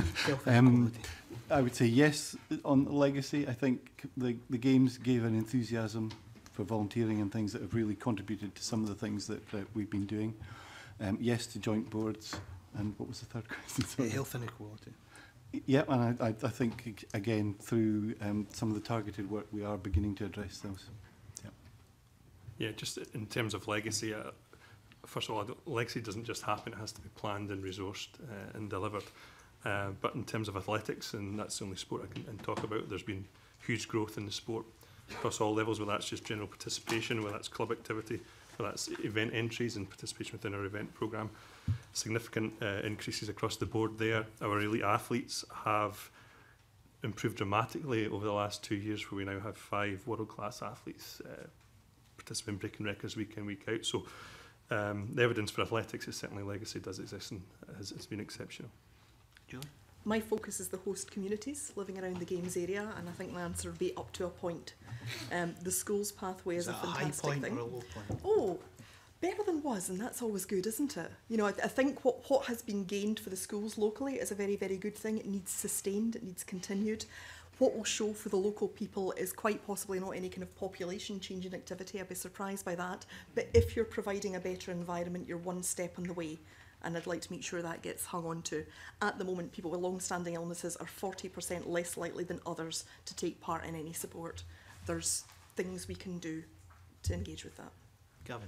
um, I would say yes on legacy. I think the, the Games gave an enthusiasm for volunteering and things that have really contributed to some of the things that uh, we've been doing. Um, yes to joint boards, and what was the third question? Sorry. Health inequality. Yeah, and I, I, I think, again, through um, some of the targeted work, we are beginning to address those. Yeah, yeah just in terms of legacy, uh, first of all, I don't, legacy doesn't just happen, it has to be planned and resourced uh, and delivered. Uh, but in terms of athletics, and that's the only sport I can and talk about, there's been huge growth in the sport across all levels, whether that's just general participation, whether that's club activity, whether that's event entries and participation within our event programme. Significant uh, increases across the board there. Our elite athletes have improved dramatically over the last two years, where we now have five world-class athletes uh, participating, breaking records week in, week out. So um, the evidence for athletics is certainly legacy does exist and has it's been exceptional. Julie? My focus is the host communities living around the games area, and I think my answer would be up to a point. Um, the schools pathway is, Is a that a high fantastic point thing. or a low point? Oh, better than was, and that's always good, isn't it? You know, I, I think what, what has been gained for the schools locally is a very, very good thing. It needs sustained, it needs continued. What will show for the local people is quite possibly not any kind of population changing activity. I'd be surprised by that. But if you're providing a better environment, you're one step on the way. And I'd like to make sure that gets hung on to. At the moment, people with long-standing illnesses are forty percent less likely than others to take part in any support. There's things we can do to engage with that. Gavin?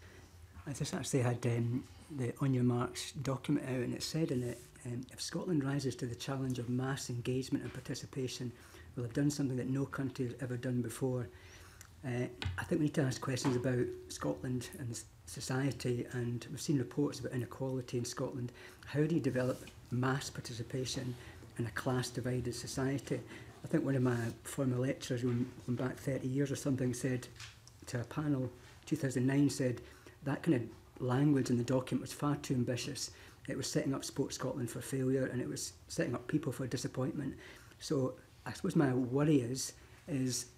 I just actually had um, the On Your Marks document out, and it said in it, um, if Scotland rises to the challenge of mass engagement and participation, we'll have done something that no country has ever done before. Uh, I think we need to ask questions about Scotland and society, and we've seen reports about inequality in Scotland. How do you develop mass participation in a class-divided society? I think one of my former lecturers, going back thirty years or something, said to a panel, two thousand nine, said that kind of language in the document was far too ambitious. It was setting up Sports Scotland for failure, and it was setting up people for disappointment. So I suppose my worry is, is,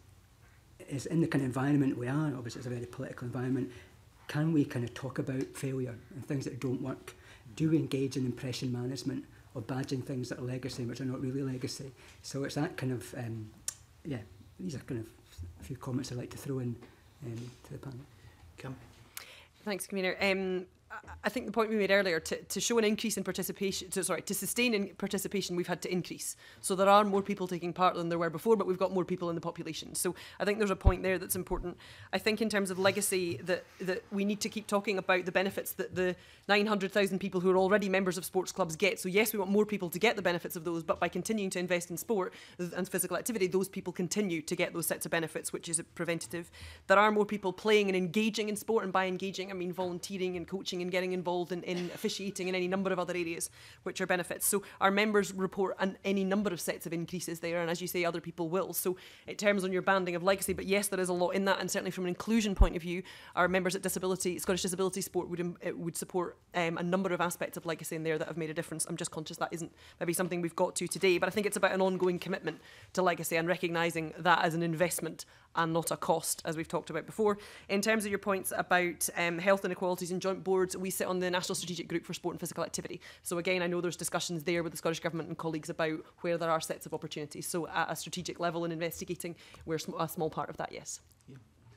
is in the kind of environment we are, obviously it's a very political environment, can we kind of talk about failure and things that don't work? Do we engage in impression management or badging things that are legacy, which are not really legacy? So it's that kind of, um, yeah, these are kind of a few comments I'd like to throw in um, to the panel. Kim? Thanks, Convener. Um, I think the point we made earlier, to, to show an increase in participation, to, sorry, to sustain in participation, we've had to increase. So there are more people taking part than there were before, but we've got more people in the population. So I think there's a point there that's important. I think in terms of legacy, that, that we need to keep talking about the benefits that the nine hundred thousand people who are already members of sports clubs get. So yes, we want more people to get the benefits of those, but by continuing to invest in sport and physical activity, those people continue to get those sets of benefits, which is preventative. There are more people playing and engaging in sport, and by engaging, I mean volunteering and coaching and getting involved in, in officiating in any number of other areas, which are benefits. So our members report an, any number of sets of increases there, and as you say, other people will. So it terms on your banding of legacy, but yes, there is a lot in that, and certainly from an inclusion point of view, our members at Disability, Scottish Disability Sport would, it would support um, a number of aspects of legacy in there that have made a difference. I'm just conscious that isn't maybe something we've got to today, but I think it's about an ongoing commitment to legacy and recognising that as an investment and not a cost, as we've talked about before. In terms of your points about um, health inequalities and joint boards, we sit on the National Strategic Group for Sport and Physical Activity. So again, I know there's discussions there with the Scottish Government and colleagues about where there are sets of opportunities. So at a strategic level in investigating, we're sm a small part of that, yes. Yeah.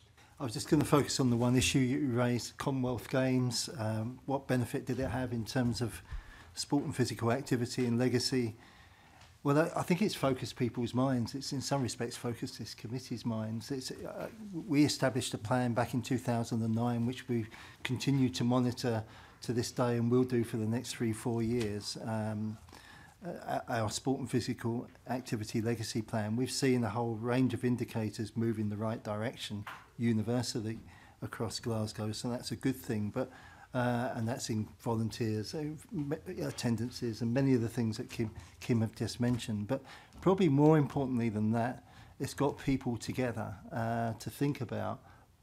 I was just going to focus on the one issue you raised, Commonwealth Games. Um, what benefit did it have in terms of sport and physical activity and legacy? Well, I, I think it's focused people's minds. It's in some respects focused this committee's minds. It's, uh, we established a plan back in two thousand nine, which we continue to monitor to this day and will do for the next three, four years. Um, uh, our sport and physical activity legacy plan, we've seen a whole range of indicators move in the right direction universally across Glasgow, so that's a good thing. But Uh, and that's in volunteers, uh, attendances, and many of the things that Kim, Kim have just mentioned. But probably more importantly than that, it's got people together uh, to think about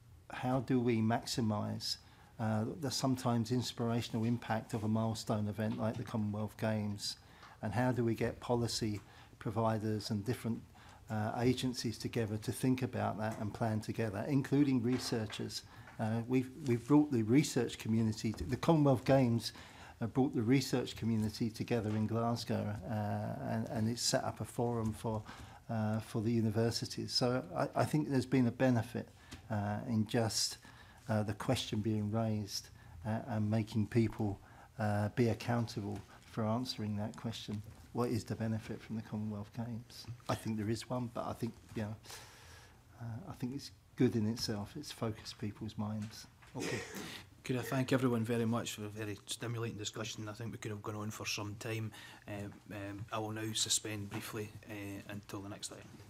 how do we maximise uh, the sometimes inspirational impact of a milestone event like the Commonwealth Games, and how do we get policy providers and different uh, agencies together to think about that and plan together, including researchers. Uh, we've, we've brought the research community, to, the Commonwealth Games uh, brought the research community together in Glasgow, uh, and, and it's set up a forum for, uh, for the universities. So I, I think there's been a benefit uh, in just uh, the question being raised uh, and making people uh, be accountable for answering that question. What is the benefit from the Commonwealth Games? I think there is one, but I think, you know, uh, I think it's good in itself. It's focused people's minds. Okay. Could I thank everyone very much for a very stimulating discussion. I think we could have gone on for some time. Um, um, I will now suspend briefly uh, until the next item.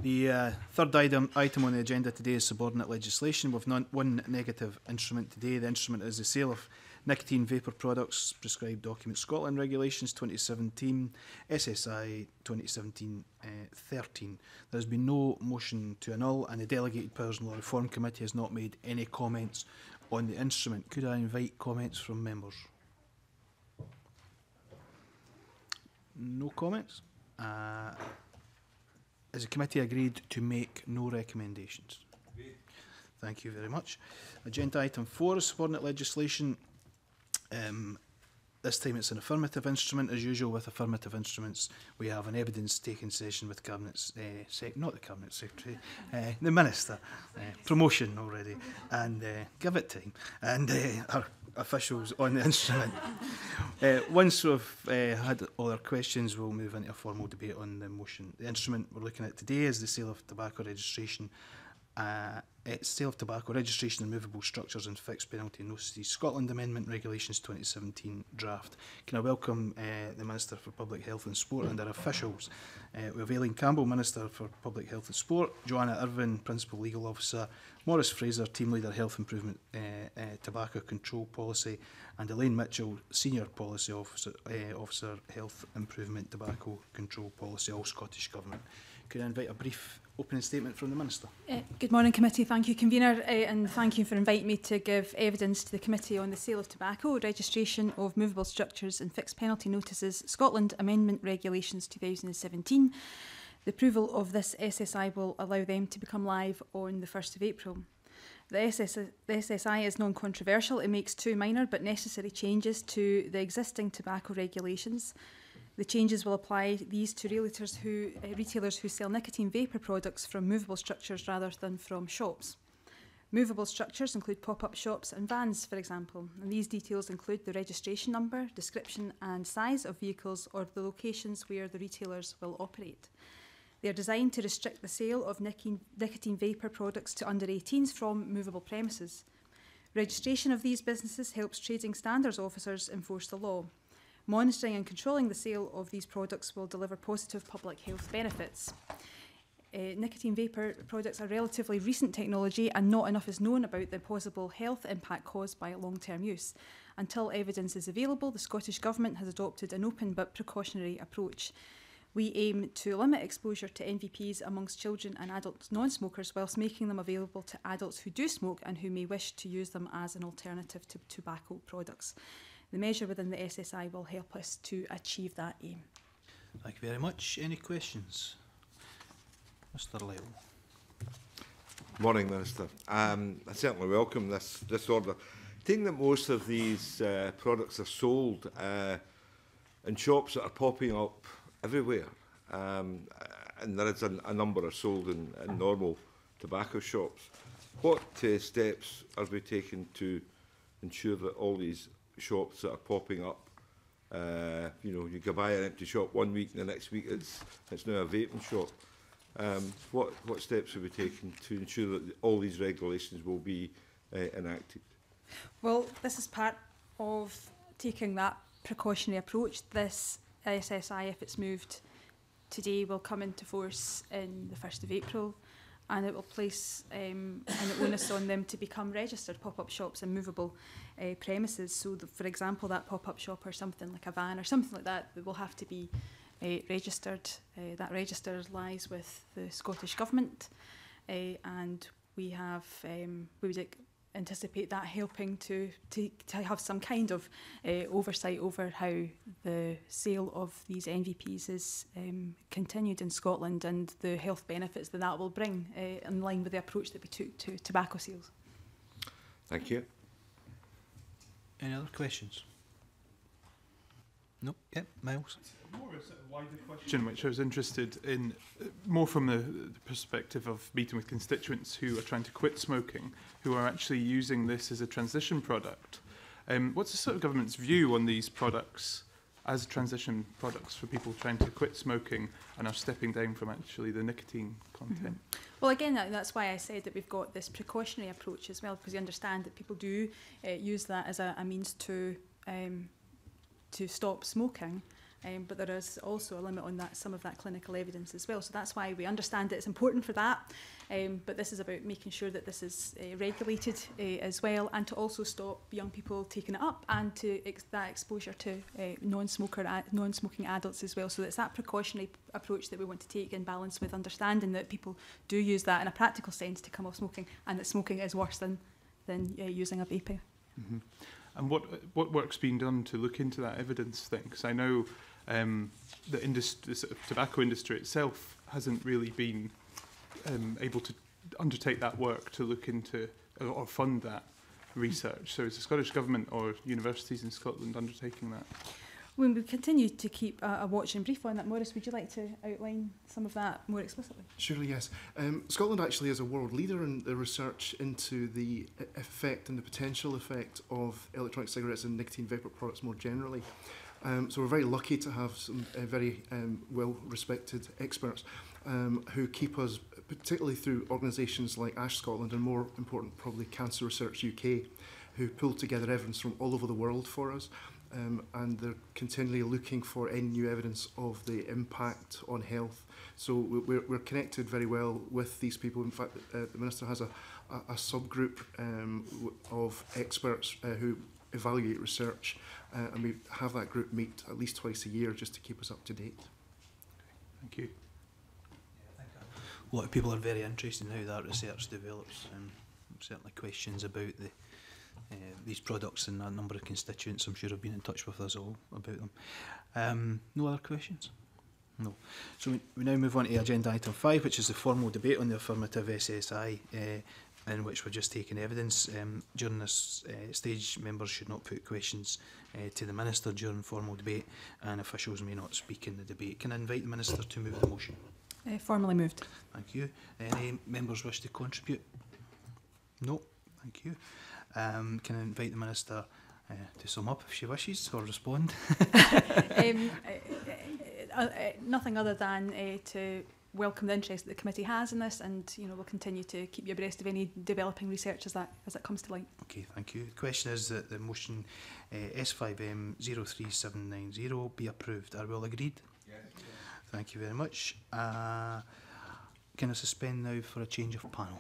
The uh, third item, item on the agenda today is subordinate legislation. We've non one negative instrument today. The instrument is the sale of nicotine vapour products, prescribed document Scotland Regulations twenty seventeen, S S I twenty seventeen thirteen. There has been no motion to annul, and the Delegated Powers and Law Reform Committee has not made any comments on the instrument. Could I invite comments from members? No comments. Uh, Has the committee agreed to make no recommendations? Agreed. Thank you very much. Agenda item four is subordinate legislation. Um, this time it's an affirmative instrument. As usual with affirmative instruments, we have an evidence-taking session with Cabinet's, uh, sec not the Cabinet Secretary, uh, the Minister, uh, promotion already, and uh, give it time, and uh, our officials on the instrument. Uh, once we've uh, had all our questions, we'll move into a formal debate on the motion. The instrument we're looking at today is the sale of tobacco registration. Uh, it's sale of tobacco registration and movable structures and fixed penalty notices. Scotland Amendment Regulations twenty seventeen draft. Can I welcome uh, the Minister for Public Health and Sport and our officials? Uh, we have Aileen Campbell, Minister for Public Health and Sport, Joanna Irvin, Principal Legal Officer, Maurice Fraser, Team Leader Health Improvement uh, uh, Tobacco Control Policy, and Elaine Mitchell, Senior Policy Officer, uh, Officer Health Improvement Tobacco Control Policy, all Scottish Government. Could I invite a brief opening statement from the Minister? Uh, good morning, Committee. Thank you, Convener, uh, and thank you for inviting me to give evidence to the Committee on the sale of tobacco, registration of movable structures and fixed penalty notices, Scotland Amendment Regulations two thousand seventeen. The approval of this S S I will allow them to become live on the first of April. The S S I is non-controversial. It makes two minor but necessary changes to the existing tobacco regulations. The changes will apply these to retailers who, uh, retailers who sell nicotine vapour products from movable structures rather than from shops. Movable structures include pop-up shops and vans, for example, and these details include the registration number, description and size of vehicles or the locations where the retailers will operate. They are designed to restrict the sale of nicotine, nicotine vapour products to under eighteens from movable premises. Registration of these businesses helps trading standards officers enforce the law. Monitoring and controlling the sale of these products will deliver positive public health benefits. Uh, nicotine vapour products are relatively recent technology and not enough is known about the possible health impact caused by long-term use. Until evidence is available, the Scottish Government has adopted an open but precautionary approach. We aim to limit exposure to N V Ps amongst children and adult non-smokers whilst making them available to adults who do smoke and who may wish to use them as an alternative to tobacco products. The measure within the S S I will help us to achieve that aim. Thank you very much. Any questions? Mr Lyle. Morning, Minister. Um, I certainly welcome this, this order. I think that most of these uh, products are sold uh, in shops that are popping up everywhere. Um, and there is a, a number are sold in, in normal tobacco shops. What uh, steps are we taking to ensure that all these shops that are popping up, uh, you know, you can buy an empty shop one week and the next week it's it's now a vaping shop. Um, what what steps are we taking to ensure that all these regulations will be uh, enacted? Well, this is part of taking that precautionary approach. This S S I, if it's moved today, will come into force in the first of April. And it will place um, an onus on them to become registered pop-up shops and movable uh, premises. So, the, for example, that pop-up shop or something like a van or something like that, that will have to be uh, registered. Uh, that register lies with the Scottish Government, uh, and we have um, we would anticipate that helping to, to, to have some kind of uh, oversight over how the sale of these N V Ps is um, continued in Scotland and the health benefits that that will bring uh, in line with the approach that we took to tobacco sales. Thank you. Any other questions? No? Yep, Miles. More a sort of wider question, which I was interested in, uh, more from the, the perspective of meeting with constituents who are trying to quit smoking, who are actually using this as a transition product. Um, what's the sort of government's view on these products as transition products for people trying to quit smoking and are stepping down from actually the nicotine content? Mm-hmm. Well, again, that, that's why I said that we've got this precautionary approach as well, because we understand that people do uh, use that as a, a means to um, to stop smoking. Um, but there is also a limit on that, some of that clinical evidence as well. So that's why we understand that it's important for that. Um, but this is about making sure that this is uh, regulated uh, as well, and to also stop young people taking it up, and to ex that exposure to uh, non-smoker, uh, non-smoking adults as well. So it's that precautionary approach that we want to take in balance with understanding that people do use that in a practical sense to come off smoking, and that smoking is worse than, than uh, using a vape. Mm-hmm. And what what work's been done to look into that evidence then? Because I know um, the, industry, the sort of tobacco industry itself hasn't really been um, able to undertake that work to look into or, or fund that research. So is the Scottish Government or universities in Scotland undertaking that? When we continue to keep a, a watch and brief on that, Maurice, would you like to outline some of that more explicitly? Surely, yes. Um, Scotland actually is a world leader in the research into the effect and the potential effect of electronic cigarettes and nicotine vapour products more generally. Um, so we're very lucky to have some uh, very um, well-respected experts um, who keep us, particularly through organisations like Ash Scotland and, more important probably, Cancer Research U K, who pull together evidence from all over the world for us. Um, and they're continually looking for any new evidence of the impact on health. So we're, we're connected very well with these people. In fact, uh, the Minister has a, a, a subgroup um, of experts uh, who evaluate research, uh, and we have that group meet at least twice a year just to keep us up to date. Thank you. A lot of people are very interested in how that research develops, and certainly questions about the Uh, these products, and a number of constituents I'm sure have been in touch with us all about them. Um, no other questions? No. So we, we now move on to agenda item five, which is the formal debate on the affirmative S S I, uh, in which we're just taking evidence. Um, during this uh, stage, members should not put questions uh, to the Minister during formal debate, and officials may not speak in the debate. Can I invite the Minister to move the motion? Uh, formally moved. Thank you. Any members wish to contribute? No. Thank you. Um, can I invite the Minister uh, to sum up if she wishes, or respond? um, uh, uh, uh, nothing other than uh, to welcome the interest that the committee has in this, and you know, we'll continue to keep you abreast of any developing research as that as it comes to light. Okay, thank you. The question is that the motion uh, S five M zero three seven nine zero be approved. Are we all agreed? Yeah. Thank you very much. Uh, can I suspend now for a change of panel?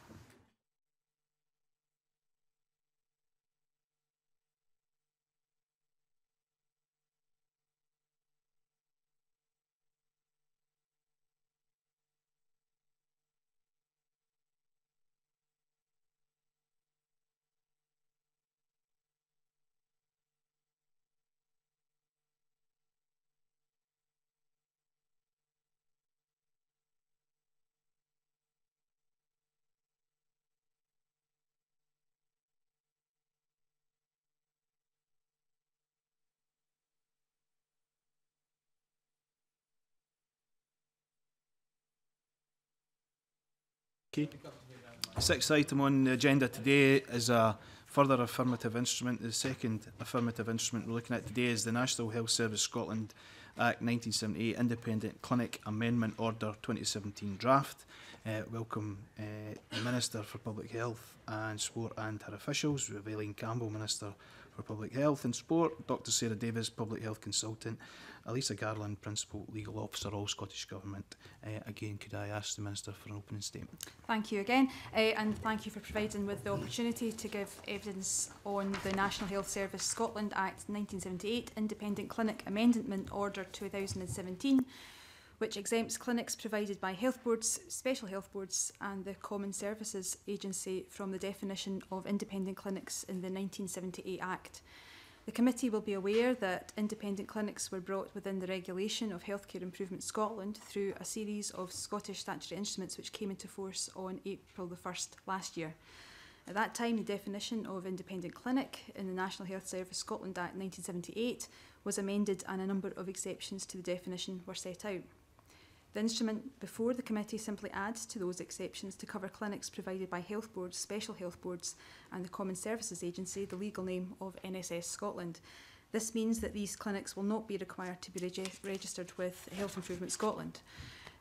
Okay. Sixth item on the agenda today is a further affirmative instrument. The second affirmative instrument we're looking at today is the National Health Service Scotland Act nineteen seventy-eight Independent Clinic Amendment Order twenty seventeen draft. Uh, welcome uh, the Minister for Public Health and Sport and her officials, Eileen Campbell, Minister for Public Health and Sport, Doctor Sarah Davis, Public Health Consultant, Elisa Garland, Principal Legal Officer, All Scottish Government. Uh, again, could I ask the Minister for an opening statement? Thank you again, uh, and thank you for providing with the opportunity to give evidence on the National Health Service Scotland Act nineteen seventy-eight Independent Clinic Amendment Order two thousand seventeen, which exempts clinics provided by health boards, special health boards and the Common Services Agency from the definition of independent clinics in the nineteen seventy-eight Act. The committee will be aware that independent clinics were brought within the regulation of Healthcare Improvement Scotland through a series of Scottish statutory instruments which came into force on April the first last year. At that time, the definition of independent clinic in the National Health Service Scotland Act nineteen seventy-eight was amended, and a number of exceptions to the definition were set out. The instrument before the committee simply adds to those exceptions to cover clinics provided by health boards, special health boards and the Common Services Agency, the legal name of N S S Scotland. This means that these clinics will not be required to be regi registered with Health Improvement Scotland.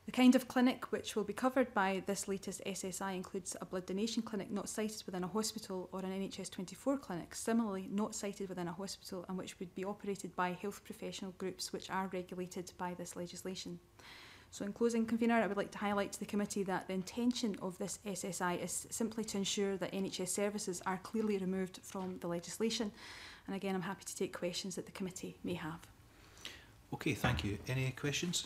The kind of clinic which will be covered by this latest S S I includes a blood donation clinic not sited within a hospital or an N H S twenty-four clinic, similarly not sited within a hospital and which would be operated by health professional groups which are regulated by this legislation. So in closing, Convener, I would like to highlight to the committee that the intention of this S S I is simply to ensure that N H S services are clearly removed from the legislation. And again, I'm happy to take questions that the committee may have. Okay, thank you. Any questions?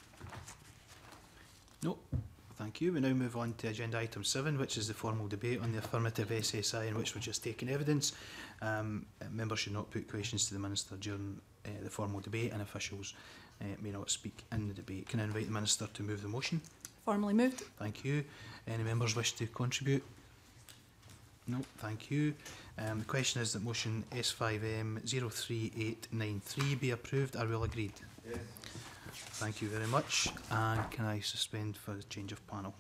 No, thank you. We now move on to agenda item seven, which is the formal debate on the affirmative S S I in which we're just taking evidence. Um, members should not put questions to the Minister during uh, the formal debate, and officials uh, may not speak in the debate. Can I invite the Minister to move the motion? Formally moved. Thank you. Any members wish to contribute? No, thank you. Um, the question is that motion S five M zero three eight nine three be approved. Are we all agreed? Yes. Thank you very much. And can I suspend for the change of panel?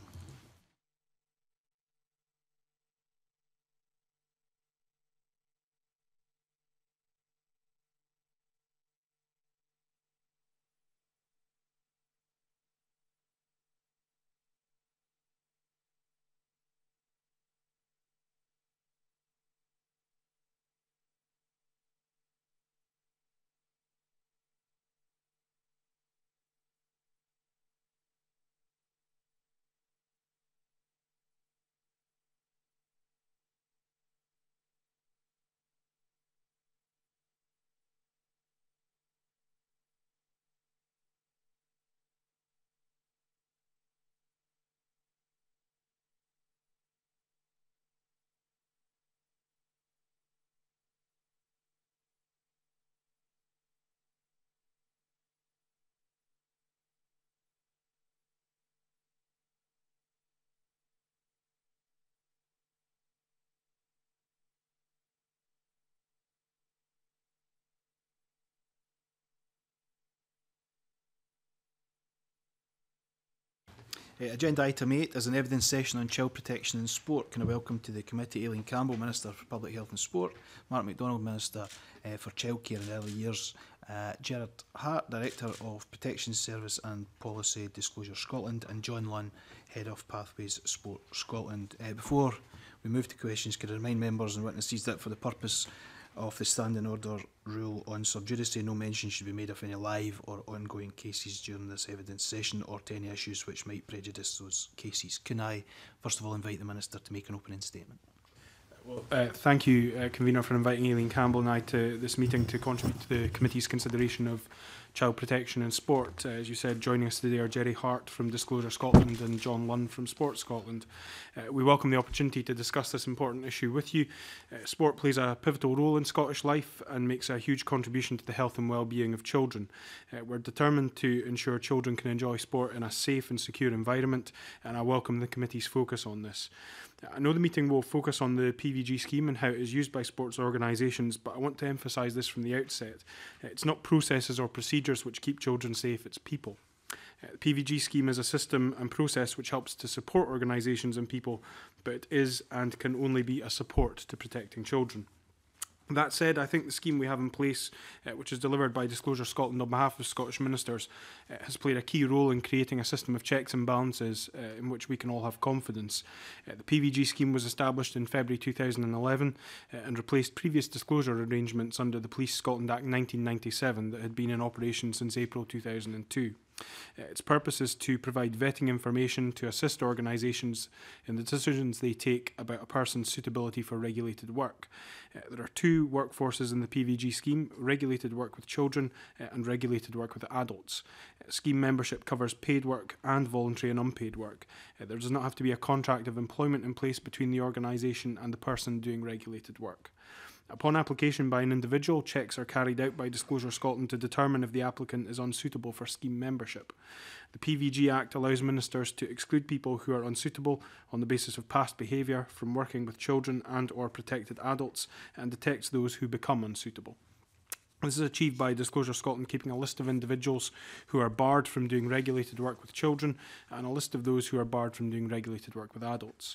Uh, agenda item eight is an evidence session on child protection in sport. Can I welcome to the committee Aileen Campbell, Minister for Public Health and Sport, Mark MacDonald, Minister uh, for Childcare and Early Years, uh, Gerard Hart, Director of Protection Service and Policy Disclosure Scotland, and John Lunn, Head of Pathways Sport Scotland. Uh, before we move to questions, can I remind members and witnesses that for the purpose of the standing order rule on sub judice, no mention should be made of any live or ongoing cases during this evidence session or to any issues which might prejudice those cases. Can I first of all invite the Minister to make an opening statement? Well, uh, thank you, uh, Convener, for inviting Aileen Campbell and I to this meeting to contribute to the committee's consideration of child protection in sport. Uh, as you said, joining us today are Jerry Hart from Disclosure Scotland and John Lunn from Sport Scotland. Uh, we welcome the opportunity to discuss this important issue with you. Uh, sport plays a pivotal role in Scottish life and makes a huge contribution to the health and well-being of children. Uh, we're determined to ensure children can enjoy sport in a safe and secure environment, and I welcome the committee's focus on this. I know the meeting will focus on the P V G scheme and how it is used by sports organisations, but I want to emphasise this from the outset. It's not processes or procedures which keep children safe, it's people. Uh, the P V G scheme is a system and process which helps to support organisations and people, but it is and can only be a support to protecting children. That said, I think the scheme we have in place, uh, which is delivered by Disclosure Scotland on behalf of Scottish ministers, uh, has played a key role in creating a system of checks and balances uh, in which we can all have confidence. Uh, the P V G scheme was established in February two thousand eleven uh, and replaced previous disclosure arrangements under the Police Scotland Act nineteen ninety-seven that had been in operation since April two thousand two. Uh, its purpose is to provide vetting information to assist organisations in the decisions they take about a person's suitability for regulated work. Uh, there are two workforces in the P V G scheme: regulated work with children uh, and regulated work with adults. Uh, scheme membership covers paid work and voluntary and unpaid work. Uh, there does not have to be a contract of employment in place between the organisation and the person doing regulated work. Upon application by an individual, checks are carried out by Disclosure Scotland to determine if the applicant is unsuitable for scheme membership. The P V G Act allows ministers to exclude people who are unsuitable on the basis of past behaviour from working with children and or protected adults, and detects those who become unsuitable. This is achieved by Disclosure Scotland keeping a list of individuals who are barred from doing regulated work with children and a list of those who are barred from doing regulated work with adults.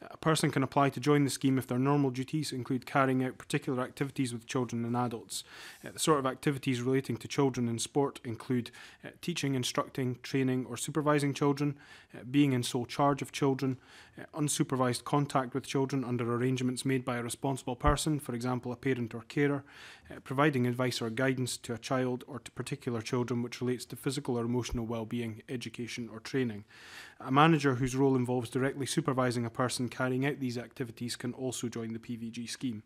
A person can apply to join the scheme if their normal duties include carrying out particular activities with children and adults. Uh, the sort of activities relating to children in sport include uh, teaching, instructing, training or supervising children, uh, being in sole charge of children, uh, unsupervised contact with children under arrangements made by a responsible person, for example a parent or carer, uh, providing advice or guidance to a child or to particular children which relates to physical or emotional well-being, education or training. A manager whose role involves directly supervising a person carrying out these activities can also join the P V G scheme.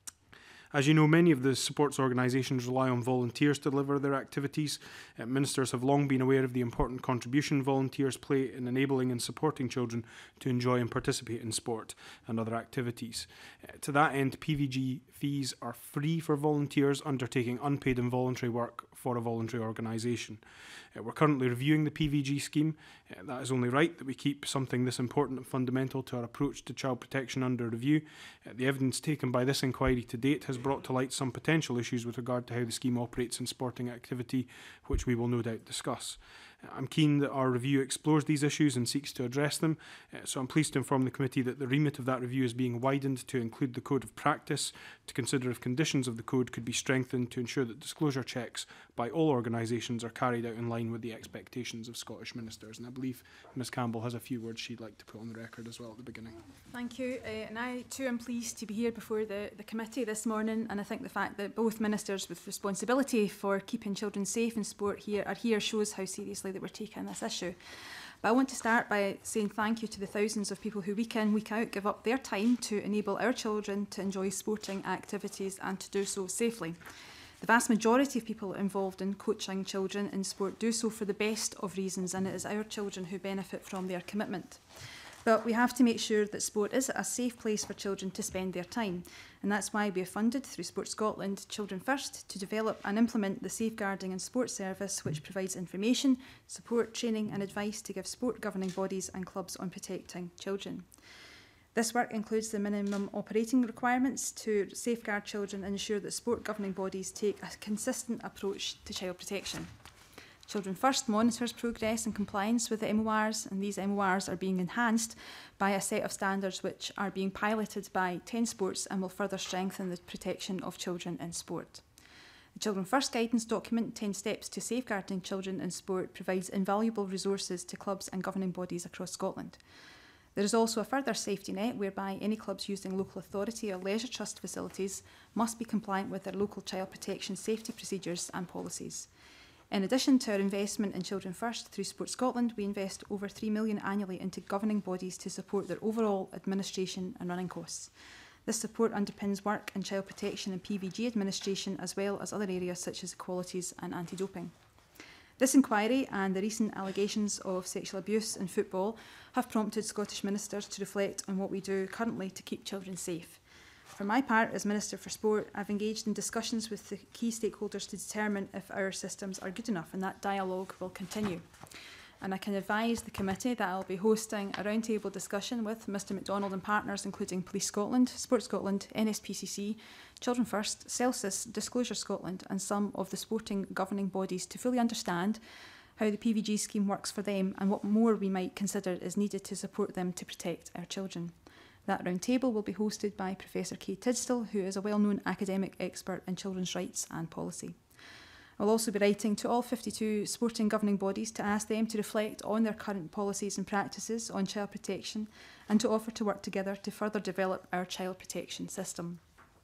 As you know, many of the supports organisations rely on volunteers to deliver their activities. Uh, ministers have long been aware of the important contribution volunteers play in enabling and supporting children to enjoy and participate in sport and other activities. Uh, to that end, P V G fees are free for volunteers undertaking unpaid and voluntary work for a voluntary organisation. Uh, we're currently reviewing the P V G scheme. Uh, that is only right that we keep something this important and fundamental to our approach to child protection under review. Uh, the evidence taken by this inquiry to date has brought to light some potential issues with regard to how the scheme operates in sporting activity, which we will no doubt discuss. I'm keen that our review explores these issues and seeks to address them, uh, so I'm pleased to inform the committee that the remit of that review is being widened to include the Code of Practice, to consider if conditions of the Code could be strengthened to ensure that disclosure checks by all organisations are carried out in line with the expectations of Scottish ministers. And I believe Miz Campbell has a few words she'd like to put on the record as well at the beginning. Thank you. Uh, and I too am pleased to be here before the, the committee this morning, and I think the fact that both ministers with responsibility for keeping children safe in sport here are here shows how seriously that we're taking this issue. But I want to start by saying thank you to the thousands of people who week in, week out give up their time to enable our children to enjoy sporting activities and to do so safely. The vast majority of people involved in coaching children in sport do so for the best of reasons, and it is our children who benefit from their commitment. But we have to make sure that sport is a safe place for children to spend their time. And that's why we have funded, through Sport Scotland, Children First, to develop and implement the Safeguarding and Sport Service, which provides information, support, training and advice to give sport governing bodies and clubs on protecting children. This work includes the minimum operating requirements to safeguard children and ensure that sport governing bodies take a consistent approach to child protection. Children First monitors progress and compliance with the M O Rs, and these M O Rs are being enhanced by a set of standards which are being piloted by ten sports and will further strengthen the protection of children in sport. The Children First guidance document, ten steps to Safeguarding Children in Sport, provides invaluable resources to clubs and governing bodies across Scotland. There is also a further safety net whereby any clubs using local authority or leisure trust facilities must be compliant with their local child protection safety procedures and policies. In addition to our investment in Children First, through Sport Scotland, we invest over three million pounds annually into governing bodies to support their overall administration and running costs. This support underpins work in child protection and P V G administration, as well as other areas such as equalities and anti-doping. This inquiry and the recent allegations of sexual abuse in football have prompted Scottish ministers to reflect on what we do currently to keep children safe. For my part, as Minister for Sport, I've engaged in discussions with the key stakeholders to determine if our systems are good enough, and that dialogue will continue. And I can advise the committee that I'll be hosting a roundtable discussion with Mr MacDonald and partners, including Police Scotland, Sport Scotland, N S P C C, Children First, Celsius, Disclosure Scotland and some of the sporting governing bodies to fully understand how the P V G scheme works for them and what more we might consider is needed to support them to protect our children. That roundtable will be hosted by Professor Kay Tidstill, who is a well-known academic expert in children's rights and policy. I'll also be writing to all fifty-two sporting governing bodies to ask them to reflect on their current policies and practices on child protection and to offer to work together to further develop our child protection system.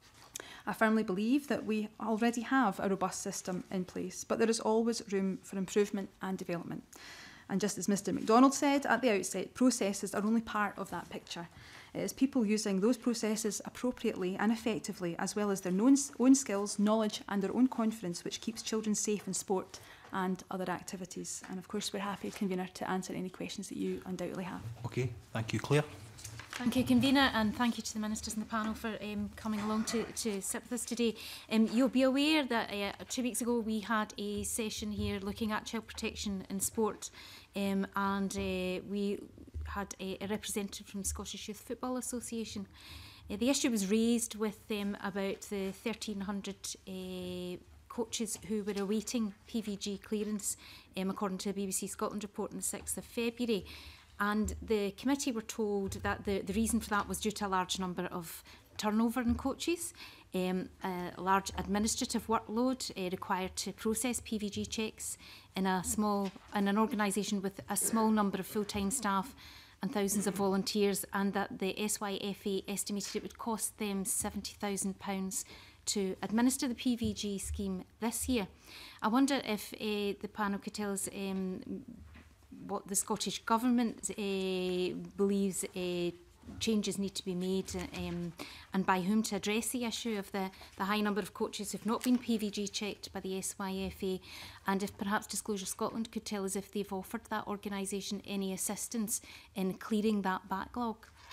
I firmly believe that we already have a robust system in place, but there is always room for improvement and development. And just as Mr MacDonald said at the outset, processes are only part of that picture. It is people using those processes appropriately and effectively, as well as their own, own skills, knowledge and their own confidence, which keeps children safe in sport and other activities. And of course, we're happy, Convener, to answer any questions that you undoubtedly have. Okay, thank you, Claire. Thank you, Convener, and thank you to the ministers in the panel for um, coming along to, to sit with us today. Um, you'll be aware that uh, two weeks ago we had a session here looking at child protection in sport, um, and uh, we had a, a representative from Scottish Youth Football Association. Uh, the issue was raised with them about the thirteen hundred uh, coaches who were awaiting P V G clearance, um, according to a B B C Scotland report on the sixth of February. And the committee were told that the, the reason for that was due to a large number of turnover in coaches, um, a large administrative workload uh, required to process P V G checks in a small in an organisation with a small number of full-time staff and thousands of volunteers, and that the S Y F A estimated it would cost them seventy thousand pounds to administer the P V G scheme this year. I wonder if uh, the panel could tell us um, what the Scottish Government uh, believes uh, changes need to be made, um, and by whom to address the issue of the, the high number of coaches who have not been P V G checked by the S Y F A, and if perhaps Disclosure Scotland could tell us if they've offered that organisation any assistance in clearing that backlog.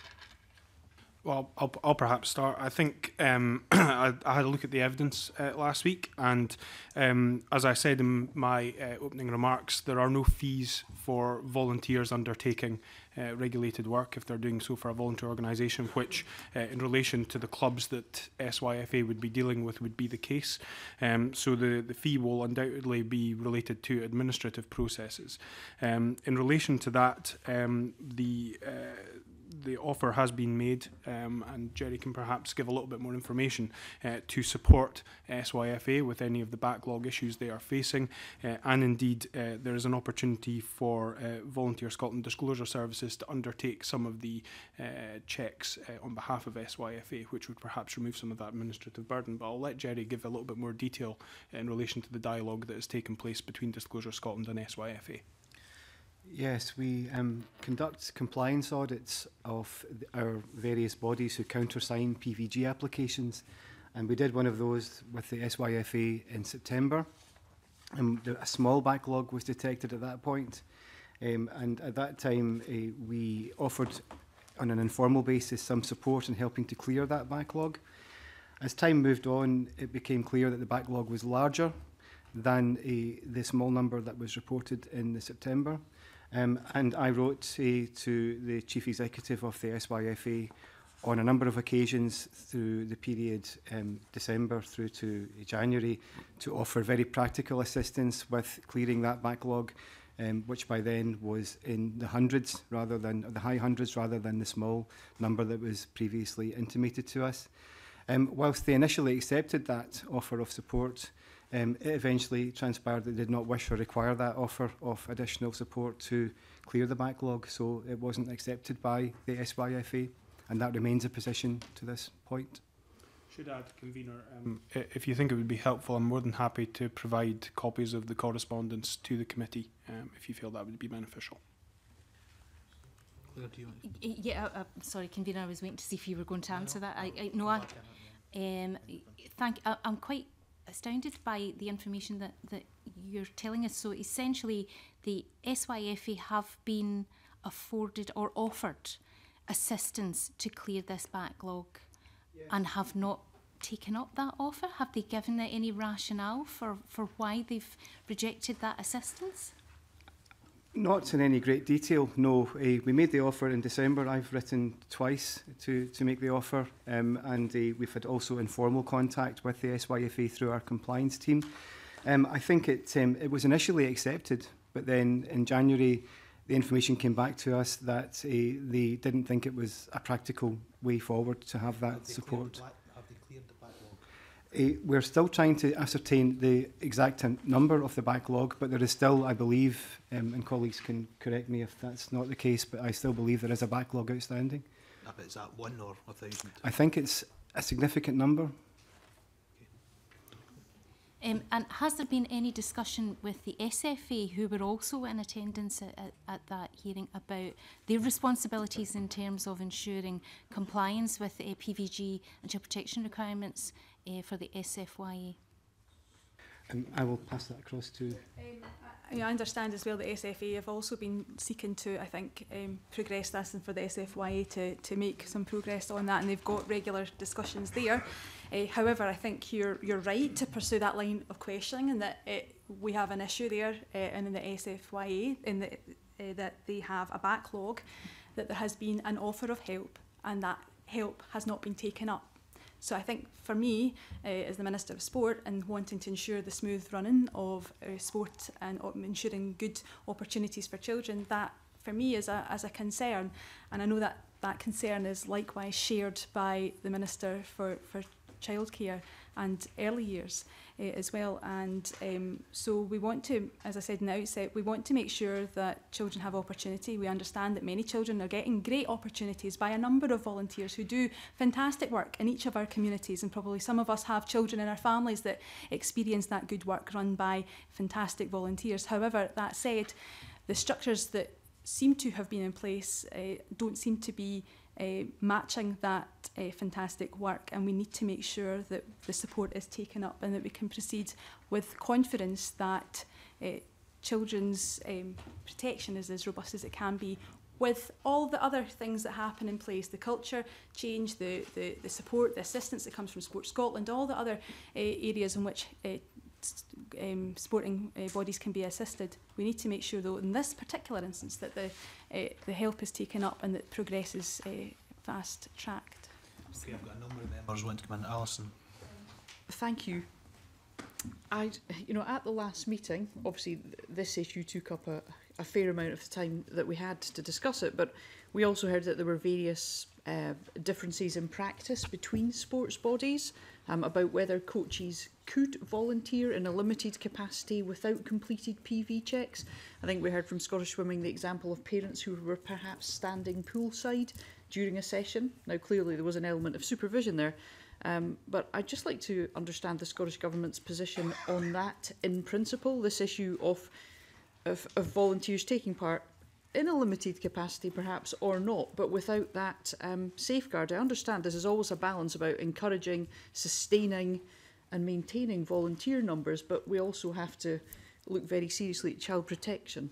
Well, I'll, I'll perhaps start. I think um, I, I had a look at the evidence uh, last week, and um, as I said in my uh, opening remarks, there are no fees for volunteers undertaking uh, regulated work if they're doing so for a voluntary organisation, which uh, in relation to the clubs that S Y F A would be dealing with would be the case. Um, so the, the fee will undoubtedly be related to administrative processes. Um, in relation to that, um, the uh, the offer has been made, um, and Jerry can perhaps give a little bit more information uh, to support S Y F A with any of the backlog issues they are facing, uh, and indeed uh, there is an opportunity for uh, Volunteer Scotland Disclosure Services to undertake some of the uh, checks uh, on behalf of S Y F A, which would perhaps remove some of that administrative burden. But I'll let Jerry give a little bit more detail in relation to the dialogue that has taken place between Disclosure Scotland and S Y F A. Yes, we um, conduct compliance audits of the, our various bodies who countersign P V G applications, and we did one of those with the S Y F A in September. Um, the, a small backlog was detected at that point, um, and at that time uh, we offered on an informal basis some support in helping to clear that backlog. As time moved on, it became clear that the backlog was larger than uh, the small number that was reported in the September. Um, and I wrote uh, to the Chief Executive of the S Y F A on a number of occasions through the period um, December through to January to offer very practical assistance with clearing that backlog, um, which by then was in the hundreds rather than the high hundreds rather than the small number that was previously intimated to us. Um, whilst they initially accepted that offer of support, Um, it eventually transpired that they did not wish or require that offer of additional support to clear the backlog, so it wasn't accepted by the S Y F A, and that remains a position to this point. Should add, Convener, um, if you think it would be helpful, I'm more than happy to provide copies of the correspondence to the committee um, if you feel that would be beneficial. Yeah, uh, sorry, Convener, I was waiting to see if you were going to answer that. I, I, no, I, um, thank. I, I'm quite astounded by the information that, that you're telling us. So essentially, the S Y F A have been afforded or offered assistance to clear this backlog, yes, and have not taken up that offer? Have they given it any rationale for, for why they've rejected that assistance? Not in any great detail, no. Uh, we made the offer in December. I've written twice to, to make the offer, um, and uh, we've had also informal contact with the S Y F A through our compliance team. Um, I think it, um, it was initially accepted, but then in January the information came back to us that uh, they didn't think it was a practical way forward to have that have support. Have they cleared the backlog? Uh, we're still trying to ascertain the exact number of the backlog, but there is still, I believe, um, and colleagues can correct me if that's not the case, but I still believe there is a backlog outstanding. Yeah, but is that one or a thousand? I think it's a significant number. Um, and has there been any discussion with the S F A, who were also in attendance at, at, at that hearing, about their responsibilities in terms of ensuring compliance with uh, P V G and child protection requirements uh, for the S F Y A? Um, I will pass that across to... Um, I, I understand as well that S F A have also been seeking to, I think, um, progress this, and for the S F Y A to, to make some progress on that, and they've got regular discussions there. Uh, however, I think you're, you're right to pursue that line of questioning, and that it, we have an issue there uh, and in the S F Y A, in the, uh, that they have a backlog, that there has been an offer of help, and that help has not been taken up. So I think for me, uh, as the Minister of Sport, and wanting to ensure the smooth running of uh, sport and uh, ensuring good opportunities for children, that for me is a, as a concern, and I know that that concern is likewise shared by the Minister for, for Childcare and Early Years uh, as well. And um, so we want to, as I said in the outset, we want to make sure that children have opportunity. We understand that many children are getting great opportunities by a number of volunteers who do fantastic work in each of our communities, and probably some of us have children in our families that experience that good work run by fantastic volunteers. However, that said, the structures that seem to have been in place uh, don't seem to be uh, matching that uh, fantastic work, and we need to make sure that the support is taken up and that we can proceed with confidence that uh, children's um, protection is as robust as it can be, with all the other things that happen in place, the culture change, the, the, the support, the assistance that comes from Sport Scotland, all the other uh, areas in which uh, Um, sporting uh, bodies can be assisted. We need to make sure, though, in this particular instance, that the uh, the help is taken up and that progress is uh, fast tracked. Okay, I've got a number of members wanting to come in. Alison. Thank you. I, you know, at the last meeting, obviously th this issue took up a, a fair amount of the time that we had to discuss it, but we also heard that there were various uh, differences in practice between sports bodies um, about whether coaches could volunteer in a limited capacity without completed P V checks. I think we heard from Scottish Swimming the example of parents who were perhaps standing poolside during a session. Now, clearly there was an element of supervision there, um, but I'd just like to understand the Scottish Government's position on that in principle, this issue of, of, of volunteers taking part in a limited capacity perhaps or not, but without that um, safeguard. I understand this is always a balance about encouraging, sustaining and maintaining volunteer numbers, but we also have to look very seriously at child protection.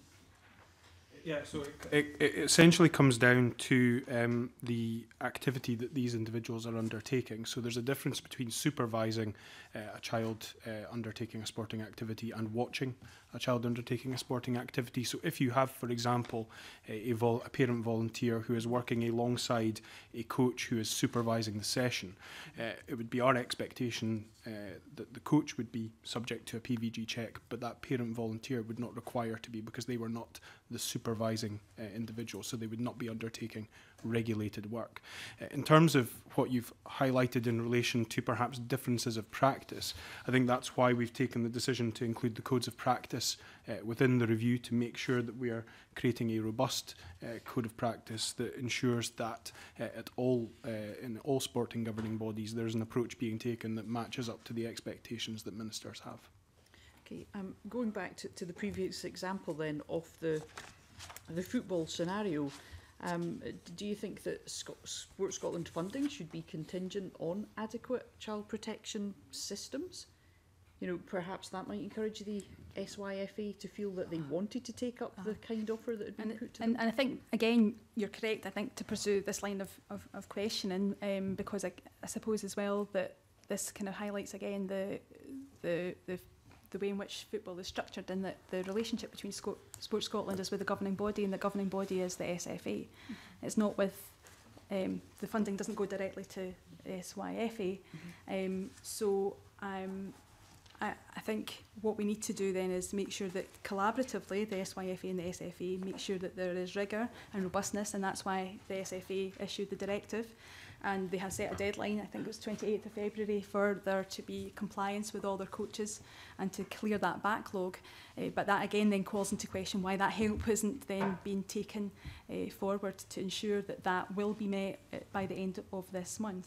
Yeah, so it, it, it essentially comes down to um, the activity that these individuals are undertaking. So there's a difference between supervising uh, a child uh, undertaking a sporting activity and watching a child undertaking a sporting activity. So if you have, for example, a, a, vol a parent volunteer who is working alongside a coach who is supervising the session, uh, it would be our expectation uh, that the coach would be subject to a P V G check, but that parent volunteer would not require to be, because they were not the supervising uh, individual, so they would not be undertaking regulated work. Uh, in terms of what you've highlighted in relation to perhaps differences of practice, I think that's why we've taken the decision to include the codes of practice uh, within the review, to make sure that we are creating a robust uh, code of practice that ensures that uh, at all uh, in all sporting governing bodies there's an approach being taken that matches up to the expectations that ministers have. Okay, um, going back to, to the previous example then of the the football scenario, um, do you think that Sc Sport Scotland funding should be contingent on adequate child protection systems? You know, perhaps that might encourage the S Y F A to feel that they wanted to take up the kind offer that had been and, put to and, them. and I think, again, you're correct, I think, to pursue this line of, of, of questioning, um, because I, I suppose as well that this kind of highlights again the, the, the the way in which football is structured, and that the relationship between Sco Sport Scotland is with the governing body, and the governing body is the S F A. Mm-hmm. It's not with, um, the funding doesn't go directly to S Y F A. Mm-hmm. um, so um, I, I think what we need to do then is make sure that collaboratively the S Y F A and the S F A make sure that there is rigour and robustness, and that's why the S F A issued the directive. And they have set a deadline, I think it was twenty-eighth of February, for there to be compliance with all their coaches and to clear that backlog. Uh, but that again then calls into question why that help isn't then being taken uh, forward to ensure that that will be met uh, by the end of this month.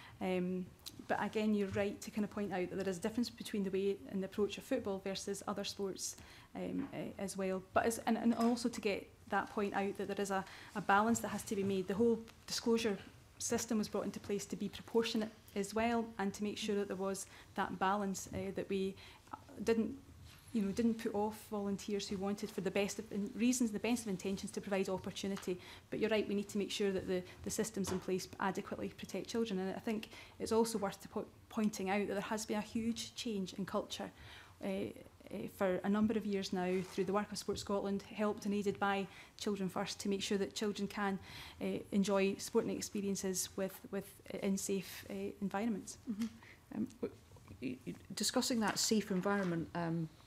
Um, but again, you're right to kind of point out that there is a difference between the way and the approach of football versus other sports um, uh, as well. But as, and, and also to get that point out that there is a, a balance that has to be made. The whole disclosure system was brought into place to be proportionate as well, and to make sure that there was that balance, uh, that we didn't, you know, didn't put off volunteers who wanted, for the best of in reasons, the best of intentions, to provide opportunity. But you're right, we need to make sure that the, the systems in place adequately protect children. And I think it's also worth to po pointing out that there has been a huge change in culture uh, uh, for a number of years now, through the work of Sport Scotland, helped and aided by Children First, to make sure that children can uh, enjoy sporting experiences with, with uh, in safe uh, environments. Mm-hmm. um, discussing that safe environment, um,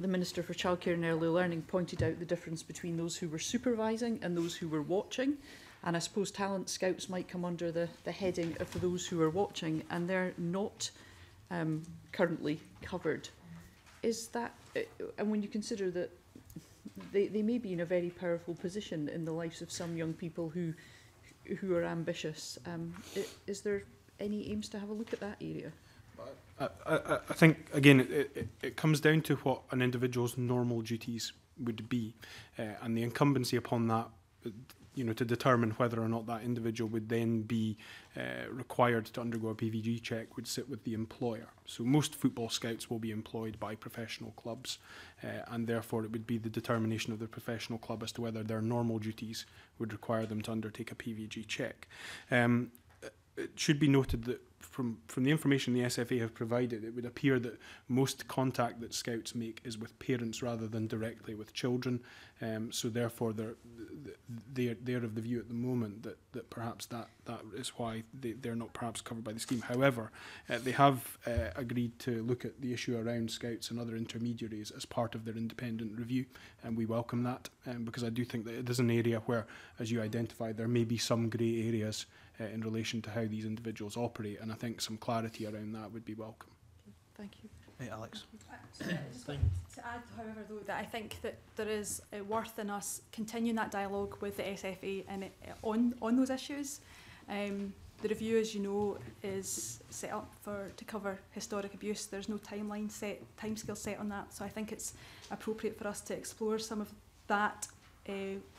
the Minister for Childcare and Early Learning pointed out the difference between those who were supervising and those who were watching. And I suppose talent scouts might come under the, the heading of those who are watching, and they're not um, currently covered. Is that, uh, and when you consider that they, they may be in a very powerful position in the lives of some young people who who are ambitious, um, is there any aims to have a look at that area? I, I, I think, again, it, it, it comes down to what an individual's normal duties would be, uh, and the incumbency upon that, you know, to determine whether or not that individual would then be uh, required to undergo a P V G check would sit with the employer. So most football scouts will be employed by professional clubs, uh, and therefore it would be the determination of the professional club as to whether their normal duties would require them to undertake a P V G check. Um, it should be noted that from, from the information the S F A have provided, it would appear that most contact that scouts make is with parents rather than directly with children. Um, so therefore, they're, they're, they're of the view at the moment that, that perhaps that, that is why they, they're not perhaps covered by the scheme. However, uh, they have uh, agreed to look at the issue around scouts and other intermediaries as part of their independent review, and we welcome that, um, because I do think that it is an area where, as you identified, there may be some grey areas uh, in relation to how these individuals operate, and I think some clarity around that would be welcome. Thank you. Hey, Alex. Uh, just to add, however, though, that I think that there is uh, worth in us continuing that dialogue with the S F A and uh, on on those issues. Um, the review, as you know, is set up for to cover historic abuse. There's no timeline set, timescale set on that, so I think it's appropriate for us to explore some of that uh,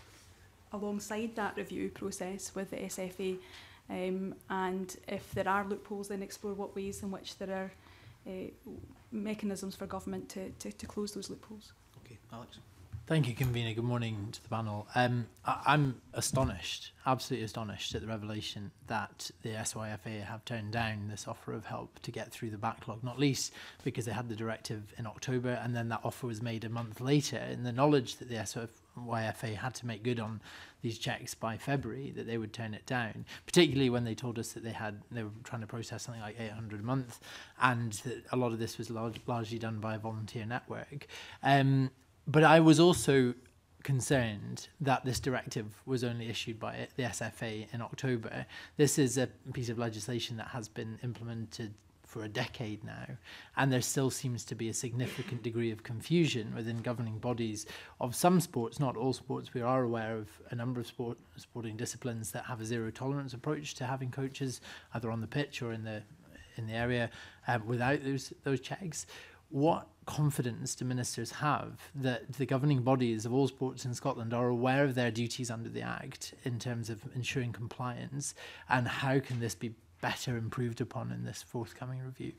alongside that review process with the S F A, um, and if there are loopholes, then explore what ways in which there are Uh, mechanisms for government to, to, to close those loopholes. Okay, Alex. Thank you, Convener. Good morning to the panel. Um, I, I'm astonished, absolutely astonished at the revelation that the S Y F A have turned down this offer of help to get through the backlog, not least because they had the directive in October and then that offer was made a month later, in the knowledge that the S Y F A had to make good on these checks by February, that they would turn it down, particularly when they told us that they had they were trying to process something like eight hundred a month, and that a lot of this was large, largely done by a volunteer network. Um, but I was also concerned that this directive was only issued by the S F A in October. This is a piece of legislation that has been implemented for a decade now, and there still seems to be a significant degree of confusion within governing bodies of some sports, not all sports. We are aware of a number of sport, sporting disciplines that have a zero tolerance approach to having coaches either on the pitch or in the in the area um, without those those checks. What confidence do ministers have that the governing bodies of all sports in Scotland are aware of their duties under the Act in terms of ensuring compliance, and how can this be better improved upon in this forthcoming review?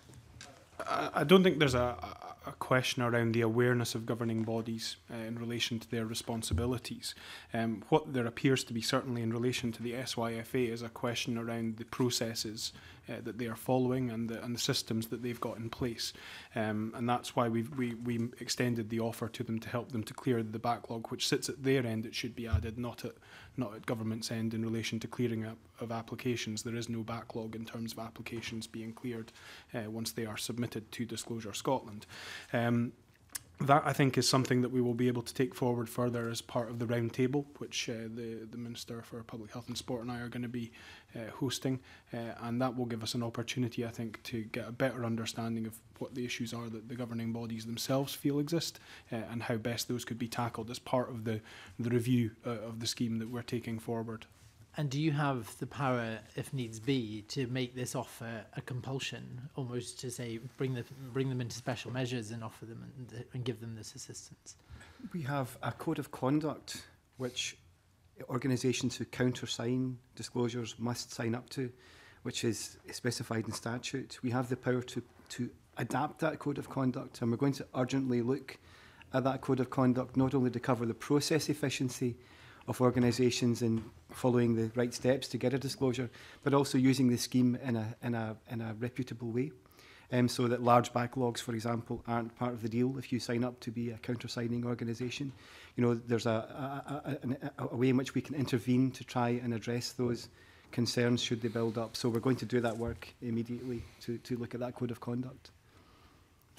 I don't think there's a, a question around the awareness of governing bodies uh, in relation to their responsibilities. Um, what there appears to be, certainly in relation to the S Y F A, is a question around the processes uh, that they are following and the, and the systems that they've got in place. Um, and that's why we've, we, we extended the offer to them to help them to clear the backlog, which sits at their end. It should be added, not at not at government's end, in relation to clearing up of applications. There is no backlog in terms of applications being cleared uh, once they are submitted to Disclosure Scotland. Um, that, I think, is something that we will be able to take forward further as part of the roundtable, which uh, the, the Minister for Public Health and Sport and I are going to be uh, hosting, uh, and that will give us an opportunity, I think, to get a better understanding of what the issues are that the governing bodies themselves feel exist, uh, and how best those could be tackled as part of the, the review uh, of the scheme that we're taking forward. And do you have the power, if needs be, to make this offer a compulsion, almost to say bring the bring them into special measures and offer them and, and give them this assistance? We have a code of conduct which organisations who countersign disclosures must sign up to, which is specified in statute. We have the power to to adapt that code of conduct, and we're going to urgently look at that code of conduct, not only to cover the process efficiency of organisations in following the right steps to get a disclosure, but also using the scheme in a in a in a reputable way, um, so that large backlogs, for example, aren't part of the deal if you sign up to be a countersigning organisation. You know, there's a a, a a way in which we can intervene to try and address those concerns should they build up. So we're going to do that work immediately to to look at that code of conduct.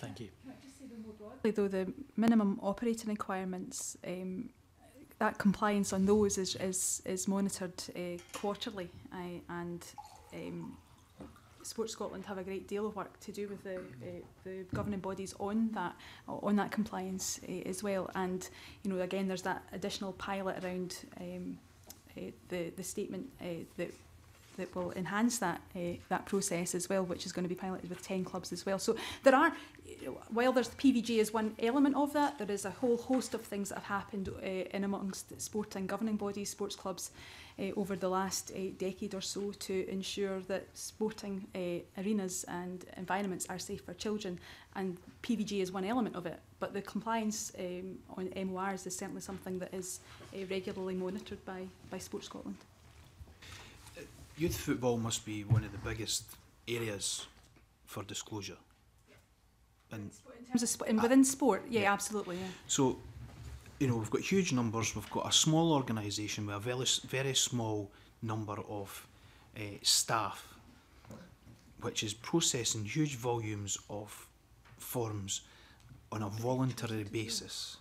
Thank you. Can I just say more broadly, though, the minimum operating requirements, um, that compliance on those is is, is monitored uh, quarterly, uh, and um, Sports Scotland have a great deal of work to do with the uh, the governing bodies on that on that compliance uh, as well. And you know, again, there's that additional pilot around um, uh, the the statement uh, that. that will enhance that uh, that process as well, which is going to be piloted with ten clubs as well. So there are, while there's the P V G as one element of that, there is a whole host of things that have happened uh, in amongst sporting governing bodies, sports clubs, uh, over the last uh, decade or so to ensure that sporting uh, arenas and environments are safe for children, and P V G is one element of it. But the compliance um, on M O Rs is certainly something that is uh, regularly monitored by, by Sports Scotland. Youth football must be one of the biggest areas for disclosure. And in terms of sp and within sport, yeah, yeah, absolutely. Yeah. So, you know, we've got huge numbers. We've got a small organisation with a very, very small number of uh, staff, which is processing huge volumes of forms on a voluntary basis.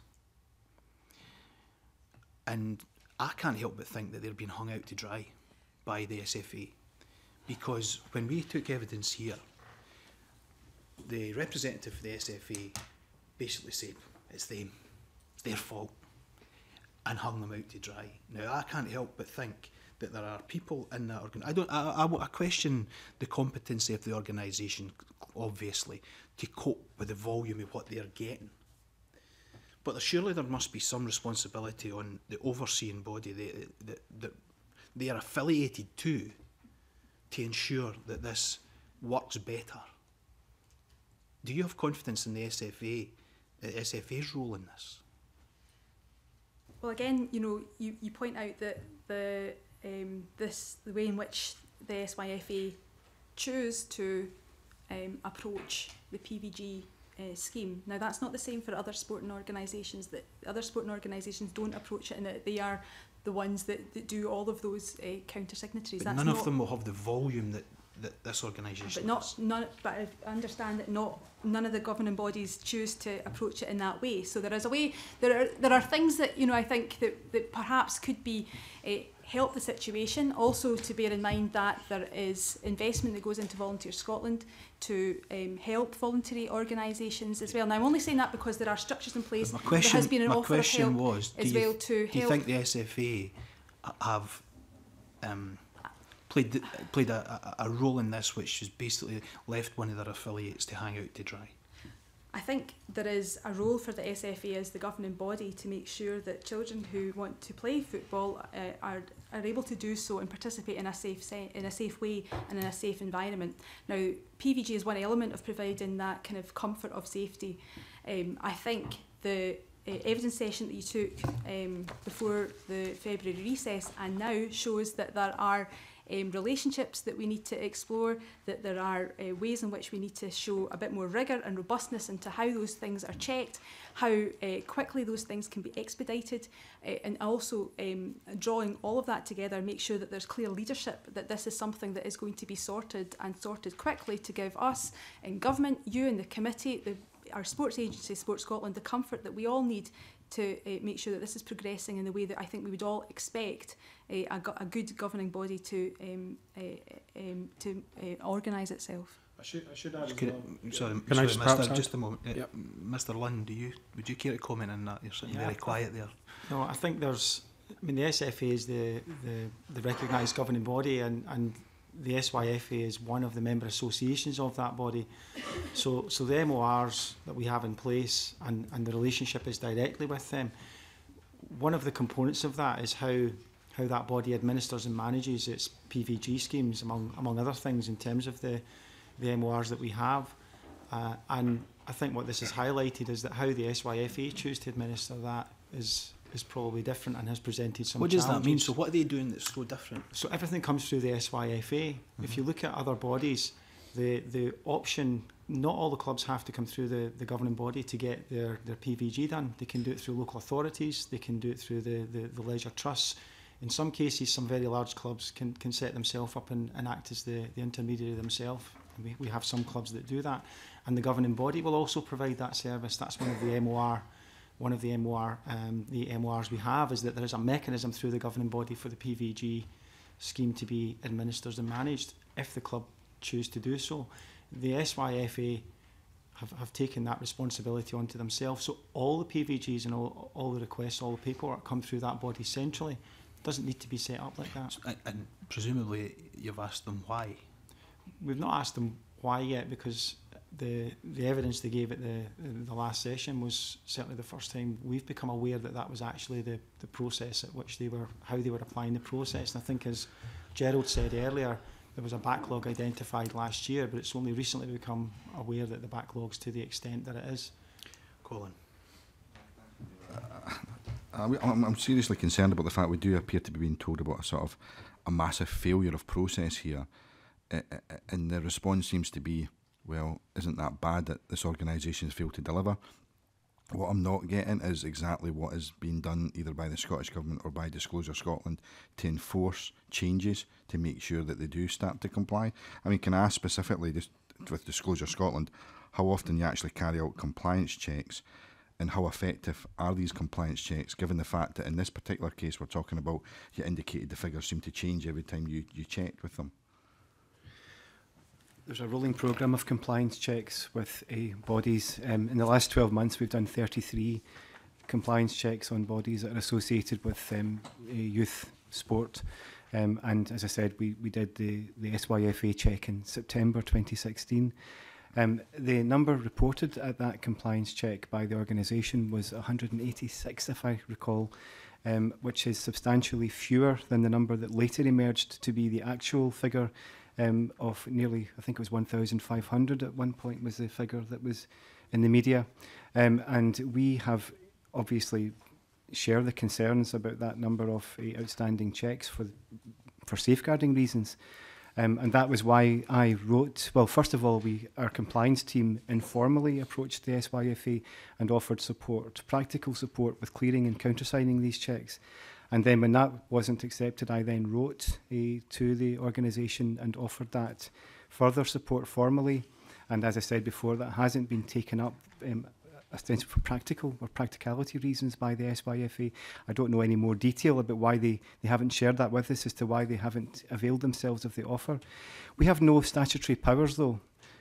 And I can't help but think that they're being hung out to dry by the S F A, because when we took evidence here, the representative of the S F A basically said it's them, it's their fault, and hung them out to dry. Now I can't help but think that there are people in that organ. I don't. I, I, I question the competency of the organisation, obviously, to cope with the volume of what they're getting. But surely there must be some responsibility on the overseeing body that that. that they are affiliated to, to ensure that this works better. Do you have confidence in the S F A, the S F A's role in this? Well, again, you know, you, you point out that the um, this the way in which the S Y F A choose to um, approach the P V G uh, scheme. Now, that's not the same for other sporting organisations. That other sporting organisations don't approach it, and that they are the ones that, that do all of those uh, counter-signatories. But That's none not, of them will have the volume that, that this organisation but not, none, but I understand that not none of the governing bodies choose to approach it in that way. So there is a way. There are there are things that you know I think that, that perhaps could be uh, help the situation. Also, to bear in mind that there is investment that goes into Volunteer Scotland to um, help voluntary organisations as well. Now, I'm only saying that because there are structures in place. My question, there has been an my offer question of help was, as do you, well to do you help. think the S F A have um, played played a, a, a role in this, which has basically left one of their affiliates to hang out to dry? I think there is a role for the S F A as the governing body to make sure that children who want to play football uh, are are able to do so and participate in a safe se in a safe way and in a safe environment. Now, P V G is one element of providing that kind of comfort of safety. Um, I think the uh, evidence session that you took um, before the February recess and now shows that there are Um, relationships that we need to explore, that there are uh, ways in which we need to show a bit more rigour and robustness into how those things are checked, how uh, quickly those things can be expedited, uh, and also um, drawing all of that together, make sure that there's clear leadership, that this is something that is going to be sorted and sorted quickly to give us in government, you in the committee, the, our sports agency, Sports Scotland, the comfort that we all need to uh, make sure that this is progressing in the way that I think we would all expect uh, a, go a good governing body to um, uh, um, to uh, organise itself. I should, I should add as Can well. it, sorry, Can sorry I just Mister perhaps just a add? moment. Uh, Yep. Mister Lund, do you would you care to comment on that? You're sitting Yeah, very quiet there. No, I think there's. I mean, the S F A is the the, the recognised governing body, and and the S Y F A is one of the member associations of that body. So so the M O Rs that we have in place and and the relationship is directly with them. One of the components of that is how how that body administers and manages its P V G schemes, among among other things, in terms of the the M O Rs that we have. Uh, and I think what this has highlighted is that how the S Y F A choose to administer that is is probably different and has presented some What does challenges. that mean? So what are they doing that's so different? So everything comes through the S Y F A. Mm-hmm. If you look at other bodies, the the option, not all the clubs have to come through the, the governing body to get their, their P V G done. They can do it through local authorities, they can do it through the, the, the leisure trusts. In some cases, some very large clubs can, can set themselves up and, and act as the, the intermediary themselves We, we have some clubs that do that, and the governing body will also provide that service. That's one of the M O R, one of the M O R, um, the M O Rs we have, is that there is a mechanism through the governing body for the P V G scheme to be administered and managed if the club choose to do so. The S Y F A have, have taken that responsibility onto themselves, so all the P V Gs and all, all the requests, all the paperwork come through that body centrally. It doesn't need to be set up like that. And, and presumably you've asked them why? We've not asked them why yet, because the the evidence they gave at the the last session was certainly the first time we've become aware that that was actually the the process at which they were, how they were applying the process. And I think, as Gerald said earlier, there was a backlog identified last year, but it's only recently become aware that the backlog's to the extent that it is. Colin. Uh, I'm, I'm seriously concerned about the fact we do appear to be being told about a sort of a massive failure of process here, uh, uh, and the response seems to be, well, isn't that bad that this organisation has failed to deliver? What I'm not getting is exactly what is being done either by the Scottish Government or by Disclosure Scotland to enforce changes to make sure that they do start to comply. I mean, can I ask specifically, just with Disclosure Scotland, how often you actually carry out compliance checks, and how effective are these compliance checks, given the fact that in this particular case we're talking about, you indicated the figures seem to change every time you, you checked with them? There's a rolling programme of compliance checks with uh, bodies. Um, in the last twelve months, we've done thirty-three compliance checks on bodies that are associated with um, uh, youth sport. Um, and as I said, we, we did the, the S Y F A check in September twenty sixteen. Um, the number reported at that compliance check by the organisation was one hundred eighty-six, if I recall, um, which is substantially fewer than the number that later emerged to be the actual figure um, of nearly, I think it was one thousand five hundred at one point was the figure that was in the media. Um, and we have obviously share the concerns about that number of uh, outstanding checks for, for safeguarding reasons. Um, and that was why I wrote, well, first of all, we, our compliance team informally approached the S Y F A and offered support, practical support with clearing and countersigning these checks. And then when that wasn't accepted, I then wrote uh, to the organisation and offered that further support formally. And as I said before, that hasn't been taken up um, ostensibly for practical or practicality reasons by the S Y F A. I don't know any more detail about why they, they haven't shared that with us as to why they haven't availed themselves of the offer. We have no statutory powers, though,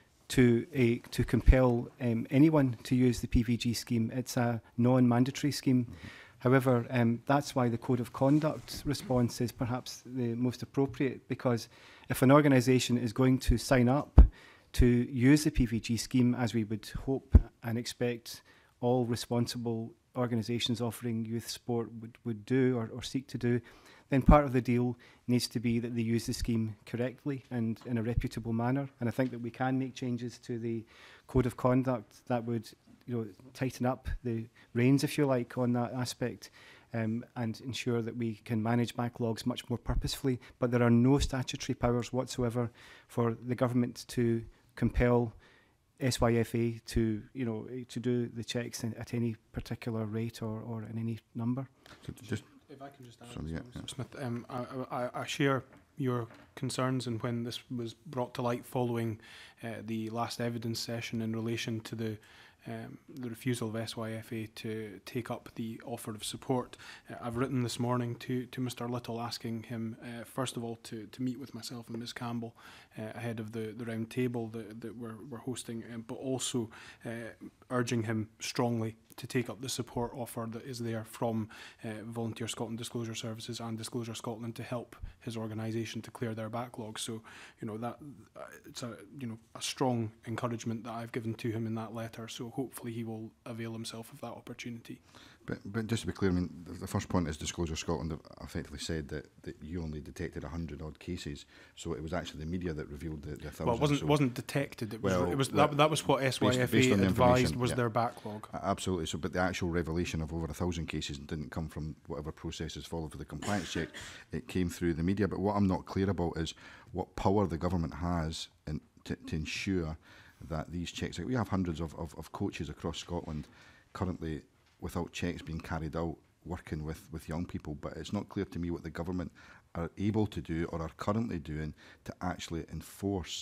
to uh, to compel um, anyone to use the P V G scheme. It's a non-mandatory scheme. Mm-hmm. However, um, that's why the Code of Conduct response is perhaps the most appropriate, because if an organisation is going to sign up to use the P V G scheme, as we would hope and expect all responsible organisations offering youth sport would, would do or, or seek to do, then part of the deal needs to be that they use the scheme correctly and in a reputable manner. And I think that we can make changes to the Code of Conduct that would, you know, tighten up the reins, if you like, on that aspect, um, and ensure that we can manage backlogs much more purposefully. But there are no statutory powers whatsoever for the government to compel S Y F A to, you know, to do the checks in, at any particular rate or, or in any number. So just if I can just add, sorry, yeah, yeah. Smith, um, I, I, I share your concerns, and when this was brought to light following uh, the last evidence session in relation to the Um, the refusal of S Y F A to take up the offer of support. Uh, I've written this morning to, to Mr Little asking him, uh, first of all, to, to meet with myself and Miz Campbell uh, ahead of the, the round table that, that we're, we're hosting, um, but also uh, urging him strongly to take up the support offer that is there from uh, Volunteer Scotland Disclosure Services and Disclosure Scotland to help his organisation to clear their backlog. So, you know, that uh, it's a you know a strong encouragement that I've given to him in that letter. So hopefully he will avail himself of that opportunity. But, but just to be clear, I mean, the, the first point is Disclosure Scotland have effectively said that, that you only detected one hundred odd cases, so it was actually the media that revealed the, the thousands. Well, it wasn't, so wasn't detected, it was, well, it was that, that was what S Y F A based, based advised was yeah. their backlog. Uh, absolutely, so but the actual revelation of over a thousand cases didn't come from whatever processes followed for the compliance check, it came through the media. But what I'm not clear about is what power the government has in, to, to ensure that these checks, like we have hundreds of, of, of coaches across Scotland currently without checks being carried out, working with, with young people, but it's not clear to me what the government are able to do or are currently doing to actually enforce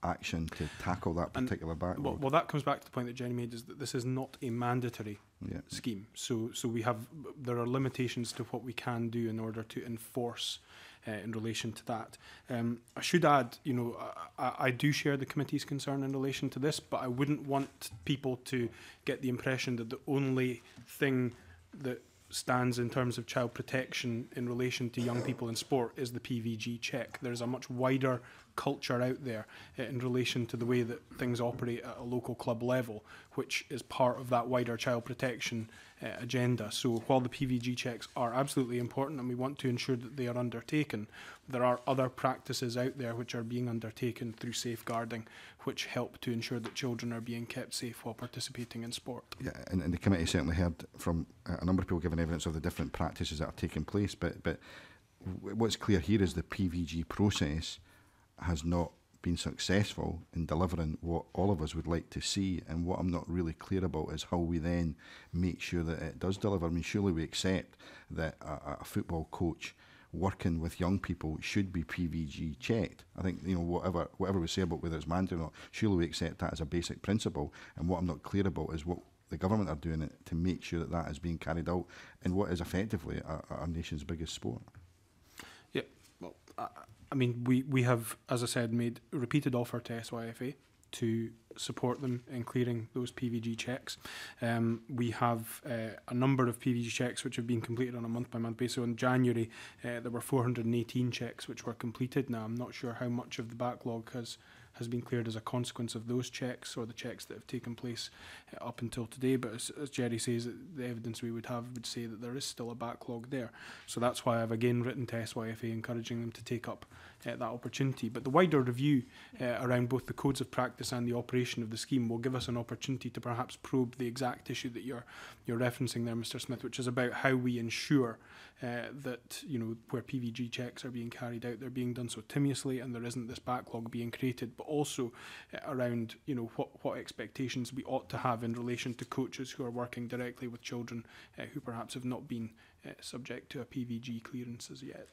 action to tackle that particular backlog? Well, well, that comes back to the point that Jenny made, is that this is not a mandatory yeah. scheme. So, so we have, there are limitations to what we can do in order to enforce uh, in relation to that. Um, I should add, you know, I, I do share the committee's concern in relation to this, but I wouldn't want people to get the impression that the only thing that stands in terms of child protection in relation to young people in sport is the P V G check. There's a much wider culture out there uh, in relation to the way that things operate at a local club level, which is part of that wider child protection uh, agenda. So while the P V G checks are absolutely important and we want to ensure that they are undertaken, there are other practices out there which are being undertaken through safeguarding, which help to ensure that children are being kept safe while participating in sport. Yeah, and, and the committee certainly heard from uh, a number of people giving evidence of the different practices that are taking place, but, but what's clear here is the P V G process has not been successful in delivering what all of us would like to see, and what I'm not really clear about is how we then make sure that it does deliver. I mean, surely we accept that a, a football coach working with young people should be P V G checked. I think, you know, whatever whatever we say about whether it's mandatory or not, surely we accept that as a basic principle, and what I'm not clear about is what the government are doing it to make sure that that is being carried out in what is effectively our, our nation's biggest sport. Yeah, well, I, I mean, we, we have, as I said, made a repeated offer to S Y F A to support them in clearing those P V G checks. Um, we have uh, a number of P V G checks which have been completed on a month-by-month basis. So in January, uh, there were four hundred and eighteen checks which were completed. Now, I'm not sure how much of the backlog has has been cleared as a consequence of those checks or the checks that have taken place uh, up until today. But as, as Jerry says, the evidence we would have would say that there is still a backlog there. So that's why I've again written to S Y F A encouraging them to take up uh, that opportunity. But the wider review uh, around both the codes of practice and the operation of the scheme will give us an opportunity to perhaps probe the exact issue that you're you're referencing there, Mr Smith, which is about how we ensure uh, that, you know, where P V G checks are being carried out, they're being done so timiously and there isn't this backlog being created, but also uh, around, you know, what, what expectations we ought to have in relation to coaches who are working directly with children uh, who perhaps have not been uh, subject to a P V G clearance as yet.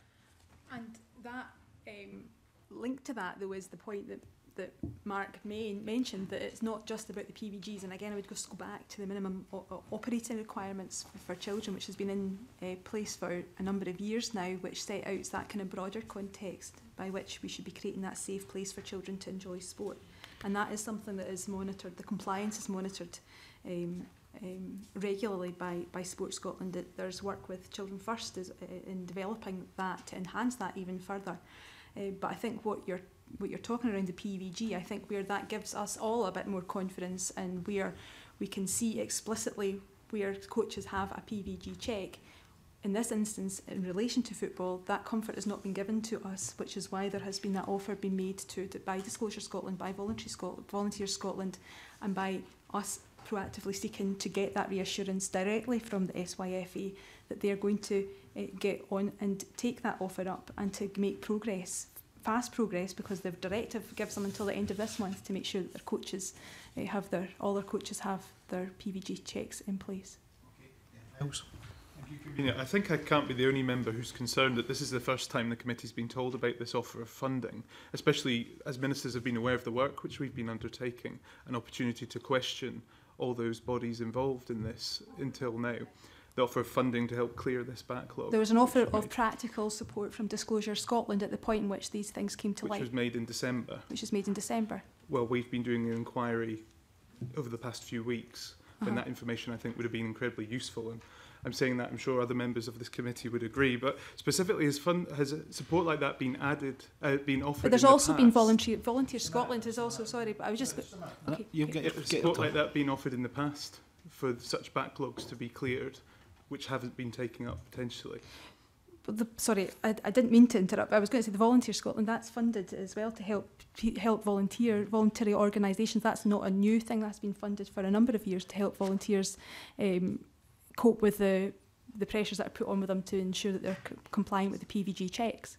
And that um, linked to that, though, is the point that that Mark main mentioned, that it's not just about the P V Gs. And again, I would just go back to the minimum o o operating requirements for, for children, which has been in uh, place for a number of years now, which set out that kind of broader context by which we should be creating that safe place for children to enjoy sport. And that is something that is monitored, the compliance is monitored um, um, regularly by, by Sport Scotland. That there's work with Children First is, uh, in developing that to enhance that even further. Uh, but I think what you're what you're talking around the P V G, I think where that gives us all a bit more confidence and where we can see explicitly where coaches have a P V G check. In this instance, in relation to football, that comfort has not been given to us, which is why there has been that offer being made to, to by Disclosure Scotland, by Voluntary Scotland, Volunteers Scotland, and by us proactively seeking to get that reassurance directly from the S Y F A that they are going to uh, get on and take that offer up and to make progress. Fast progress, because the directive gives them until the end of this month to make sure that their coaches uh, have their all their coaches have their P V G checks in place. Thank you, I think I can't be the only member who's concerned that this is the first time the committee's been told about this offer of funding, especially as ministers have been aware of the work which we've been undertaking, an opportunity to question all those bodies involved in this until now. The offer of funding to help clear this backlog. There was an offer of practical support from Disclosure Scotland at the point in which these things came to light. Which was made in December. Which was made in December. Well, we've been doing the inquiry over the past few weeks, uh-huh. and that information I think would have been incredibly useful. And I'm saying that, I'm sure other members of this committee would agree, but specifically has, fund, has support like that been added, uh, been offered But there's in the also past? been volunteer, Volunteer Scotland is also, sorry, but I was just... Okay. You get, get support like that been offered in the past for such backlogs to be cleared, which haven't been taken up potentially? But the, sorry, I, I didn't mean to interrupt. I was going to say the Volunteer Scotland, that's funded as well to help help volunteer voluntary organisations. That's not a new thing. That's been funded for a number of years to help volunteers um, cope with the the pressures that are put on with them to ensure that they're c compliant with the P V G checks.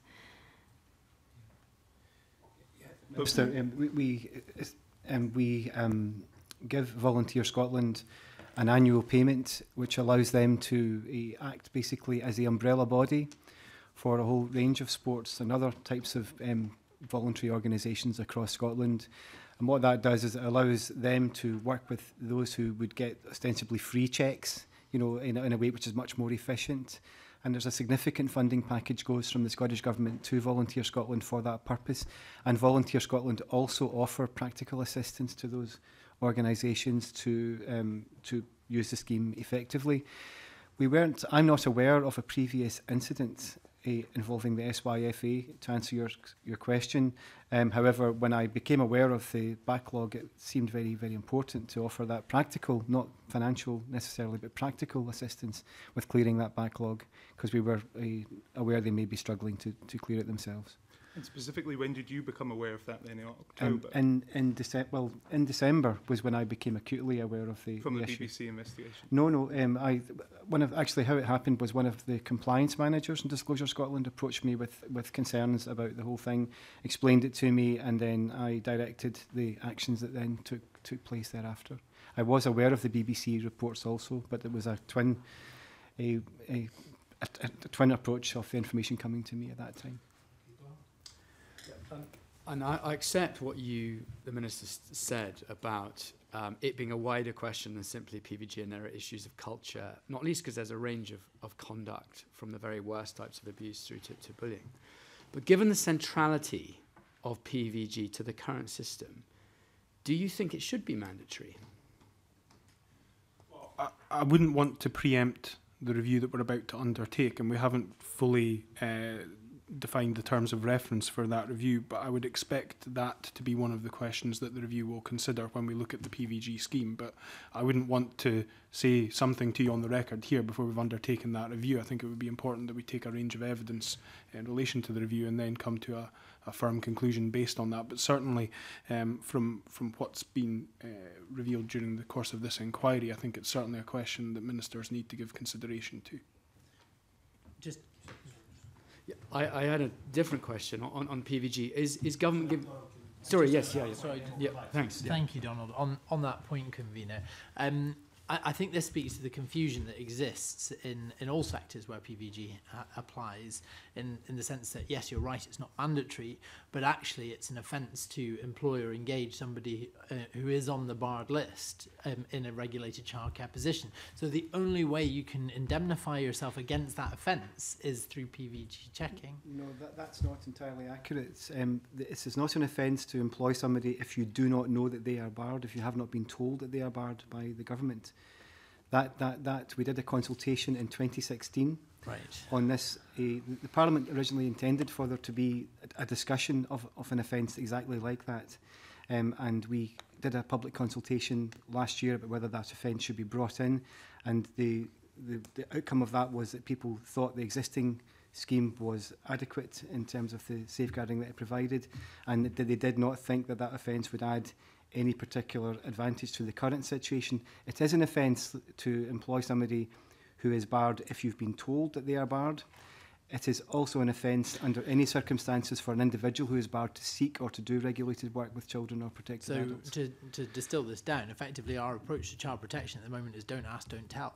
So, um, we we, um, we um, give Volunteer Scotland an annual payment which allows them to uh, act basically as the umbrella body for a whole range of sports and other types of um, voluntary organisations across Scotland. And what that does is it allows them to work with those who would get ostensibly free checks, you know, in, a- in a way which is much more efficient. And there's a significant funding package goes from the Scottish Government to Volunteer Scotland for that purpose. And Volunteer Scotland also offer practical assistance to those organisations to um, to use the scheme effectively. We weren't. I'm not aware of a previous incident uh, involving the S Y F A. To answer your your question, um, however, when I became aware of the backlog, it seemed very very important to offer that practical, not financial necessarily, but practical assistance with clearing that backlog, because we were uh, aware they may be struggling to to clear it themselves. And specifically, when did you become aware of that then in Um, October? in in December, well, in December was when I became acutely aware of the From the the issue. B B C investigation? No, no. Um, I one of actually how it happened was one of the compliance managers in Disclosure Scotland approached me with with concerns about the whole thing, explained it to me, and then I directed the actions that then took took place thereafter. I was aware of the B B C reports also, but it was a twin a a, a, a twin approach of the information coming to me at that time. Um, and I, I accept what you, the Minister, s- said about um, it being a wider question than simply P V G, and there are issues of culture, not least because there's a range of, of conduct from the very worst types of abuse through to, to bullying. But given the centrality of P V G to the current system, do you think it should be mandatory? I, I wouldn't want to preempt the review that we're about to undertake, and we haven't fully uh, defined the terms of reference for that review, but I would expect that to be one of the questions that the review will consider when we look at the P V G scheme. But I wouldn't want to say something to you on the record here before we've undertaken that review. I think it would be important that we take a range of evidence in relation to the review and then come to a, a firm conclusion based on that. But certainly um, from, from what's been uh, revealed during the course of this inquiry, I think it's certainly a question that ministers need to give consideration to. Just Yeah, I, I had a different question on, on P V G. Is, is government giving... Sorry, yes, yeah, yeah. Sorry, yeah, thanks. Yeah. Thank you, Donald. On on that point, convener, um, I, I think this speaks to the confusion that exists in, in all sectors where P V G ha- applies, in, in the sense that, yes, you're right, it's not mandatory, but actually it's an offence to employ or engage somebody uh, who is on the barred list um, in a regulated childcare position. So the only way you can indemnify yourself against that offence is through P V G checking. No, that, that's not entirely accurate. Um, this is not an offence to employ somebody if you do not know that they are barred, if you have not been told that they are barred by the government. That, that, that we did a consultation in twenty sixteen right. on this. Uh, the, the Parliament originally intended for there to be a, a discussion of, of an offence exactly like that. Um, and we did a public consultation last year about whether that offence should be brought in. And the, the, the outcome of that was that people thought the existing scheme was adequate in terms of the safeguarding that it provided, and that they did not think that that offence would add any particular advantage to the current situation. It is an offence to employ somebody who is barred if you've been told that they are barred. It is also an offence under any circumstances for an individual who is barred to seek or to do regulated work with children or protected So adults. to, to distill this down, effectively our approach to child protection at the moment is don't ask, don't tell.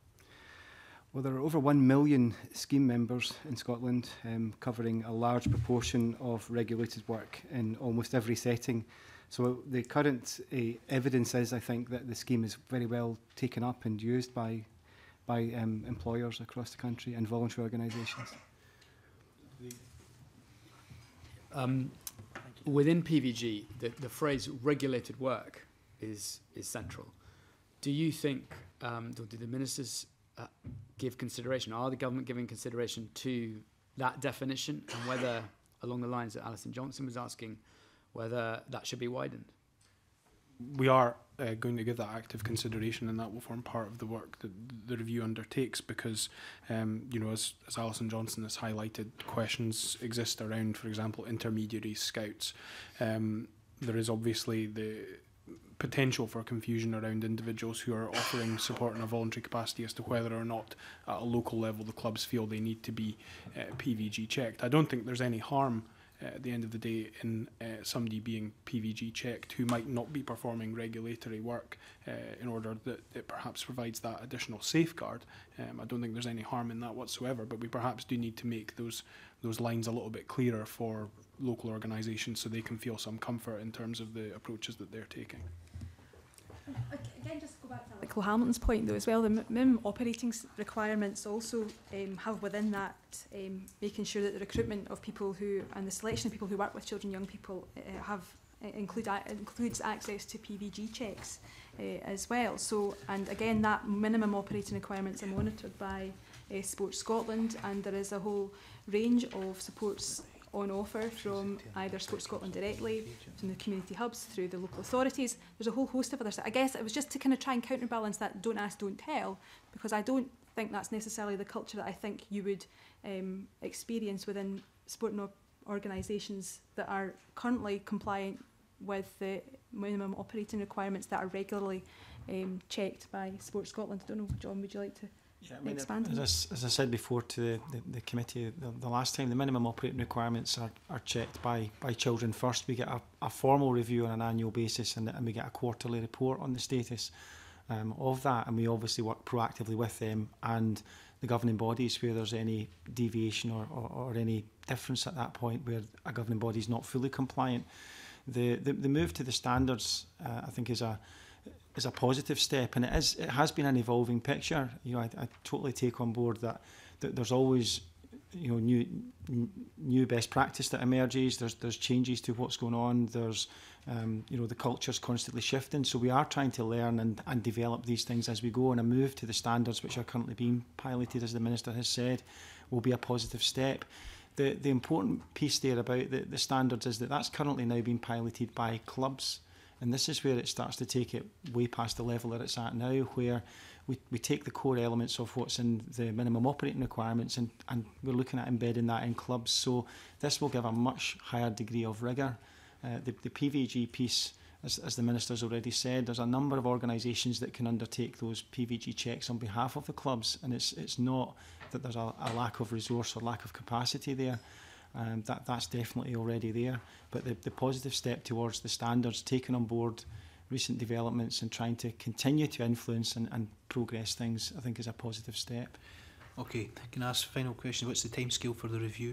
Well, there are over one million scheme members in Scotland, um, covering a large proportion of regulated work in almost every setting. So the current uh, evidence is, I think, that the scheme is very well taken up and used by, by um, employers across the country and voluntary organisations. Um, within P V G, the, the phrase regulated work is, is central. Do you think, um, do, do the ministers uh, give consideration, are the government giving consideration to that definition, and whether, along the lines that Alison Johnson was asking, whether that should be widened? We are uh, going to give that active consideration, and that will form part of the work that the review undertakes, because, um, you know, as, as Alison Johnson has highlighted, questions exist around, for example, intermediaries, scouts. Um, there is obviously the potential for confusion around individuals who are offering support in a voluntary capacity as to whether or not at a local level the clubs feel they need to be uh, P V G checked. I don't think there's any harm uh, at the end of the day in uh, somebody being P V G checked who might not be performing regulatory work uh, in order that it perhaps provides that additional safeguard. Um, I don't think there's any harm in that whatsoever, but we perhaps do need to make those those lines a little bit clearer for local organisations so they can feel some comfort in terms of the approaches that they're taking. Again, just to go back to Michael Hamilton's point though as well, the minimum operating requirements also um, have within that um, making sure that the recruitment of people who and the selection of people who work with children, young people uh, have uh, include uh, includes access to P V G checks uh, as well. So, and again, that minimum operating requirements are monitored by uh, Sports Scotland, and there is a whole range of supports on offer from either Sports Scotland directly, from the community hubs, through the local authorities. There's a whole host of others. I guess it was just to kind of try and counterbalance that don't ask, don't tell, because I don't think that's necessarily the culture that I think you would um, experience within sporting organisations that are currently compliant with the minimum operating requirements that are regularly um, checked by Sports Scotland. I don't know, John, would you like to Yeah, I mean, expand on as, I, as I said before to the, the, the committee the, the last time, the minimum operating requirements are, are checked by, by Children First. We get a, a formal review on an annual basis, and, and we get a quarterly report on the status um, of that, and we obviously work proactively with them and the governing bodies where there's any deviation or, or, or any difference at that point where a governing body is not fully compliant. The, the, the move to the standards, uh, I think, is a is a positive step, and it is it has been an evolving picture. You know, I, I totally take on board that, that there's always, you know, new n new best practice that emerges. There's there's changes to what's going on. There's um, you know, the culture's constantly shifting. So we are trying to learn and, and develop these things as we go. And a move to the standards, which are currently being piloted, as the Minister has said, will be a positive step. The the important piece there about the, the standards is that that's currently now being piloted by clubs. And this is where it starts to take it way past the level that it's at now, where we, we take the core elements of what's in the minimum operating requirements and, and we're looking at embedding that in clubs. So this will give a much higher degree of rigour. Uh, the, the P V G piece, as, as the Minister's already said, there's a number of organisations that can undertake those P V G checks on behalf of the clubs, and it's, it's not that there's a, a lack of resource or lack of capacity there. Um, that, that's definitely already there. But the, the positive step towards the standards, taking on board recent developments and trying to continue to influence and, and progress things, I think is a positive step. Okay, can I ask a final question? What's the timescale for the review?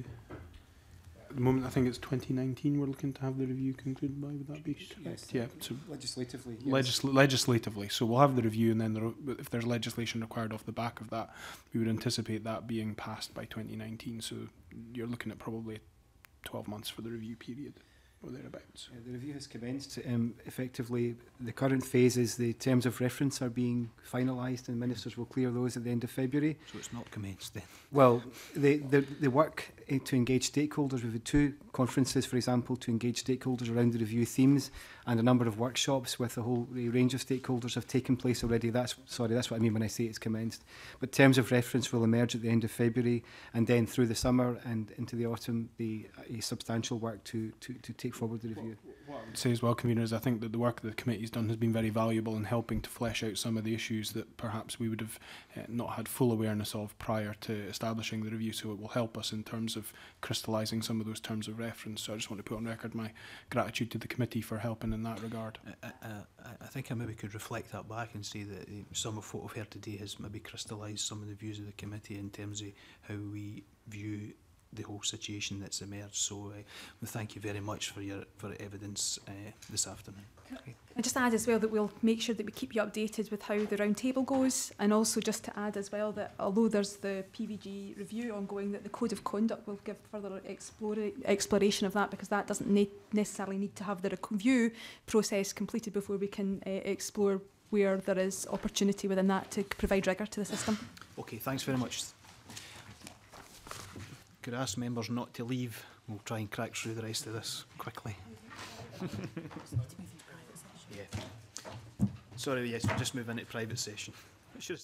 At the moment, I think it's twenty nineteen we're looking to have the review concluded by. Would that be correct? Yes. Yeah. So legislatively. Yes. Legisl legislatively. So we'll have the review, and then there, if there's legislation required off the back of that, we would anticipate that being passed by twenty nineteen. So you're looking at probably twelve months for the review period, or thereabouts. Uh, the review has commenced. Um, effectively, the current phase is the terms of reference are being finalised, and ministers will clear those at the end of February. So it's not commenced then? Well, the, the, the work uh, to engage stakeholders, we've had two conferences, for example, to engage stakeholders around the review themes, and a number of workshops with a whole a range of stakeholders have taken place already. That's sorry, that's what I mean when I say it's commenced. But terms of reference will emerge at the end of February, and then through the summer and into the autumn, the a substantial work to, to, to take forward the review. What I would say as well, conveners, I think that the work that the committee's done has been very valuable in helping to flesh out some of the issues that perhaps we would have uh, not had full awareness of prior to establishing the review, so it will help us in terms of crystallising some of those terms of reference. So I just want to put on record my gratitude to the committee for helping in that regard. I, I, I think I maybe could reflect that back and say that uh, some of what we've heard today has maybe crystallised some of the views of the committee in terms of how we view the whole situation that's emerged. So uh, well, thank you very much for your for evidence uh, this afternoon. Okay. I just add as well that we'll make sure that we keep you updated with how the roundtable goes, and also just to add as well that although there's the P V G review ongoing, that the code of conduct will give further explore exploration of that, because that doesn't ne necessarily need to have the review process completed before we can uh, explore where there is opportunity within that to provide rigour to the system. Okay, thanks very much. Could I ask members not to leave? We'll try and crack through the rest of this quickly. Yeah. Sorry, yes, we'll just move into private session.